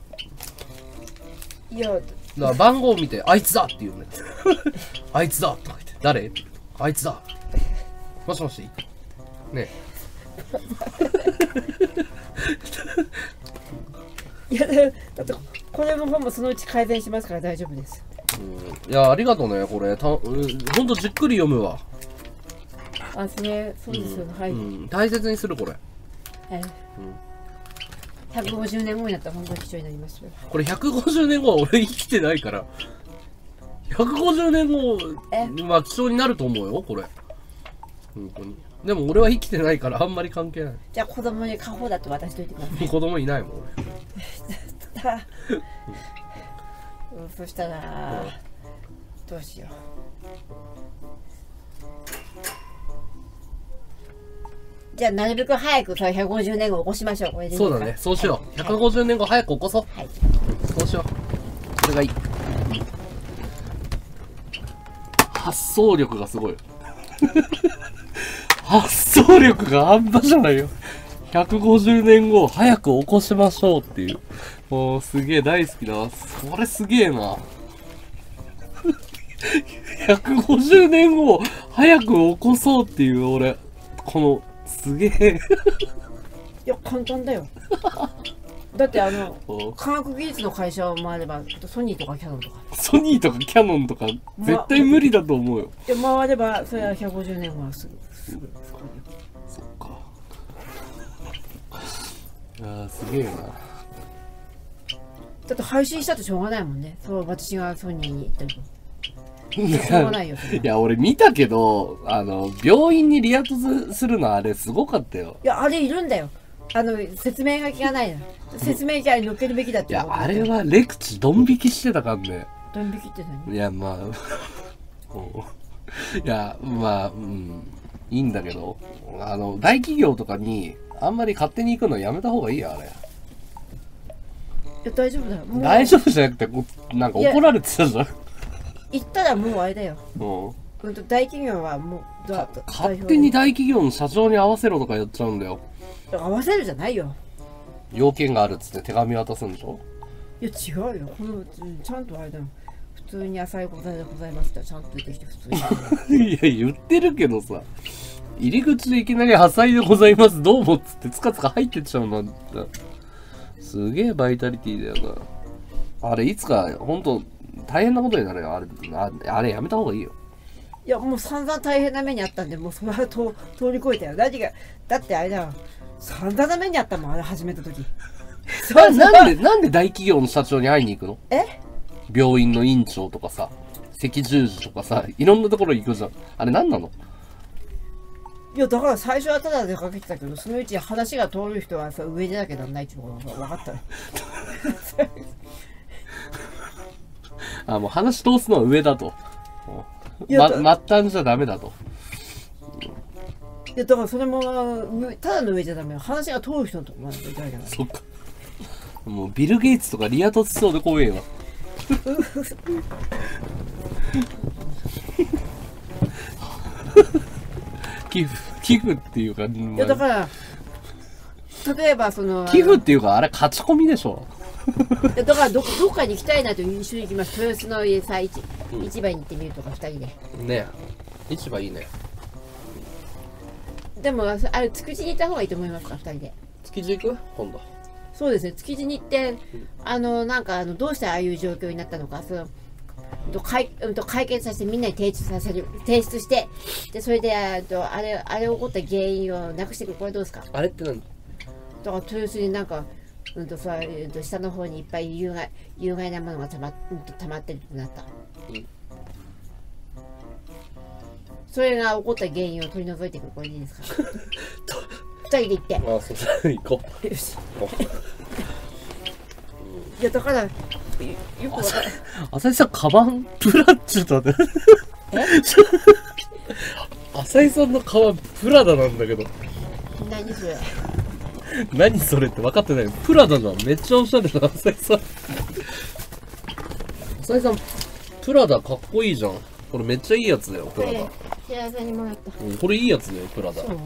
Speaker 2: いや、
Speaker 1: だから番号を見て、あいつだって言うんだよ。あいつだとか言って、誰？あいつだ。もしもし。ね
Speaker 2: いや、だってこれも本もそのうち改善しますから大丈夫です。
Speaker 1: いや、ありがとうね、これ。ほんとじっくり読むわ。
Speaker 2: あ、そうですよね、はい。
Speaker 1: 大切にする、これ。
Speaker 2: 150年後になったら本当に貴重になりますよ。
Speaker 1: これ150年後は俺生きてないから。150年後は貴重になると思うよ、これ。本当に。でも俺は生きてないからあんまり関係ない。
Speaker 2: じゃあ子供に過保だと渡しといてください。
Speaker 1: 子供いないもん
Speaker 2: 俺。そしたら、どうしよう。じゃあなるべく早く150年後起こしましょう。これでいいですか？
Speaker 1: そうだね、そうしよう。150年後早く起こそう。はい。そうしよう。それがいい。発想力がすごい。発想力が半端じゃないよ。150年後早く起こしましょうっていう。もうすげえ大好きだ。それすげえな。150年後早く起こそうっていう俺、このすげえ。
Speaker 2: いや簡単だよ。だって科学技術の会社もあればソニーとかキャノンとか。
Speaker 1: ソニーとかキャノンとか絶対無理だと思うよ。
Speaker 2: いや回ればそれは150年後はすぐ。
Speaker 1: そっか。ああすげえな。
Speaker 2: だって配信したってしょうがないもんね。そう私がソニーに行ったりと。しょうがないよ。
Speaker 1: いや俺見たけど病院にリア突するのあれすごかったよ。
Speaker 2: いやあれいるんだよ。説明書きがないの。説明書に載っけるべきだって。
Speaker 1: いやあれはレクチドン引きしてたかんね。
Speaker 2: ドン引きって何？
Speaker 1: いやまあいやまあいいんだけど大企業とかにあんまり勝手に行くのやめた方がいいよあれ。
Speaker 2: いや大丈夫だよ。
Speaker 1: 大丈夫じゃなくてなんか怒られてたじゃん。
Speaker 2: 行ったらもうあれだよ。大企業はもう
Speaker 1: 勝手に大企業の社長に合わせろとかやっちゃうんだよ。
Speaker 2: 合わせるじゃないよ。
Speaker 1: 要件があるっつって手紙渡すんでしょ。
Speaker 2: いや違うよ。ちゃんとあれだよ。普通に野菜ございますってちゃんと出てきて普通に。
Speaker 1: いや言ってるけどさ、入り口でいきなり野菜でございますどうもっつってつかつか入ってっちゃうの。すげえバイタリティだよな。あれいつかほんと大変なことになるよ。あれやめた方がいいよ。
Speaker 2: いやもう散々大変な目にあったんで、もうそれは通り越えたよ。だってあれだよ。散々な目にあったもんあれ始めた時。
Speaker 1: なんで大企業の社長に会いに行くの？病院の院長とかさ、赤十字とかさ、いろんなところ行くじゃん。あれ何なの？
Speaker 2: いやだから最初はただ出かけてたけど、そのうち話が通る人はさ上でなきゃなんないってことが分かったよ。
Speaker 1: あ、もう話通すのは上だと。末端じゃダメだと。
Speaker 2: いやだからそれもただの上じゃダメよ。話が通る人のとこまで出たいから。
Speaker 1: そっか。もうビル・ゲイツとかリア突しそうで怖えわ。
Speaker 2: 寄付っていうか。いやだから例えばその
Speaker 1: 寄付っていうかあれ勝ち込みでしょ。
Speaker 2: だからどっかに行きたいなと一緒に行きます。豊洲のさ市場に行ってみるとか2人で。
Speaker 1: ねえ、市場いいね。
Speaker 2: でもあれ築地に行った方がいいと思いますか、2人で。
Speaker 1: 築地行く？今度。
Speaker 2: そうですね、築地に行って、なんかどうしてああいう状況になったのか、会見させてみんなに提出して、でそれであれ起こった原因をなくしていく。これどうですか？
Speaker 1: あれって何？
Speaker 2: だから豊洲になんか下の方にいっぱい有害なものがたまってるってなった。それが起こった原因を取り除いていく。これでいいですか？2人で行って。
Speaker 1: ああ、そうだ、行こう。
Speaker 2: よし。いやだからよくわかる。
Speaker 1: 浅井さん、カバンプラッチュだね。浅井さんのカバンプラダなんだけど。
Speaker 2: 何それ？
Speaker 1: 何それって分かってない。プラダだ。めっちゃおしゃれな浅井さん。浅井さん、プラダかっこいいじゃん。これめっちゃいいやつだよ、プラダ。
Speaker 2: 平井さんにもらった。
Speaker 1: これいいやつだよ、プラダ。そう？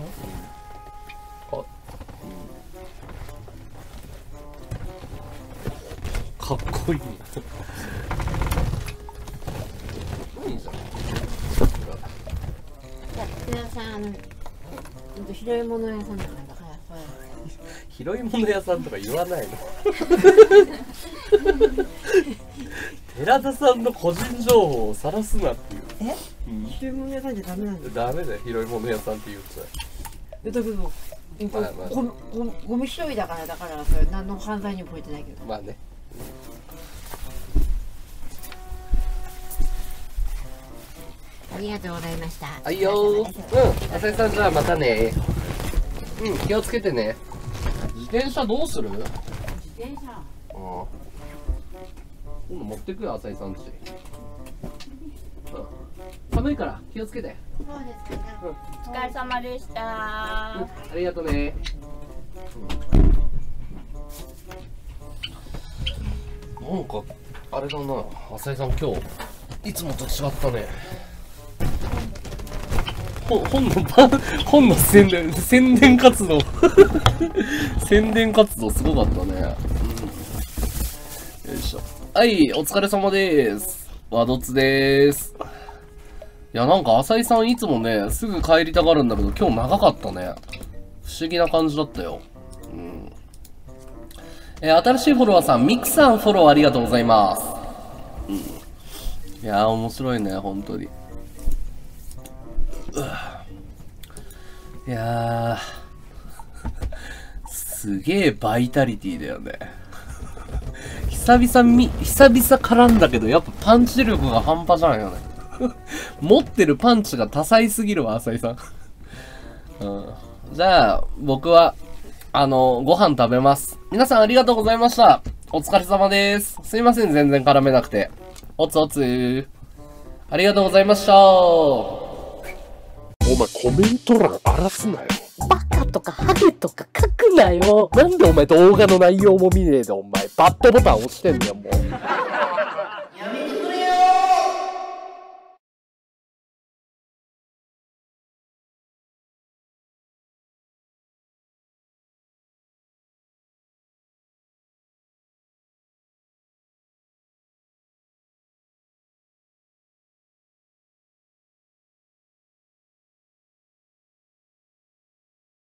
Speaker 1: かっこいい。いいじゃん。
Speaker 2: 平井さん、広いもの屋さんだから
Speaker 1: 広いもの屋さんとか言わないの。寺田さんの個人情報を晒すなっていう。
Speaker 2: 広いもの屋さんじゃダメなんだよ。
Speaker 1: ダメだよ、広いもの屋さんって言っちゃう。
Speaker 2: だけどゴミ拾いだからそれ何の犯罪にも超えてないけど。
Speaker 1: まあね。
Speaker 2: ありがとうございました。
Speaker 1: はいよー。浅井さん、じゃあまたね。気をつけてね。自転車どうする？
Speaker 2: 自転車。
Speaker 1: 今度持ってくよ、浅井さんち。寒いから気をつけて。
Speaker 2: そうですか。
Speaker 3: お疲れ様でした。
Speaker 1: ありがとね。なんかあれだな、浅井さん今日いつもと違ったね。本の宣伝活動宣伝活動すごかったね。よいしょ。はい、お疲れ様です。ワドツです。いや、なんか浅井さんいつもね、すぐ帰りたがるんだけど、今日長かったね。不思議な感じだったよ。新しいフォロワーさん、ミクさんフォローありがとうございます。いやー、面白いね、本当に。いやー、すげえバイタリティだよね。久々絡んだけど、やっぱパンチ力が半端じゃんよね。持ってるパンチが多彩すぎるわ、浅井さん。じゃあ、僕は、ご飯食べます。皆さんありがとうございました。お疲れ様です。すいません、全然絡めなくて。おつおつ。ありがとうございました。お前コメント欄荒らすなよ。
Speaker 4: バカとかハゲとか書くなよ。
Speaker 1: なんでお前動画の内容も見ねえでお前バッドボタン押してんだよもう。